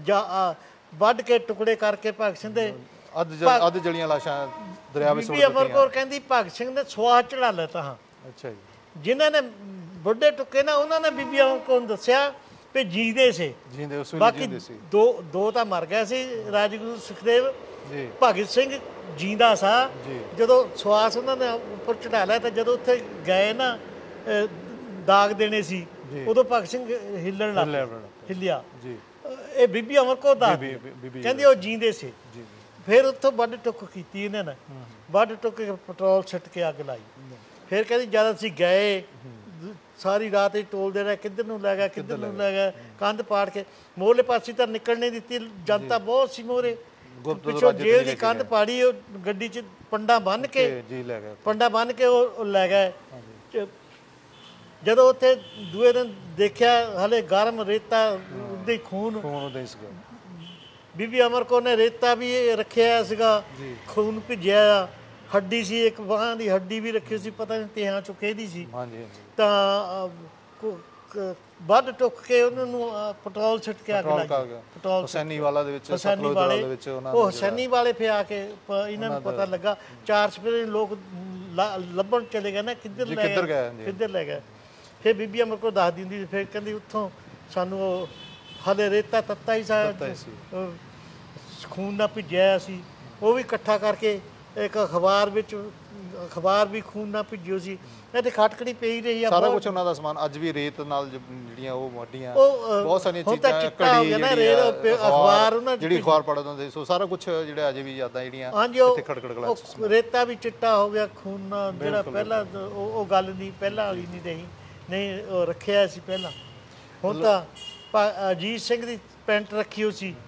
ਵੱਢ ਕੇ ਟੁਕੜੇ ਕਰਕੇ ਭਗਤ ਸਿੰਘ ਦੇ
ਅੱਧ ਜਲੀਆਂ ਲਾਸ਼ਾਂ ਦਰਿਆ ਵਿੱਚ
ਬੀਬੀ ਅਮਰ ਕੌਰ ਕਹਿੰਦੀ ਭਗਤ ਸਿੰਘ ਨੇ ਸਵਾਹ ਚੜਾ ਲਿਆ। ਹਾਂ ਅੱਛਾ ਜੀ ਜਿਨ੍ਹਾਂ ਨੇ ਵੱਡੇ ਟੁੱਕੇ ਨਾ ਉਹਨਾਂ ਨੇ ਬੀਬੀ ਅਮਰ ਕੌਰ ਨੂੰ ਦੱਸਿਆ ਵੀ ਜੀਂਦੇ ਸੀ ਬਾਕੀ ਦੋ ਦੋ ਤਾਂ ਮਰ ਗਏ ਸੀ ਰਾਜਗੁਰੂ ਸੁਖਦੇਵ ਭਗਤ ਸਿੰਘ ਜੀਂਦਾ ਸਾ। ਜਦੋਂ ਸਵਾਸ ਉਹਨਾਂ ਨੇ ਉੱਪਰ ਚੜਾ ਲਿਆ ਤਾਂ ਜਦੋਂ ਉੱਥੇ ਗਏ ਨਾ ਦਾਗ ਦੇਣੇ ਸੀ ਉਦੋਂ ਭਗਤ ਸਿੰਘ ਹਿੱਲਣ ਲੱਗ ਹਿੱਲਿਆ। ਇਹ ਬੀਬੀ ਅਮਰ ਕੌਰ ਦੱਸਦੀ ਕਹਿੰਦੀ ਉਹ ਜੀਂਦੇ ਸੀ। ਫਿਰ ਉੱਥੋਂ ਵੱਢ ਟੁੱਕ ਕੀਤੀ ਇਹਨਾਂ ਨੇ ਵੱਢ ਟੁੱਕ ਕੇ ਪੈਟਰੋਲ ਛਿੱਟ ਕੇ ਅੱਗ ਲਾਈ। ਫਿਰ ਕਹਿੰਦੀ ਜਦ ਅਸੀਂ ਗਏ ਸਾਰੀ ਰਾਤ ਹੀ ਟੋਲਦੇ ਰਹੇ ਕਿੱਧਰ ਨੂੰ ਲੈ ਗਿਆ ਕਿੱਧਰ ਨੂੰ ਲੈ ਗਿਆ ਕੰਧ ਪਾੜ ਕੇ ਮੋਹਰਲੇ ਪਾਸੇ ਤਾਂ ਨਿਕਲ ਨਹੀਂ ਦਿੱਤੀ ਜਨਤਾ ਬਹੁਤ ਸੀ ਮੋਹਰੇ ਪਿੱਛੋਂ ਜੇਲ੍ਹ ਦੀ ਕੰਧ ਪਾੜੀ ਉਹ ਗੱਡੀ 'ਚ ਪੰਡਾ ਬੰਨ੍ਹ ਕੇ ਪੰਡਾ ਬੰਨ੍ਹ ਕੇ ਉਹ ਲੈ ਗਏ। ਜਦੋਂ ਉੱਥੇ ਦੂਏ ਦਿਨ ਦੇਖਿਆ ਹਲੇ ਗਰਮ ਰੇਤਾ ਉਹਦੇ ਖੂਨ ਬੀਬੀ ਅਮਰ ਕੌਰ ਨੇ ਰੇਤਾ ਵੀ ਰੱਖਿਆ ਸੀਗਾ ਖੂਨ ਭਿੱਜਿਆ ਹੱਡੀ ਸੀ ਇੱਕ ਬਾਂਹ ਦੀ ਹੱਡੀ ਵੀ ਰੱਖੀ ਸੀ ਪਤਾ ਨਹੀਂ ਤੇਹਾਂ ਚੋਂ ਕਿਹਦੀ ਸੀ ਤਾਂ ਵੱਢ ਟੁੱਕ ਕੇ ਉਹਨਾਂ ਨੂੰ ਪੈਟਰੋਲ ਛਿੱਟ ਕੇ ਅੱਗ ਲਾਈ। ਪੈਟਰੋਲ
ਹੁਸੈਨੀ ਵਾਲਾ ਦੇ ਵਿੱਚ
ਹੁਸੈਨੀ ਵਾਲੇ ਉਹ ਹੁਸੈਨੀ ਵਾਲੇ ਫਿਰ ਆ ਕੇ ਇਹਨਾਂ ਨੂੰ ਪਤਾ ਲੱਗਾ ਚਾਰ ਸਪੇਰੇ ਲੋਕ ਲੱਭਣ ਚਲੇ ਗਏ ਨਾ ਕਿੱਧਰ ਲੈ ਗਏ ਕਿੱਧਰ ਲੈ ਗਏ। ਫਿਰ ਬੀਬੀ ਅਮਰ ਕੌਰ ਦੱਸਦੀ ਹੁੰਦੀ ਫਿਰ ਕਹਿੰਦੀ ਉੱਥੋਂ ਸਾਨੂੰ ਉਹ ਹਲੇ ਰੇਤਾ ਤੱਤਾ ਹੀ ਸਾ ਖੂਨ ਨਾਲ ਭਿੱਜਿਆ ਸੀ ਉਹ ਵੀ ਇਕੱਠਾ ਕਰਕੇ ਇੱਕ ਅਖਬਾਰ ਵਿੱਚ ਅਖਬਾਰ ਵੀ ਖੂਨ ਨਾਲ ਭਿੱਜਿਓ ਸੀ। ਇੱਥੇ ਖਟਕੜੀ ਪਈ ਰਹੀ ਆ
ਸਾਰਾ ਕੁਝ ਉਹਨਾਂ ਦਾ ਸਮਾਨ ਅੱਜ ਵੀ ਰੇਤ ਨਾਲ ਜਿਹੜੀਆਂ ਉਹ ਵੱਡੀਆਂ ਬਹੁਤ ਸਾਰੀਆਂ ਚੀਜ਼ਾਂ
ਘੜੀ ਅਖਬਾਰ ਉਹਨਾਂ
ਜਿਹੜੀ ਅਖਬਾਰ ਪੜ੍ਹਦੇ ਹੁੰਦੇ ਸੋ ਸਾਰਾ ਕੁਝ ਜਿਹੜਾ ਅਜੇ ਵੀ ਯਾਦਾਂ ਜਿਹੜੀਆਂ ਇੱਥੇ ਖਟਕੜ ਕਲਾ
ਰੇਤਾ ਵੀ ਚਿੱਟਾ ਹੋ ਗਿਆ ਖੂਨ ਨਾਲ ਜਿਹੜਾ ਪਹਿਲਾਂ ਉਹ ਗੱਲ ਨਹੀਂ ਪਹਿਲਾਂ ਵਾਲੀ ਨਹੀਂ ਰਹੀ ਨਹੀਂ ਉਹ ਰੱਖਿਆ ਸੀ ਪਹਿਲਾਂ। ਹੁਣ ਤਾਂ ਅਜੀਤ ਸਿੰਘ ਦੀ ਪੈਂਟ ਰੱਖੀ ਹੋ ਸੀ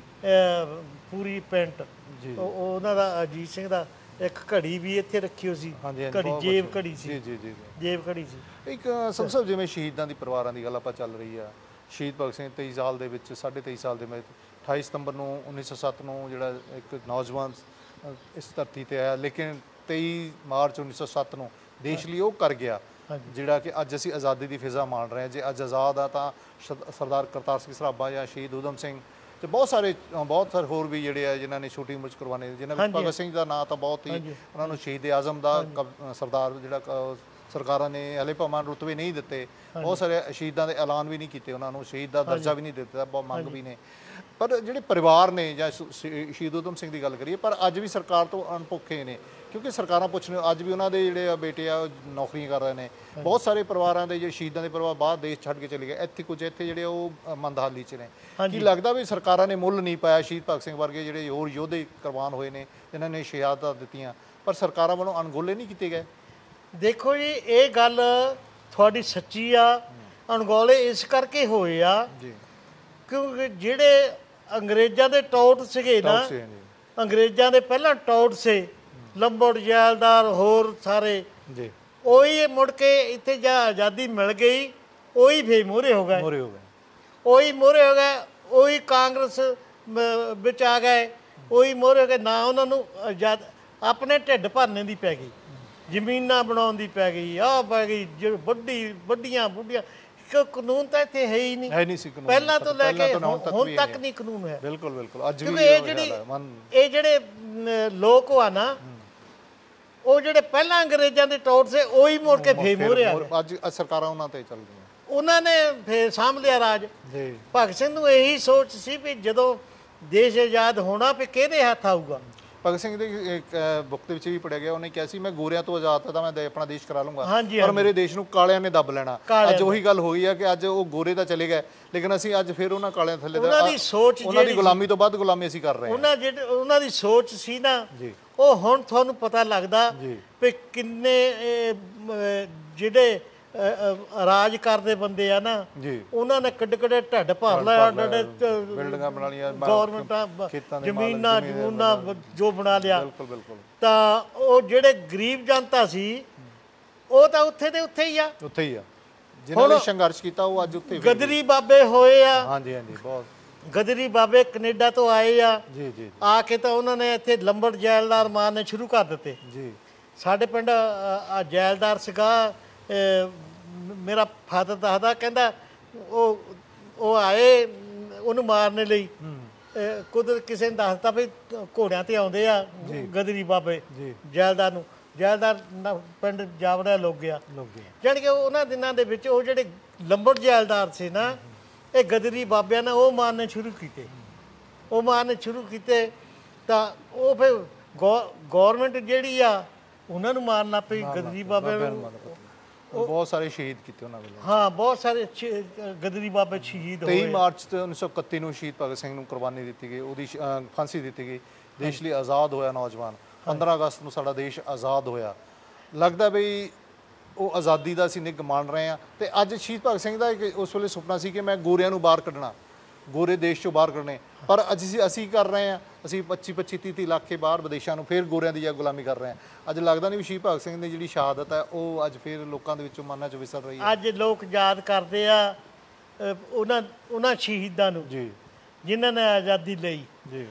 ਪੂਰੀ ਪੈਂਟ ਉਹਨਾਂ ਦਾ ਅਜੀਤ ਸਿੰਘ ਦਾ ਇੱਕ ਘੜੀ ਵੀ ਇੱਥੇ ਰੱਖੀ ਹੋ ਸੀ ਘੜੀ ਜੇਬ ਘੜੀ ਸੀ ਜੀ ਜੀ ਜੀ ਜੇਬ ਘੜੀ ਸੀ।
ਇੱਕ ਸਭ ਤੋਂ ਜਿਵੇਂ ਸ਼ਹੀਦਾਂ ਦੀ ਪਰਿਵਾਰਾਂ ਦੀ ਗੱਲ ਆਪਾਂ ਚੱਲ ਰਹੀ ਆ ਸ਼ਹੀਦ ਭਗਤ ਸਿੰਘ ਤੇਈ ਸਾਲ ਦੇ ਵਿੱਚ ਸਾਢੇ ਤੇਈ ਸਾਲ ਦੇ ਵਿੱਚ ਅਠਾਈ ਸਤੰਬਰ ਨੂੰ ਉੱਨੀ ਸੌ ਸੱਤ ਨੂੰ ਜਿਹੜਾ ਇੱਕ ਨੌਜਵਾਨ ਇਸ ਧਰਤੀ ਤੇ ਆਇਆ ਲੇਕਿਨ ਤੇਈ ਮਾਰਚ ਉੱਨੀ ਸੌ ਸੱਤ ਨੂੰ ਦੇਸ਼ ਲਈ ਉਹ ਕਰ ਗਿਆ ਜਿਹੜਾ ਕਿ ਅੱਜ ਅਸੀਂ ਆਜ਼ਾਦੀ ਦੀ ਫਿਜ਼ਾ ਮਾਣ ਰਹੇ ਹਾਂ। ਜੇ ਅੱਜ ਆਜ਼ਾਦ ਆ ਤਾਂ ਸਰਦਾਰ ਕਰਤਾਰ ਸਿੰਘ ਸਰਾਭਾ ਜਾਂ ਸ਼ਹੀਦ ਊਧਮ ਸਿੰਘ ਤੇ ਬਹੁਤ ਸਾਰੇ ਬਹੁਤ ਸਾਰੇ ਹੋਰ ਵੀ ਜਿਹੜੇ ਆ ਜਿਨ੍ਹਾਂ ਨੇ ਛੋਟੀ ਉਮਰ 'ਚ ਕੁਰਬਾਨੀ ਦਿੱਤੀ ਜਿਨ੍ਹਾਂ ਵਿੱਚ ਭਗਤ ਸਿੰਘ ਦਾ ਨਾਂ ਤਾਂ ਬਹੁਤ ਹੀ ਉਹਨਾਂ ਨੂੰ ਸ਼ਹੀਦ ਆਜ਼ਮ ਦਾ ਸਰਦਾਰ ਜਿਹੜਾ ਸਰਕਾਰਾਂ ਨੇ ਹਲੇ ਭਾਵੇਂ ਰੁਤਬੇ ਨਹੀਂ ਦਿੱਤੇ ਬਹੁਤ ਸਾਰੇ ਸ਼ਹੀਦਾਂ ਦੇ ਐਲਾਨ ਵੀ ਨਹੀਂ ਕੀਤੇ ਉਹਨਾਂ ਨੂੰ ਸ਼ਹੀਦ ਦਾ ਦਰਜਾ ਵੀ ਨਹੀਂ ਦਿੱਤਾ ਬਹੁਤ ਮੰਗ ਵੀ ਨੇ ਪਰ ਜਿਹੜੇ ਪਰਿਵਾਰ ਨੇ ਜਾਂ ਸ਼ਹੀਦ ਊਧਮ ਸਿੰਘ ਦੀ ਗੱਲ ਕਰੀਏ ਪਰ ਅੱਜ ਵੀ ਸਰਕਾਰ ਤੋਂ ਅਣਭੁੱਖੇ ਨੇ ਕਿਉਂਕਿ ਸਰਕਾਰਾਂ ਪੁੱਛਣ ਅੱਜ ਵੀ ਉਹਨਾਂ ਦੇ ਜਿਹੜੇ ਆ ਬੇਟੇ ਆ ਨੌਕਰੀਆਂ ਕਰ ਰਹੇ ਨੇ ਬਹੁਤ ਸਾਰੇ ਪਰਿਵਾਰਾਂ ਦੇ ਜਿਹੜੇ ਸ਼ਹੀਦਾਂ ਦੇ ਪਰਿਵਾਰ ਬਾਹਰ ਦੇਸ਼ ਛੱਡ ਕੇ ਚਲੇ ਗਏ ਇੱਥੇ ਕੁਝ ਇੱਥੇ ਜਿਹੜੇ ਉਹ ਮੰਦਹਾਲੀ 'ਚ ਨੇ ਕੀ ਲੱਗਦਾ ਵੀ ਸਰਕਾਰਾਂ ਨੇ ਮੁੱਲ ਨਹੀਂ ਪਾਇਆ ਸ਼ਹੀਦ ਭਗਤ ਸਿੰਘ ਵਰਗੇ ਜਿਹੜੇ ਹੋਰ ਯੋਧੇ ਕੁਰਬਾਨ ਹੋਏ ਨੇ ਜਿਨ੍ਹਾਂ ਨੇ ਸ਼ਹਾਦਤਾਂ ਦਿੱਤੀਆਂ ਪਰ ਸਰਕਾਰਾਂ ਵੱਲੋਂ ਅਣਗੌਲੇ ਨਹੀਂ ਕੀਤੇ ਗਏ।
ਦੇਖੋ ਜੀ ਇਹ ਗੱਲ ਤੁਹਾਡੀ ਸੱਚੀ ਆ ਅਣਗੌਲੇ ਇਸ ਕਰਕੇ ਹੋਏ ਆ ਕਿਉਂਕਿ ਜਿਹੜੇ ਅੰਗਰੇਜ਼ਾਂ ਦੇ ਟੌਟ ਸੀਗੇ ਨਾ ਅੰਗਰੇਜ਼ਾਂ ਦੇ ਪਹਿਲਾਂ ਟੌਟ ਸੇ ਲੰਬੜ ਜੈਲਦਾਰ ਹੋਰ ਸਾਰੇ ਉਹੀ ਮੁੜ ਕੇ ਇੱਥੇ ਜਾਂ ਆਜ਼ਾਦੀ ਮਿਲ ਗਈ ਉਹੀ ਫੇਰ ਮੋਹਰੇ ਹੋ ਗਏ ਮੋਹਰੇ ਹੋ ਗਏ ਉਹੀ ਮੋਹਰੇ ਹੋ ਗਏ ਉਹੀ ਕਾਂਗਰਸ ਵਿੱਚ ਆ ਗਏ ਉਹੀ ਮੋਹਰੇ ਹੋ ਗਏ ਨਾ ਉਹਨਾਂ ਨੂੰ ਆਜ਼ਾਦ ਆਪਣੇ ਢਿੱਡ ਭਰਨੇ ਦੀ ਪੈ ਗਈ ਜ਼ਮੀਨਾਂ ਬਣਾਉਣ ਦੀ ਪੈ ਗਈ ਆਹ ਪੈ ਗਈ ਜਿਹੜੀ ਵੱਡੀ ਵੱਡੀਆਂ ਬੁੱਢੀਆਂ ਕਾਨੂੰਨ ਤਾਂ ਇੱਥੇ ਹੈ ਹੀ ਨਹੀਂ ਹੈ ਨਹੀਂ ਸੀ ਕਾਨੂੰਨ ਪਹਿਲਾਂ ਤੋਂ ਲੈ ਕੇ ਹੁਣ ਤੱਕ ਨਹੀਂ ਕਾਨੂੰਨ ਹੈ ਬਿਲਕੁਲ ਬਿਲਕੁਲ ਅੱਜ ਵੀ ਇਹ ਜਿਹੜੀ ਇਹ ਜਿਹੜੇ ਲੋਕ ਆ ਨਾ ਉਹ ਜਿਹੜੇ ਪਹਿਲਾਂ ਅੰਗਰੇਜ਼ਾਂ ਦੇ ਟੌਟ ਸੇ ਉਹੀ ਮੁੜ ਕੇ ਫੇਰ ਮੋਹਰੇ ਆ
ਅੱਜ ਸਰਕਾਰਾਂ ਉਹਨਾਂ ਤੇ ਚੱਲਦੀਆਂ
ਉਹਨਾਂ ਨੇ ਫੇਰ ਸਾਂਭ ਲਿਆ ਰਾਜ। ਭਗਤ ਸਿੰਘ ਨੂੰ ਇਹੀ ਸੋਚ ਸੀ ਵੀ ਜਦੋਂ ਦੇਸ਼ ਆਜ਼ਾਦ ਹੋਣਾ ਵੀ ਕਿਹਦੇ ਹੱਥ ਆਊਗਾ
ਭਗਤ ਸਿੰਘ ਦੀ ਇੱਕ ਬੁੱਕ ਦੇ ਵਿੱਚ ਵੀ ਪੜਿਆ ਗਿਆ, ਉਹਨੇ ਕਿਹਾ ਸੀ ਮੈਂ ਗੋਰਿਆਂ ਤੋਂ ਆਜ਼ਾਦ ਤਾਂ ਮੈਂ ਆਪਣਾ ਦੇਸ਼ ਕਰਾ ਲੂੰਗਾ, ਪਰ ਮੇਰੇ ਦੇਸ਼ ਨੂੰ ਕਾਲਿਆਂ ਨੇ ਦੱਬ ਲੈਣਾ। ਅੱਜ ਉਹੀ ਗੱਲ ਹੋਈ ਆ ਕਿ ਅੱਜ ਉਹ ਗੋਰੇ ਤਾਂ ਚਲੇ ਗਏ, ਲੇਕਿਨ ਅਸੀਂ ਅੱਜ ਫਿਰ ਉਹਨਾਂ ਕਾਲਿਆਂ ਥੱਲੇ
ਉਹਨਾਂ ਦੀ ਸੋਚ,
ਉਹਨਾਂ ਦੀ ਗੁਲਾਮੀ ਤੋਂ ਵੱਧ ਗੁਲਾਮੀ ਅਸੀਂ ਕਰ ਰਹੇ ਹਾਂ।
ਉਹਨਾਂ ਜਿਹੜੇ ਉਹਨਾਂ ਦੀ ਸੋਚ ਸੀ ਨਾ ਉਹ ਹੁਣ ਤੁਹਾਨੂੰ ਪਤਾ ਲੱਗਦਾ ਵੀ ਕਿੰਨੇ ਜਿਹੜੇ ਰਾਜ ਕਰਦੇ ਬੰਦੇ ਆ ਨਾ ਉਹਨਾਂ ਨੇ ਕਿੱਡੇ ਕਿੱਡੇ ਢੱਡ ਭਰ ਲਿਆ,
ਬਿਲਡਿੰਗਾਂ ਬਣਾ ਲਈਆਂ,
ਗਵਰਨਮੈਂਟਾਂ ਜ਼ਮੀਨਾਂ ਜਮੂਨਾਂ ਜੋ ਬਣਾ ਲਿਆ। ਤਾਂ ਉਹ ਜਿਹੜੇ ਗਰੀਬ ਜਨਤਾ ਸੀ ਉਹ ਤਾਂ ਉੱਥੇ ਦੇ ਉੱਥੇ ਹੀ ਆ,
ਉੱਥੇ ਹੀ ਆ ਜਿਨ੍ਹਾਂ ਨੇ ਸੰਘਰਸ਼ ਕੀਤਾ ਉਹ ਅੱਜ ਉੱਥੇ
ਗਦਰੀ ਬਾਬੇ ਹੋਏ ਆ।
ਹਾਂਜੀ ਹਾਂਜੀ, ਬਹੁਤ
ਗਦਰੀ ਬਾਬੇ ਕੈਨੇਡਾ ਤੋਂ ਆਏ ਆ,
ਜੀ ਜੀ,
ਆ ਕੇ ਤਾਂ ਉਹਨਾਂ ਨੇ ਇੱਥੇ ਲੰਬੜ ਜੈਲਦਾਰ ਮਾਰਨੇ ਸ਼ੁਰੂ ਕਰ ਦਿੱਤੇ ਜੀ। ਸਾਡੇ ਪਿੰਡ ਜੈਲਦਾਰ ਸੀਗਾ, ਮੇਰਾ ਫਾਦਰ ਦੱਸਦਾ, ਕਹਿੰਦਾ ਉਹ ਉਹ ਆਏ ਉਹਨੂੰ ਮਾਰਨ ਲਈ, ਕੁਦਰਤ ਕਿਸੇ ਨੇ ਦੱਸਤਾ ਵੀ ਘੋੜਿਆਂ ਤੇ ਆਉਂਦੇ ਆ ਗਦਰੀ ਬਾਬੇ ਜੈਲਦਾਰ ਨੂੰ, ਜੈਲਦਾਰ ਪਿੰਡ ਜਾਵੜਿਆ ਲੋਕ ਗਿਆ। ਜਾਣੀ ਕਿ ਉਹਨਾਂ ਦਿਨਾਂ ਦੇ ਵਿੱਚ ਉਹ ਜਿਹੜੇ ਲੰਬੜ ਜੈਲਦਾਰ ਸੀ ਨਾ, ਇਹ ਗਦਰੀ ਬਾਬਿਆਂ ਨੇ ਉਹ ਮਾਰਨੇ ਸ਼ੁਰੂ ਕੀਤੇ, ਉਹ ਮਾਰਨੇ ਸ਼ੁਰੂ ਕੀਤੇ ਤਾਂ ਉਹ ਫਿਰ ਗੌਰਮੈਂਟ ਜਿਹੜੀ ਆ ਉਹਨਾਂ ਨੂੰ ਮਾਰਨ ਲੱਗ ਪਈ। ਗਦਰੀ ਬਾਬੇ
ਬਹੁਤ ਸਾਰੇ ਸ਼ਹੀਦ ਕੀਤੇ ਉਹਨਾਂ ਵੇਲੇ।
ਹਾਂ, ਬਹੁਤ ਸਾਰੇ ਗਦਰੀ ਬਾਬੇ ਸ਼ਹੀਦ ਹੋਏ।
ਤੇਈ ਮਾਰਚ ਤੇ ਉੱਨੀ ਸੌ ਇਕੱਤੀ ਨੂੰ ਸ਼ਹੀਦ ਭਗਤ ਸਿੰਘ ਨੂੰ ਕੁਰਬਾਨੀ ਦਿੱਤੀ ਗਈ, ਉਹਦੀ ਫਾਂਸੀ ਦਿੱਤੀ ਗਈ। ਦੇਸ਼ ਲਈ ਆਜ਼ਾਦ ਹੋਇਆ ਨੌਜਵਾਨ। ਪੰਦਰਾਂ ਅਗਸਤ ਨੂੰ ਸਾਡਾ ਦੇਸ਼ ਆਜ਼ਾਦ ਹੋਇਆ। ਲੱਗਦਾ ਬਈ ਉਹ ਆਜ਼ਾਦੀ ਦਾ ਅਸੀਂ ਨਿੱਘ ਮਾਣ ਰਹੇ ਹਾਂ। ਤੇ ਅੱਜ ਸ਼ਹੀਦ ਭਗਤ ਸਿੰਘ ਦਾ ਇੱਕ ਉਸ ਵੇਲੇ ਸੁਪਨਾ ਸੀ ਕਿ ਮੈਂ ਗੋਰਿਆਂ ਨੂੰ ਬਾਹਰ ਕੱਢਣਾ, ਗੋਰੇ ਦੇਸ਼ ਚੋਂ ਬਾਹਰ ਕੱਢਣੇ, ਪਰ ਅੱਜ ਅਸੀਂ ਕਰ ਰਹੇ ਹਾਂ। ਅਸੀਂ ਪੱਚੀ ਪੱਚੀ ਤੀਹ ਤੀਹ ਲੱਖ ਕੇ ਬਾਹਰ ਵਿਦੇਸ਼ਾਂ ਨੂੰ ਫਿਰ ਗੋਰਿਆਂ ਦੀ ਜਾਂ ਗੁਲਾਮੀ ਕਰ ਰਹੇ ਹਾਂ। ਅੱਜ ਲੱਗਦਾ ਨਹੀਂ ਵੀ ਸ਼ਹੀਦ ਭਗਤ ਸਿੰਘ ਦੀ ਜਿਹੜੀ ਸ਼ਹਾਦਤ ਹੈ ਉਹ ਅੱਜ ਫਿਰ ਲੋਕਾਂ ਦੇ ਵਿੱਚੋਂ ਮਨਾਂ 'ਚ ਵਿਸਰ ਰਹੀ ਹੈ।
ਅੱਜ ਲੋਕ ਯਾਦ ਕਰਦੇ ਆ ਉਹਨਾਂ ਉਹਨਾਂ ਸ਼ਹੀਦਾਂ ਨੂੰ ਜੀ ਜਿਨ੍ਹਾਂ ਨੇ ਆਜ਼ਾਦੀ ਲਈ ਜੀ।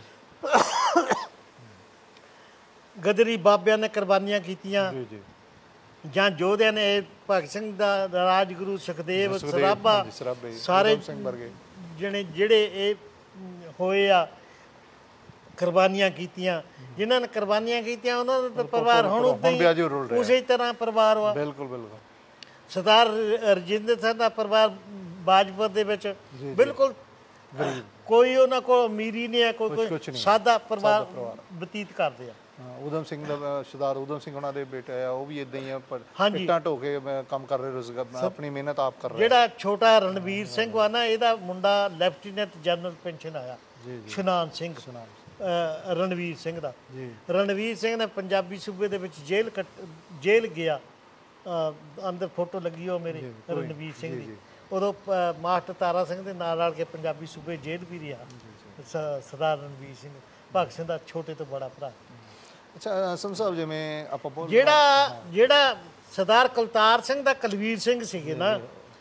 ਗਦਰੀ ਬਾਬਿਆਂ ਨੇ ਕੁਰਬਾਨੀਆਂ ਕੀਤੀਆਂ ਜੀ ਜੀ, ਜਾਂ ਯੋਧਿਆਂ ਨੇ ਭਗਤ ਸਿੰਘ ਦਾ, ਰਾਜਗੁਰੂ ਸੁਖਦੇਵ, ਸਰਾਭਾ, ਸਾਰੇ ਜਿਹੜੇ ਜਿਹੜੇ ਇਹ ਹੋਏ ਆ ਕੁਰਬਾਨੀਆਂ ਕੀਤੀਆਂ, ਜਿਨ੍ਹਾਂ ਨੇ ਕੁਰਬਾਨੀਆਂ ਕੀਤੀਆਂ ਉਹਨਾਂ ਦਾ ਪਰਿਵਾਰ ਹੁਣ ਉਸੇ ਤਰ੍ਹਾਂ ਪਰਿਵਾਰ ਵਾ।
ਬਿਲਕੁਲ ਬਿਲਕੁਲ।
ਸਰਦਾਰ ਰਜਿੰਦਰ ਸਿੰਘ ਦਾ ਪਰਿਵਾਰ ਬਾਜਪੁਰ ਦੇ ਵਿੱਚ ਬਿਲਕੁਲ ਕੋਈ ਉਹਨਾਂ ਕੋਲ ਅਮੀਰੀ ਨਹੀਂ ਹੈ, ਕੋਈ ਕੋਈ ਸਾਦਾ ਪਰਿਵਾਰ ਬਤੀਤ ਕਰਦੇ ਆ।
ਊਧਮ ਸਿੰਘ ਦਾ ਸਰਦਾਰ ਊਧਮ ਸਿੰਘ ਉਹਨਾਂ ਦੇ ਬੇਟਾ ਆ, ਉਹ ਵੀ ਇਦਾਂ ਹੀ ਆ, ਪਰ ਇੱਟਾਂ ਢੋ ਕੇ ਕੰਮ ਕਰ ਰਹੇ, ਰੋਜ਼ਗਾਰ ਆਪਣੀ ਮਿਹਨਤ ਆਪ ਕਰ ਰਹੇ।
ਜਿਹੜਾ ਛੋਟਾ ਰਣਵੀਰ ਸਿੰਘ ਵਾ ਨਾ, ਇਹਦਾ ਮੁੰਡਾ ਲੈਫਟੀਨੈਂਟ ਜਨਰਲ ਪੈਨਸ਼ਨ ਆਇਆ, ਸ਼ਨਾਨ ਸਿੰਘ, ਰਣਵੀਰ ਸਿੰਘ ਦਾ। ਰਣਵੀਰ ਸਿੰਘ ਨੇ ਪੰਜਾਬੀ ਸੂਬੇ ਦੇ ਵਿੱਚ ਜੇਲ੍ਹ ਕੱਟ ਜੇਲ੍ਹ ਗਿਆ, ਅੰਦਰ ਫੋਟੋ ਲੱਗੀ ਉਹ ਮੇਰੇ ਰਣਵੀਰ ਸਿੰਘ ਦੀ। ਉਦੋਂ ਮਾਸਟਰ ਤਾਰਾ ਸਿੰਘ ਦੇ ਨਾਲ ਰਲ ਕੇ ਪੰਜਾਬੀ ਸੂਬੇ ਜੇਲ੍ਹ ਵੀ ਰਿਹਾ ਸਰਦਾਰ ਰਣਵੀਰ ਸਿੰਘ, ਭਗਤ ਸਿੰਘ ਦਾ ਛੋਟੇ ਤੋਂ ਬੜਾ ਭਰਾ।
ਅੱਛਾ ਸਮ ਸਾਹਿਬ, ਜਿਵੇਂ ਆਪਾਂ ਬੋਲ
ਜਿਹੜਾ ਜਿਹੜਾ ਸਰਦਾਰ ਕੁਲਤਾਰ ਸਿੰਘ ਦਾ ਕੁਲਵੀਰ ਸਿੰਘ ਸੀਗੇ ਨਾ,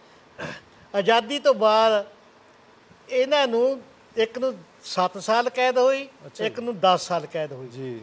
ਆਜ਼ਾਦੀ ਤੋਂ ਬਾਅਦ ਇਹਨਾਂ ਨੂੰ ਇੱਕ ਨੂੰ ਸੱਤ ਸਾਲ ਕੈਦ ਹੋਈ, ਇੱਕ ਨੂੰ ਦਸ ਸਾਲ ਕੈਦ ਹੋਈ ਜੀ।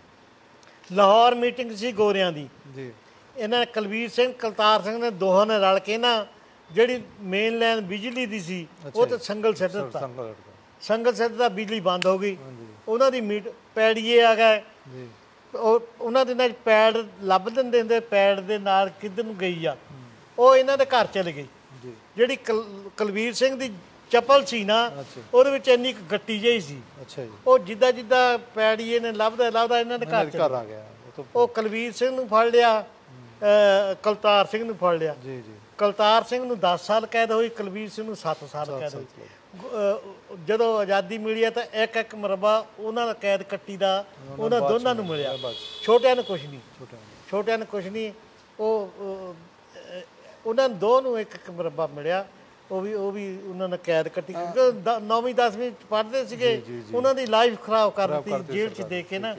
ਲਾਹੌਰ ਮੀਟਿੰਗ ਸੀ ਗੋਰਿਆਂ ਦੀ ਜੀ। ਇਹਨਾਂ ਨੇ ਕੁਲਵੀਰ ਸਿੰਘ, ਕੁਲਤਾਰ ਸਿੰਘ ਨੇ ਦੋਹਾਂ ਨੇ ਰਲ ਕੇ ਨਾ ਜਿਹੜੀ ਮੇਨ ਲਾਈਨ ਬਿਜਲੀ ਦੀ ਸੀ ਉਹ ਤੇ ਸੰਗਲ ਸੱਟ ਦਿੱਤਾ। ਸੰਗਲ ਸੱਟ ਦਾ ਬਿਜਲੀ ਬੰਦ ਹੋ ਗਈ। ਉਹਨਾਂ ਦੀ ਮੀਟ ਪੈੜੀਏ ਆ ਗਏ, ਉਹ ਉਹਨਾਂ ਦੇ ਨਾਲ ਪੈੜ ਲੱਭ ਦਿੰਦੇ ਹੁੰਦੇ, ਪੈੜ ਦੇ ਨਾਲ ਕਿੱਧਰ ਨੂੰ ਗਈ ਆ, ਉਹ ਇਹਨਾਂ ਦੇ ਘਰ ਚਲੇ ਗਈ। ਜਿਹੜੀ ਕੁਲਵੀਰ ਸਿੰਘ ਦੀ ਚੱਪਲ ਸੀ ਨਾ, ਉਹਦੇ ਵਿੱਚ ਇੰਨੀ ਕੁ ਗੱਟੀ ਜਿਹੀ ਸੀ। ਉਹ ਜਿੱਦਾਂ ਜਿੱਦਾਂ ਪੈੜੀਏ ਨੇ ਲੱਭਦਾ ਲੱਭਦਾ ਇਹਨਾਂ ਦੇ ਘਰ
ਘਰ ਆ ਗਿਆ।
ਉਹ ਕੁਲਵੀਰ ਸਿੰਘ ਨੂੰ ਫੜ ਲਿਆ, ਕੁਲਤਾਰ ਸਿੰਘ ਨੂੰ ਫੜ ਲਿਆ। ਕੁਲਤਾਰ ਸਿੰਘ ਨੂੰ ਦਸ ਸਾਲ ਕੈਦ ਹੋਈ, ਕੁਲਵੀਰ ਸਿੰਘ ਨੂੰ ਸੱਤ ਸਾਲ ਕੈਦ ਹੋਈ। ਜਦੋਂ ਆਜ਼ਾਦੀ ਮਿਲੀ ਹੈ ਤਾਂ ਇੱਕ ਇੱਕ ਮਰਬਾ ਉਹਨਾਂ ਦਾ ਕੈਦ ਕੱਟੀ ਦਾ ਉਹਨਾਂ ਦੋਨਾਂ ਨੂੰ ਮਿਲਿਆ। ਛੋਟਿਆਂ ਨੂੰ ਕੁਛ ਨਹੀਂ, ਛੋਟਿਆਂ ਨੂੰ ਕੁਛ ਨਹੀਂ। ਉਹ ਉਹਨਾਂ ਦੋ ਨੂੰ ਇੱਕ ਇੱਕ ਮਰਬਾ ਮਿਲਿਆ। ਉਹ ਵੀ ਉਹ ਵੀ ਉਹਨਾਂ ਨੇ ਕੈਦ ਕੱਟੀ, ਕਿਉਂਕਿ ਨੌਵੀਂ ਦਸਵੀਂ ਪੜ੍ਹਦੇ ਸੀਗੇ, ਉਹਨਾਂ ਦੀ ਲਾਈਫ ਖਰਾਬ ਕਰ ਦਿੱਤੀ ਜੇਲ੍ਹ 'ਚ ਦੇ ਕੇ ਨਾ,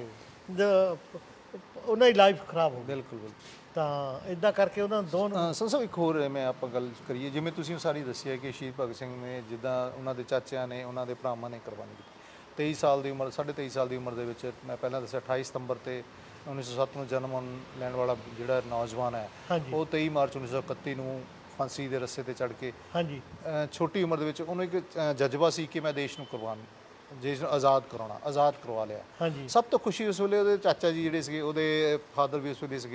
ਉਹਨਾਂ ਦੀ ਲਾਈਫ ਖਰਾਬ ਹੋ ਗਈ। ਬਿਲਕੁਲ ਬਿਲਕੁਲ। ਤਾਂ ਇੱਦਾਂ ਕਰਕੇ ਉਹਨਾਂ ਦੋ ਨੂੰ
ਸਭ ਸਭ ਇੱਕ ਹੋਰ ਮੈਂ ਆਪਾਂ ਗੱਲ ਕਰੀਏ, ਜਿਵੇਂ ਤੁਸੀਂ ਸਾਰੀ ਦੱਸਿਆ ਕਿ ਸ਼ਹੀਦ ਭਗਤ ਸਿੰਘ ਨੇ ਜਿੱਦਾਂ ਉਹਨਾਂ ਦੇ ਚਾਚਿਆਂ ਨੇ, ਉਹਨਾਂ ਦੇ ਭਰਾਵਾਂ ਨੇ ਕੁਰਬਾਨੀ ਦਿੱਤੀ। ਤੇਈ ਸਾਲ ਦੀ ਉਮਰ, ਸਾਢੇ ਤੇਈ ਸਾਲ ਦੀ ਉਮਰ ਦੇ ਵਿੱਚ, ਮੈਂ ਪਹਿਲਾਂ ਦੱਸਿਆ ਅਠਾਈ ਸਤੰਬਰ ਤੇ ਉੱਨੀ ਸੌ ਸੱਤ ਨੂੰ ਜਨਮ ਲੈਣ ਵਾਲਾ ਜਿਹੜਾ ਨੌਜਵਾਨ ਹੈ, ਉਹ ਤੇਈ ਮਾਰਚ ਉੱਨੀ ਸੌ ਇਕੱਤੀ ਨੂੰ ਫਾਂਸੀ ਦੇ ਰੱਸੇ ਤੇ ਚੜ੍ਹ ਕੇ, ਹਾਂਜੀ, ਛੋਟੀ ਉਮਰ ਦੇ ਵਿੱਚ ਉਹਨੂੰ ਇੱਕ ਜਜ਼ਬਾ ਸੀ ਕਿ ਮੈਂ ਦੇਸ਼ ਨੂੰ ਕੁਰਬਾਨ, ਦੇਸ਼ ਨੂੰ ਆਜ਼ਾਦ ਕਰਾਉਣਾ, ਆਜ਼ਾਦ ਕਰਵਾ ਲਿਆ। ਸਭ ਤੋਂ ਖੁਸ਼ੀ ਉਸ ਵੇਲੇ ਉਹਦੇ ਚਾਚਾ ਜੀ ਜਿਹੜੇ ਸੀਗੇ, ਉਹਦੇ ਫਾਦਰ ਵੀ ਉਸ ਵੇਲੇ ਸੀਗੇ,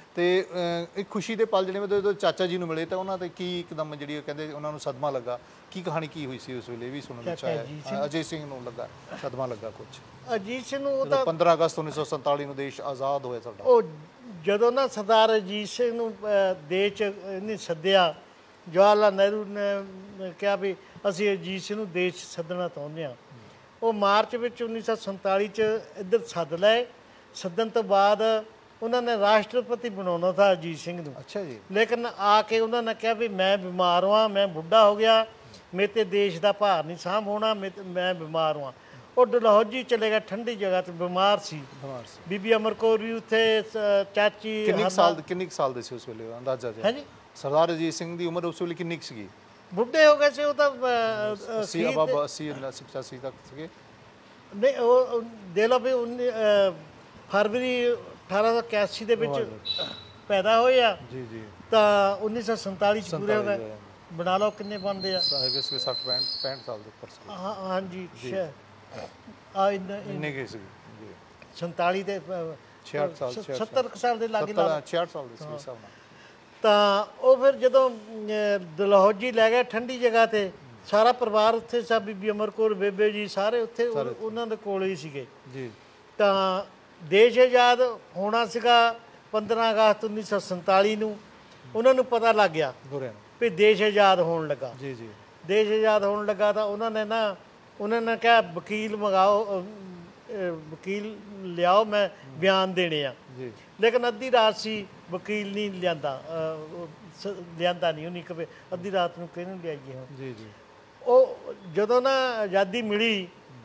ਤੇ ਇੱਕ ਖੁਸ਼ੀ ਦੇ ਪਲ ਜਿਹੜੇ ਜਦੋਂ ਚਾਚਾ ਜੀ ਨੂੰ ਮਿਲੇ ਤਾਂ ਉਹਨਾਂ ਤੇ ਕੀ ਇੱਕਦਮ ਜਿਹੜੀ ਕਹਿੰਦੇ ਉਹਨਾਂ ਨੂੰ ਸਦਮਾ ਲੱਗਾ, ਕੀ ਕਹਾਣੀ ਕੀ ਹੋਈ ਸੀ ਉਸ ਵੇਲੇ ਵੀ ਸੁਣਨ ਵਿੱਚ ਆਇਆ? ਅਜੀਤ ਸਿੰਘ ਨੂੰ ਲੱਗਾ ਸਦਮਾ ਲੱਗਾ ਕੁਝ?
ਅਜੀਤ ਸਿੰਘ ਨੂੰ ਤਾਂ
ਪੰਦਰਾਂ ਅਗਸਤ ਉੱਨੀ ਸੌ ਸੰਤਾਲੀ ਨੂੰ ਦੇਸ਼ ਆਜ਼ਾਦ ਹੋਇਆ ਸਾਡਾ।
ਉਹ ਜਦੋਂ ਨਾ ਸਰਦਾਰ ਅਜੀਤ ਸਿੰਘ ਨੂੰ ਦੇਸ਼ 'ਚ ਇਹਨੇ ਸੱਦਿਆ, ਜਵਾਹਰ ਲਾਲ ਨਹਿਰੂ ਨੇ ਕਿਹਾ ਵੀ ਅਸੀਂ ਅਜੀਤ ਸਿੰਘ ਨੂੰ ਦੇਸ਼ 'ਚ ਸੱਦਣਾ ਚਾਹੁੰਦੇ ਹਾਂ। ਉਹ ਮਾਰਚ ਵਿੱਚ ਉੱਨੀ ਸੌ ਸੰਤਾਲੀ 'ਚ ਇੱਧਰ ਸੱਦ ਲਏ। ਸੱਦਣ ਤੋਂ ਬਾਅਦ ਉਹਨਾਂ ਨੇ ਰਾਸ਼ਟਰਪਤੀ ਬਣਾਉਣਾ था ਅਜੀਤ ਸਿੰਘ ਨੂੰ।
ਅੱਛਾ ਜੀ।
ਲੇਕਿਨ ਆ ਕੇ ਉਹਨਾਂ ਨੇ ਕਿਹਾ ਵੀ ਮੈਂ ਬਿਮਾਰ ਹਾਂ, ਮੈਂ ਬੁੱਢਾ ਹੋ ਗਿਆ, ਮੇਰੇ ਤੇ ਦੇਸ਼ ਦਾ ਭਾਰ ਨਹੀਂ ਸਾਂਭ ਹੋਣਾ, ਮੈਂ ਬਿਮਾਰ ਹਾਂ। ਉਹ ਡਲਹੌਜੀ ਚਲੇ ਗਿਆ, ਠੰਡੀ ਜਗ੍ਹਾ ਤੇ ਬਿਮਾਰ ਸੀ।
ਬਿਮਾਰ ਸੀ।
ਬੀਬੀ ਅਮਰ ਕੌਰ ਵੀ ਉੱਥੇ, ਚਾਚੀ।
ਕਿੰਨੇ ਸਾਲ ਕਿੰਨੇ ਸਾਲ ਦੇ ਸੀ ਉਸ ਵੇਲੇ ਅੰਦਾਜ਼ਾ ਜੀ?
ਹਾਂਜੀ,
ਸਰਦਾਰ ਅਜੀਤ ਸਿੰਘ ਦੀ ਉਮਰ ਉਸ ਵੇਲੇ ਕਿੰਨੀ ਕੁ ਸੀਗੀ?
ਬੁੱਢੇ ਹੋ ਗਏ ਸੀ ਉਹ ਤਾਂ,
ਅੱਸੀ ਅਬਾਬ ਅੱਸੀ ਪਚਾਸੀ ਤੱਕ ਸੀਗੇ।
ਨਹੀਂ, ਉਹ ਦੇ ਲਓ ਵੀ ਫਰਵਰੀ ਅਠਾਰਾਂ ਸੌ ਇਕਿਆਸੀ ਦੇ ਵਿੱਚ ਪੈਦਾ ਹੋਏ ਆ ਜੀ ਜੀ, ਤਾਂ ਉੱਨੀ ਸੌ ਸੰਤਾਲੀ 'ਚ ਪੂਰੇ ਹੋ ਗਏ। ਬਣਾ ਲਓ ਕਿੰਨੇ ਬਣਦੇ ਆ?
ਸੱਠ ਪੈਂਹਠ ਸਾਲ ਦੇ ਉੱਪਰ ਸੀ।
ਹਾਂ ਹਾਂਜੀ, ਆ ਇੰਨੇ
ਕੀ ਸੀ ਜੀ?
ਸੰਤਾਲੀ ਤੇ
ਛਿਆਹਠ ਸਾਲ,
ਸੱਤਰ ਸਾਲ ਦੇ ਲਾਗੇ ਲਾ
ਛਿਆਹਠ ਸਾਲ ਦੇ ਸੀ ਹਿਸਾਬ ਨਾਲ।
ਤਾਂ ਉਹ ਫਿਰ ਜਦੋਂ ਡਲਹੌਜੀ ਲੈ ਗਏ ਠੰਡੀ ਜਗ੍ਹਾ ਤੇ, ਸਾਰਾ ਪਰਿਵਾਰ ਉੱਥੇ ਸਭ, ਬੀਬੀ ਅਮਰ ਕੌਰ, ਬੇਬੇ ਜੀ, ਸਾਰੇ ਉੱਥੇ ਉਹਨਾਂ ਦੇ ਕੋਲ ਹੀ ਸੀਗੇ ਜੀ। ਤਾਂ ਦੇਸ਼ ਆਜ਼ਾਦ ਹੋਣਾ ਸੀਗਾ ਪੰਦਰਾਂ ਅਗਸਤ ਉੱਨੀ ਸੌ ਸੰਤਾਲੀ ਨੂੰ। ਉਹਨਾਂ ਨੂੰ ਪਤਾ ਲੱਗ ਗਿਆ ਵੀ ਦੇਸ਼ ਆਜ਼ਾਦ ਹੋਣ ਲੱਗਾ ਜੀ ਜੀ ਦੇਸ਼ ਆਜ਼ਾਦ ਹੋਣ ਲੱਗਾ। ਤਾਂ ਉਹਨਾਂ ਨੇ ਨਾ ਉਹਨਾਂ ਨੇ ਕਿਹਾ ਵਕੀਲ ਮੰਗਾਓ, ਵਕੀਲ ਲਿਆਓ, ਮੈਂ ਬਿਆਨ ਦੇਣੇ ਆ ਜੀ। ਲੇਕਿਨ ਅੱਧੀ ਰਾਤ ਸੀ, ਵਕੀਲ ਨਹੀਂ ਲਿਆਂਦਾ, ਲਿਆਂਦਾ ਨਹੀਂ ਉਹਨੇ, ਕਿ ਅੱਧੀ ਰਾਤ ਨੂੰ ਕਿਹਨੂੰ ਲਿਆਈਏ ਹੁਣ ਜੀ ਜੀ। ਉਹ ਜਦੋਂ ਨਾ ਆਜ਼ਾਦੀ ਮਿਲੀ,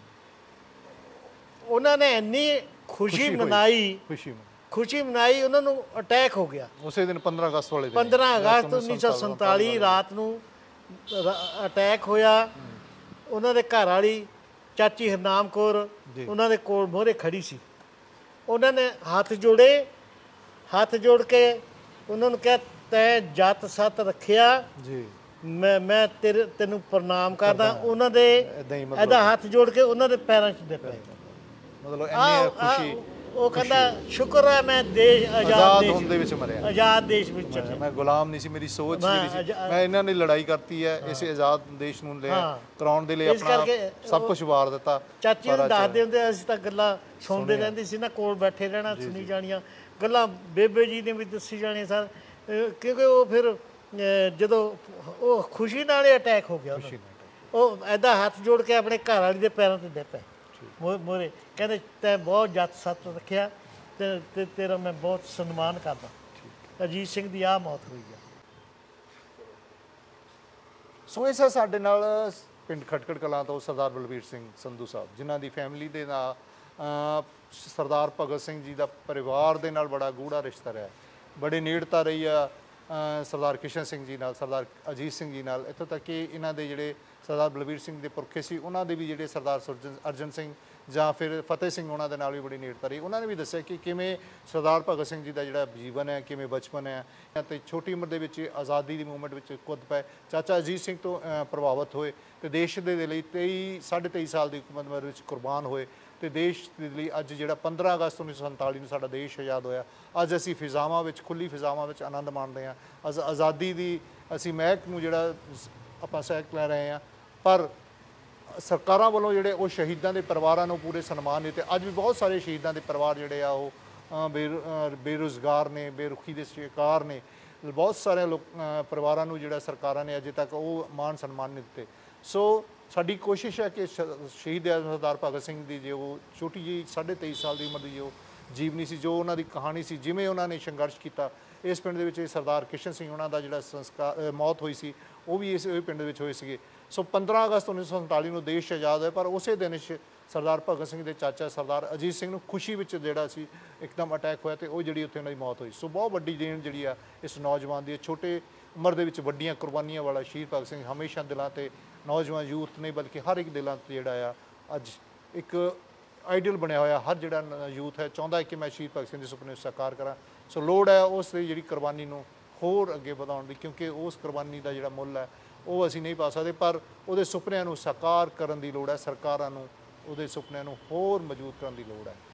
ਉਹਨਾਂ ਨੇ ਇੰਨੀ ਖੁਸ਼ੀ ਮਨਾਈ, ਖੁਸ਼ੀ ਖੁਸ਼ੀ ਮਨਾਈ, ਉਹਨਾਂ ਨੂੰ ਅਟੈਕ ਹੋ ਗਿਆ
ਉਸੇ ਦਿਨ ਪੰਦਰਾਂ ਅਗਸਤ ਵਾਲੇ ਦਿਨ।
ਪੰਦਰਾਂ ਅਗਸਤ ਉੱਨੀ ਸੌ ਸੰਤਾਲੀ ਰਾਤ ਨੂੰ ਅਟੈਕ ਹੋਇਆ। ਉਹਨਾਂ ਦੇ ਘਰ ਵਾਲੀ ਚਾਚੀ ਹਰਨਾਮ ਕੌਰ ਉਹਨਾਂ ਦੇ ਕੋਲ ਮੋਹਰੇ ਖੜੀ ਸੀ। ਉਹਨਾਂ ਨੇ ਹੱਥ ਜੋੜੇ, ਹੱਥ ਜੋੜ ਕੇ ਉਹਨਾਂ ਨੂੰ ਕਿਹਾ, ਤੈਂ ਜੱਤ ਸੱਤ ਰੱਖਿਆ ਜੀ, ਮੈਂ ਮੈਂ ਤੇਰੇ ਤੈਨੂੰ ਪ੍ਰਣਾਮ ਕਰਦਾ। ਉਹਨਾਂ ਦੇ ਇਹਦਾ ਹੱਥ ਜੋੜ ਕੇ ਉਹਨਾਂ ਦੇ ਪੈਰਾਂ 'ਚ ਦੇ ਪਏ।
ਮਤਲਬ ਇੰਨੀ ਖੁਸ਼ੀ।
ਉਹ ਕਹਿੰਦਾ, ਸ਼ੁਕਰ ਹੈ ਮੈਂ ਦੇਸ਼ ਆਜ਼ਾਦ ਹੋਣ ਦੇ ਵਿੱਚ ਮਰਿਆ, ਆਜ਼ਾਦ ਦੇਸ਼ ਵਿੱਚ।
ਮੈਂ ਗੁਲਾਮ ਨਹੀਂ ਸੀ, ਮੇਰੀ ਸੋਚ ਜਿਹੜੀ ਸੀ, ਮੈਂ ਇਹਨਾਂ ਨੇ ਲੜਾਈ ਕਰਤੀ ਹੈ, ਇਸ ਆਜ਼ਾਦ ਦੇਸ਼ ਨੂੰ ਲੈ ਕਰਾਉਣ ਦੇ ਲਈ ਆਪਣਾ ਸਭ ਕੁਝ ਵਾਰ ਦਿੱਤਾ।
ਚਾਚੀ ਨੂੰ ਦੱਸਦੇ ਹੁੰਦੇ, ਅਸੀਂ ਤਾਂ ਗੱਲਾਂ ਸੁਣਦੇ ਰਹਿੰਦੇ ਸੀ ਨਾ, ਕੋਲ ਬੈਠੇ ਰਹਿਣਾ, ਸੁਣੀ ਜਾਣੀਆਂ ਗੱਲਾਂ। ਬੇਬੇ ਜੀ ਨੇ ਵੀ ਦੱਸੀ ਜਾਣੀਆਂ ਸਰ, ਕਿਉਂਕਿ ਉਹ ਫਿਰ ਜਦੋਂ ਉਹ ਖੁਸ਼ੀ ਨਾਲ ਹੀ ਅਟੈਕ ਹੋ ਗਿਆ। ਉਹ ਐਦਾਂ ਹੱਥ ਜੋੜ ਕੇ ਆਪਣੇ ਘਰ ਵਾਲੀ ਦੇ ਪੈਰਾਂ ਤੇ ਡੇ ਪਏ ਮੋਹਰੇ, ਕਹਿੰਦੇ ਤੈਂ ਬਹੁਤ ਜੱਤ ਸੱਤ ਰੱਖਿਆ ਤੇ ਤੇਰਾ ਮੈਂ ਬਹੁਤ ਸਨਮਾਨ ਕਰਦਾ। ਅਜੀਤ ਸਿੰਘ ਦੀ ਆਹ ਮੌਤ ਹੋਈ ਆ।
ਸੋ ਇਸ ਸਾਡੇ ਨਾਲ ਪਿੰਡ ਖਟਕੜ ਕਲਾਂ ਤੋਂ ਸਰਦਾਰ ਬਲਬੀਰ ਸਿੰਘ ਸੰਧੂ ਸਾਹਿਬ, ਜਿਨ੍ਹਾਂ ਦੀ ਫੈਮਿਲੀ ਦੇ ਨਾਲ ਸਰਦਾਰ ਭਗਤ ਸਿੰਘ ਜੀ ਦਾ ਪਰਿਵਾਰ ਦੇ ਨਾਲ ਬੜਾ ਗੂੜਾ ਰਿਸ਼ਤਾ ਰਿਹਾ, ਬੜੀ ਨੇੜਤਾ ਰਹੀ ਆ ਸਰਦਾਰ ਕਿਸ਼ਨ ਸਿੰਘ ਜੀ ਨਾਲ, ਸਰਦਾਰ ਅਜੀਤ ਸਿੰਘ ਜੀ ਨਾਲ। ਇੱਥੋਂ ਤੱਕ ਕਿ ਇਹਨਾਂ ਦੇ ਜਿਹੜੇ ਸਰਦਾਰ ਬਲਬੀਰ ਸਿੰਘ ਦੇ ਪੁਰਖੇ ਸੀ, ਉਹਨਾਂ ਦੇ ਵੀ ਜਿਹੜੇ ਸਰਦਾਰ ਅਰਜਨ ਸਿੰਘ ਜਾਂ ਫਿਰ ਫਤਿਹ ਸਿੰਘ, ਉਹਨਾਂ ਦੇ ਨਾਲ ਵੀ ਬੜੀ ਨੇੜਤਾ ਰਹੀ। ਉਹਨਾਂ ਨੇ ਵੀ ਦੱਸਿਆ ਕਿ ਕਿਵੇਂ ਸਰਦਾਰ ਭਗਤ ਸਿੰਘ ਜੀ ਦਾ ਜਿਹੜਾ ਜੀਵਨ ਹੈ, ਕਿਵੇਂ ਬਚਪਨ ਹੈ, ਅਤੇ ਛੋਟੀ ਉਮਰ ਦੇ ਵਿੱਚ ਆਜ਼ਾਦੀ ਦੀ ਮੂਵਮੈਂਟ ਵਿੱਚ ਕੁੱਦ ਪਏ, ਚਾਚਾ ਅਜੀਤ ਸਿੰਘ ਤੋਂ ਪ੍ਰਭਾਵਿਤ ਹੋਏ ਅਤੇ ਦੇਸ਼ ਦੇ ਲਈ ਤੇਈ ਸਾਢੇ ਤੇਈ ਸਾਲ ਦੀ ਉਮਰ ਵਿੱਚ ਕੁਰਬਾਨ ਹੋਏ। ਅਤੇ ਦੇਸ਼ ਦੇ ਲਈ ਅੱਜ ਜਿਹੜਾ ਪੰਦਰਾਂ ਅਗਸਤ ਉੱਨੀ ਸੌ ਸੰਤਾਲੀ ਨੂੰ ਸਾਡਾ ਦੇਸ਼ ਆਜ਼ਾਦ ਹੋਇਆ, ਅੱਜ ਅਸੀਂ ਫਿਜ਼ਾਵਾਂ ਵਿੱਚ, ਖੁੱਲ੍ਹੀ ਫਿਜ਼ਾਵਾਂ ਵਿੱਚ ਆਨੰਦ ਮਾਣਦੇ ਹਾਂ। ਅਜ਼ ਆਜ਼ਾਦੀ ਦੀ ਅਸੀਂ ਮਹਿਕ ਨੂੰ ਜਿਹੜਾ ਆਪਾਂ ਸਹਿਕ ਲੈ ਰਹੇ ਹਾਂ, ਪਰ ਸਰਕਾਰਾਂ ਵੱਲੋਂ ਜਿਹੜੇ ਉਹ ਸ਼ਹੀਦਾਂ ਦੇ ਪਰਿਵਾਰਾਂ ਨੂੰ ਪੂਰੇ ਸਨਮਾਨ ਦਿੱਤੇ। ਅੱਜ ਵੀ ਬਹੁਤ ਸਾਰੇ ਸ਼ਹੀਦਾਂ ਦੇ ਪਰਿਵਾਰ ਜਿਹੜੇ ਆ ਉਹ ਬੇ ਬੇਰੁਜ਼ਗਾਰ ਨੇ, ਬੇਰੁਖੀ ਦੇ ਸ਼ਿਕਾਰ ਨੇ। ਬਹੁਤ ਸਾਰੇ ਲੋਕ ਪਰਿਵਾਰਾਂ ਨੂੰ ਜਿਹੜਾ ਸਰਕਾਰਾਂ ਨੇ ਅਜੇ ਤੱਕ ਉਹ ਮਾਣ ਸਨਮਾਨ ਨਹੀਂ ਦਿੱਤੇ। ਸੋ ਸਾਡੀ ਕੋਸ਼ਿਸ਼ ਹੈ ਕਿ ਸ਼ਹੀਦ ਸਰਦਾਰ ਭਗਤ ਸਿੰਘ ਦੀ ਜੋ ਛੋਟੀ ਜਿਹੀ ਸਾਢੇ ਤੇਈ ਸਾਲ ਦੀ ਉਮਰ ਦੀ ਜੋ ਜੀਵਨੀ ਸੀ, ਜੋ ਉਹਨਾਂ ਦੀ ਕਹਾਣੀ ਸੀ, ਜਿਵੇਂ ਉਹਨਾਂ ਨੇ ਸੰਘਰਸ਼ ਕੀਤਾ। ਇਸ ਪਿੰਡ ਦੇ ਵਿੱਚ ਸਰਦਾਰ ਕਿਸ਼ਨ ਸਿੰਘ ਉਹਨਾਂ ਦਾ ਜਿਹੜਾ ਸੰਸਕਾਰ ਮੌਤ ਹੋਈ ਸੀ, ਉਹ ਵੀ ਇਸ ਪਿੰਡ ਦੇ ਵਿੱਚ ਹੋਏ ਸੀਗੇ। ਸੋ ਪੰਦਰਾਂ ਅਗਸਤ ਉੱਨੀ ਸੌ ਸੰਤਾਲੀ ਨੂੰ ਦੇਸ਼ ਆਜ਼ਾਦ ਹੋਇਆ, ਪਰ ਉਸੇ ਦਿਨ ਸਰਦਾਰ ਭਗਤ ਸਿੰਘ ਦੇ ਚਾਚਾ ਸਰਦਾਰ ਅਜੀਤ ਸਿੰਘ ਨੂੰ ਖੁਸ਼ੀ ਵਿੱਚ ਜਿਹੜਾ ਸੀ ਇੱਕਦਮ ਅਟੈਕ ਹੋਇਆ ਅਤੇ ਉਹ ਜਿਹੜੀ ਉੱਥੇ ਉਹਨਾਂ ਦੀ ਮੌਤ ਹੋਈ। ਸੋ ਬਹੁਤ ਵੱਡੀ ਦੇਣ ਜਿਹੜੀ ਆ ਇਸ ਨੌਜਵਾਨ ਦੀ, ਛੋਟੇ ਉਮਰ ਦੇ ਵਿੱਚ ਵੱਡੀਆਂ ਕੁਰਬਾਨੀਆਂ ਵਾਲਾ ਸ਼ਹੀਦ ਭਗਤ ਸਿੰਘ ਹਮੇਸ਼ਾ ਦਿਲਾਂ 'ਤੇ, ਨੌਜਵਾਨ ਯੂਥ ਨਹੀਂ ਬਲਕਿ ਹਰ ਇੱਕ ਦਿਲਾਂ 'ਤੇ ਜਿਹੜਾ ਆ ਅੱਜ ਇੱਕ ਆਈਡੀਅਲ ਬਣਿਆ ਹੋਇਆ। ਹਰ ਜਿਹੜਾ ਯੂਥ ਹੈ ਚਾਹੁੰਦਾ ਹੈ ਕਿ ਮੈਂ ਸ਼ਹੀਦ ਭਗਤ ਸਿੰਘ ਦੇ ਸੁਪਨੇ ਨੂੰ ਸਾਕਾਰ ਕਰਾਂ। ਸੋ ਲੋੜ ਹੈ ਉਸ ਦੀ ਜਿਹੜੀ ਕੁਰਬਾਨੀ ਨੂੰ ਹੋਰ ਅੱਗੇ ਵਧਾਉਣ ਦੀ, ਕਿਉਂਕਿ ਉਸ ਕੁਰਬਾਨੀ ਦਾ ਜਿਹੜਾ ਮੁੱਲ ਹੈ ਉਹ ਅਸੀਂ ਨਹੀਂ ਪਾ ਸਕਦੇ, ਪਰ ਉਹਦੇ ਸੁਪਨਿਆਂ ਨੂੰ ਸਾਕਾਰ ਕਰਨ ਦੀ ਲੋੜ ਹੈ। ਸਰਕਾਰਾਂ ਨੂੰ ਉਹਦੇ ਸੁਪਨਿਆਂ ਨੂੰ ਹੋਰ ਮਜ਼ਬੂਤ ਕਰਨ ਦੀ ਲੋੜ ਹੈ।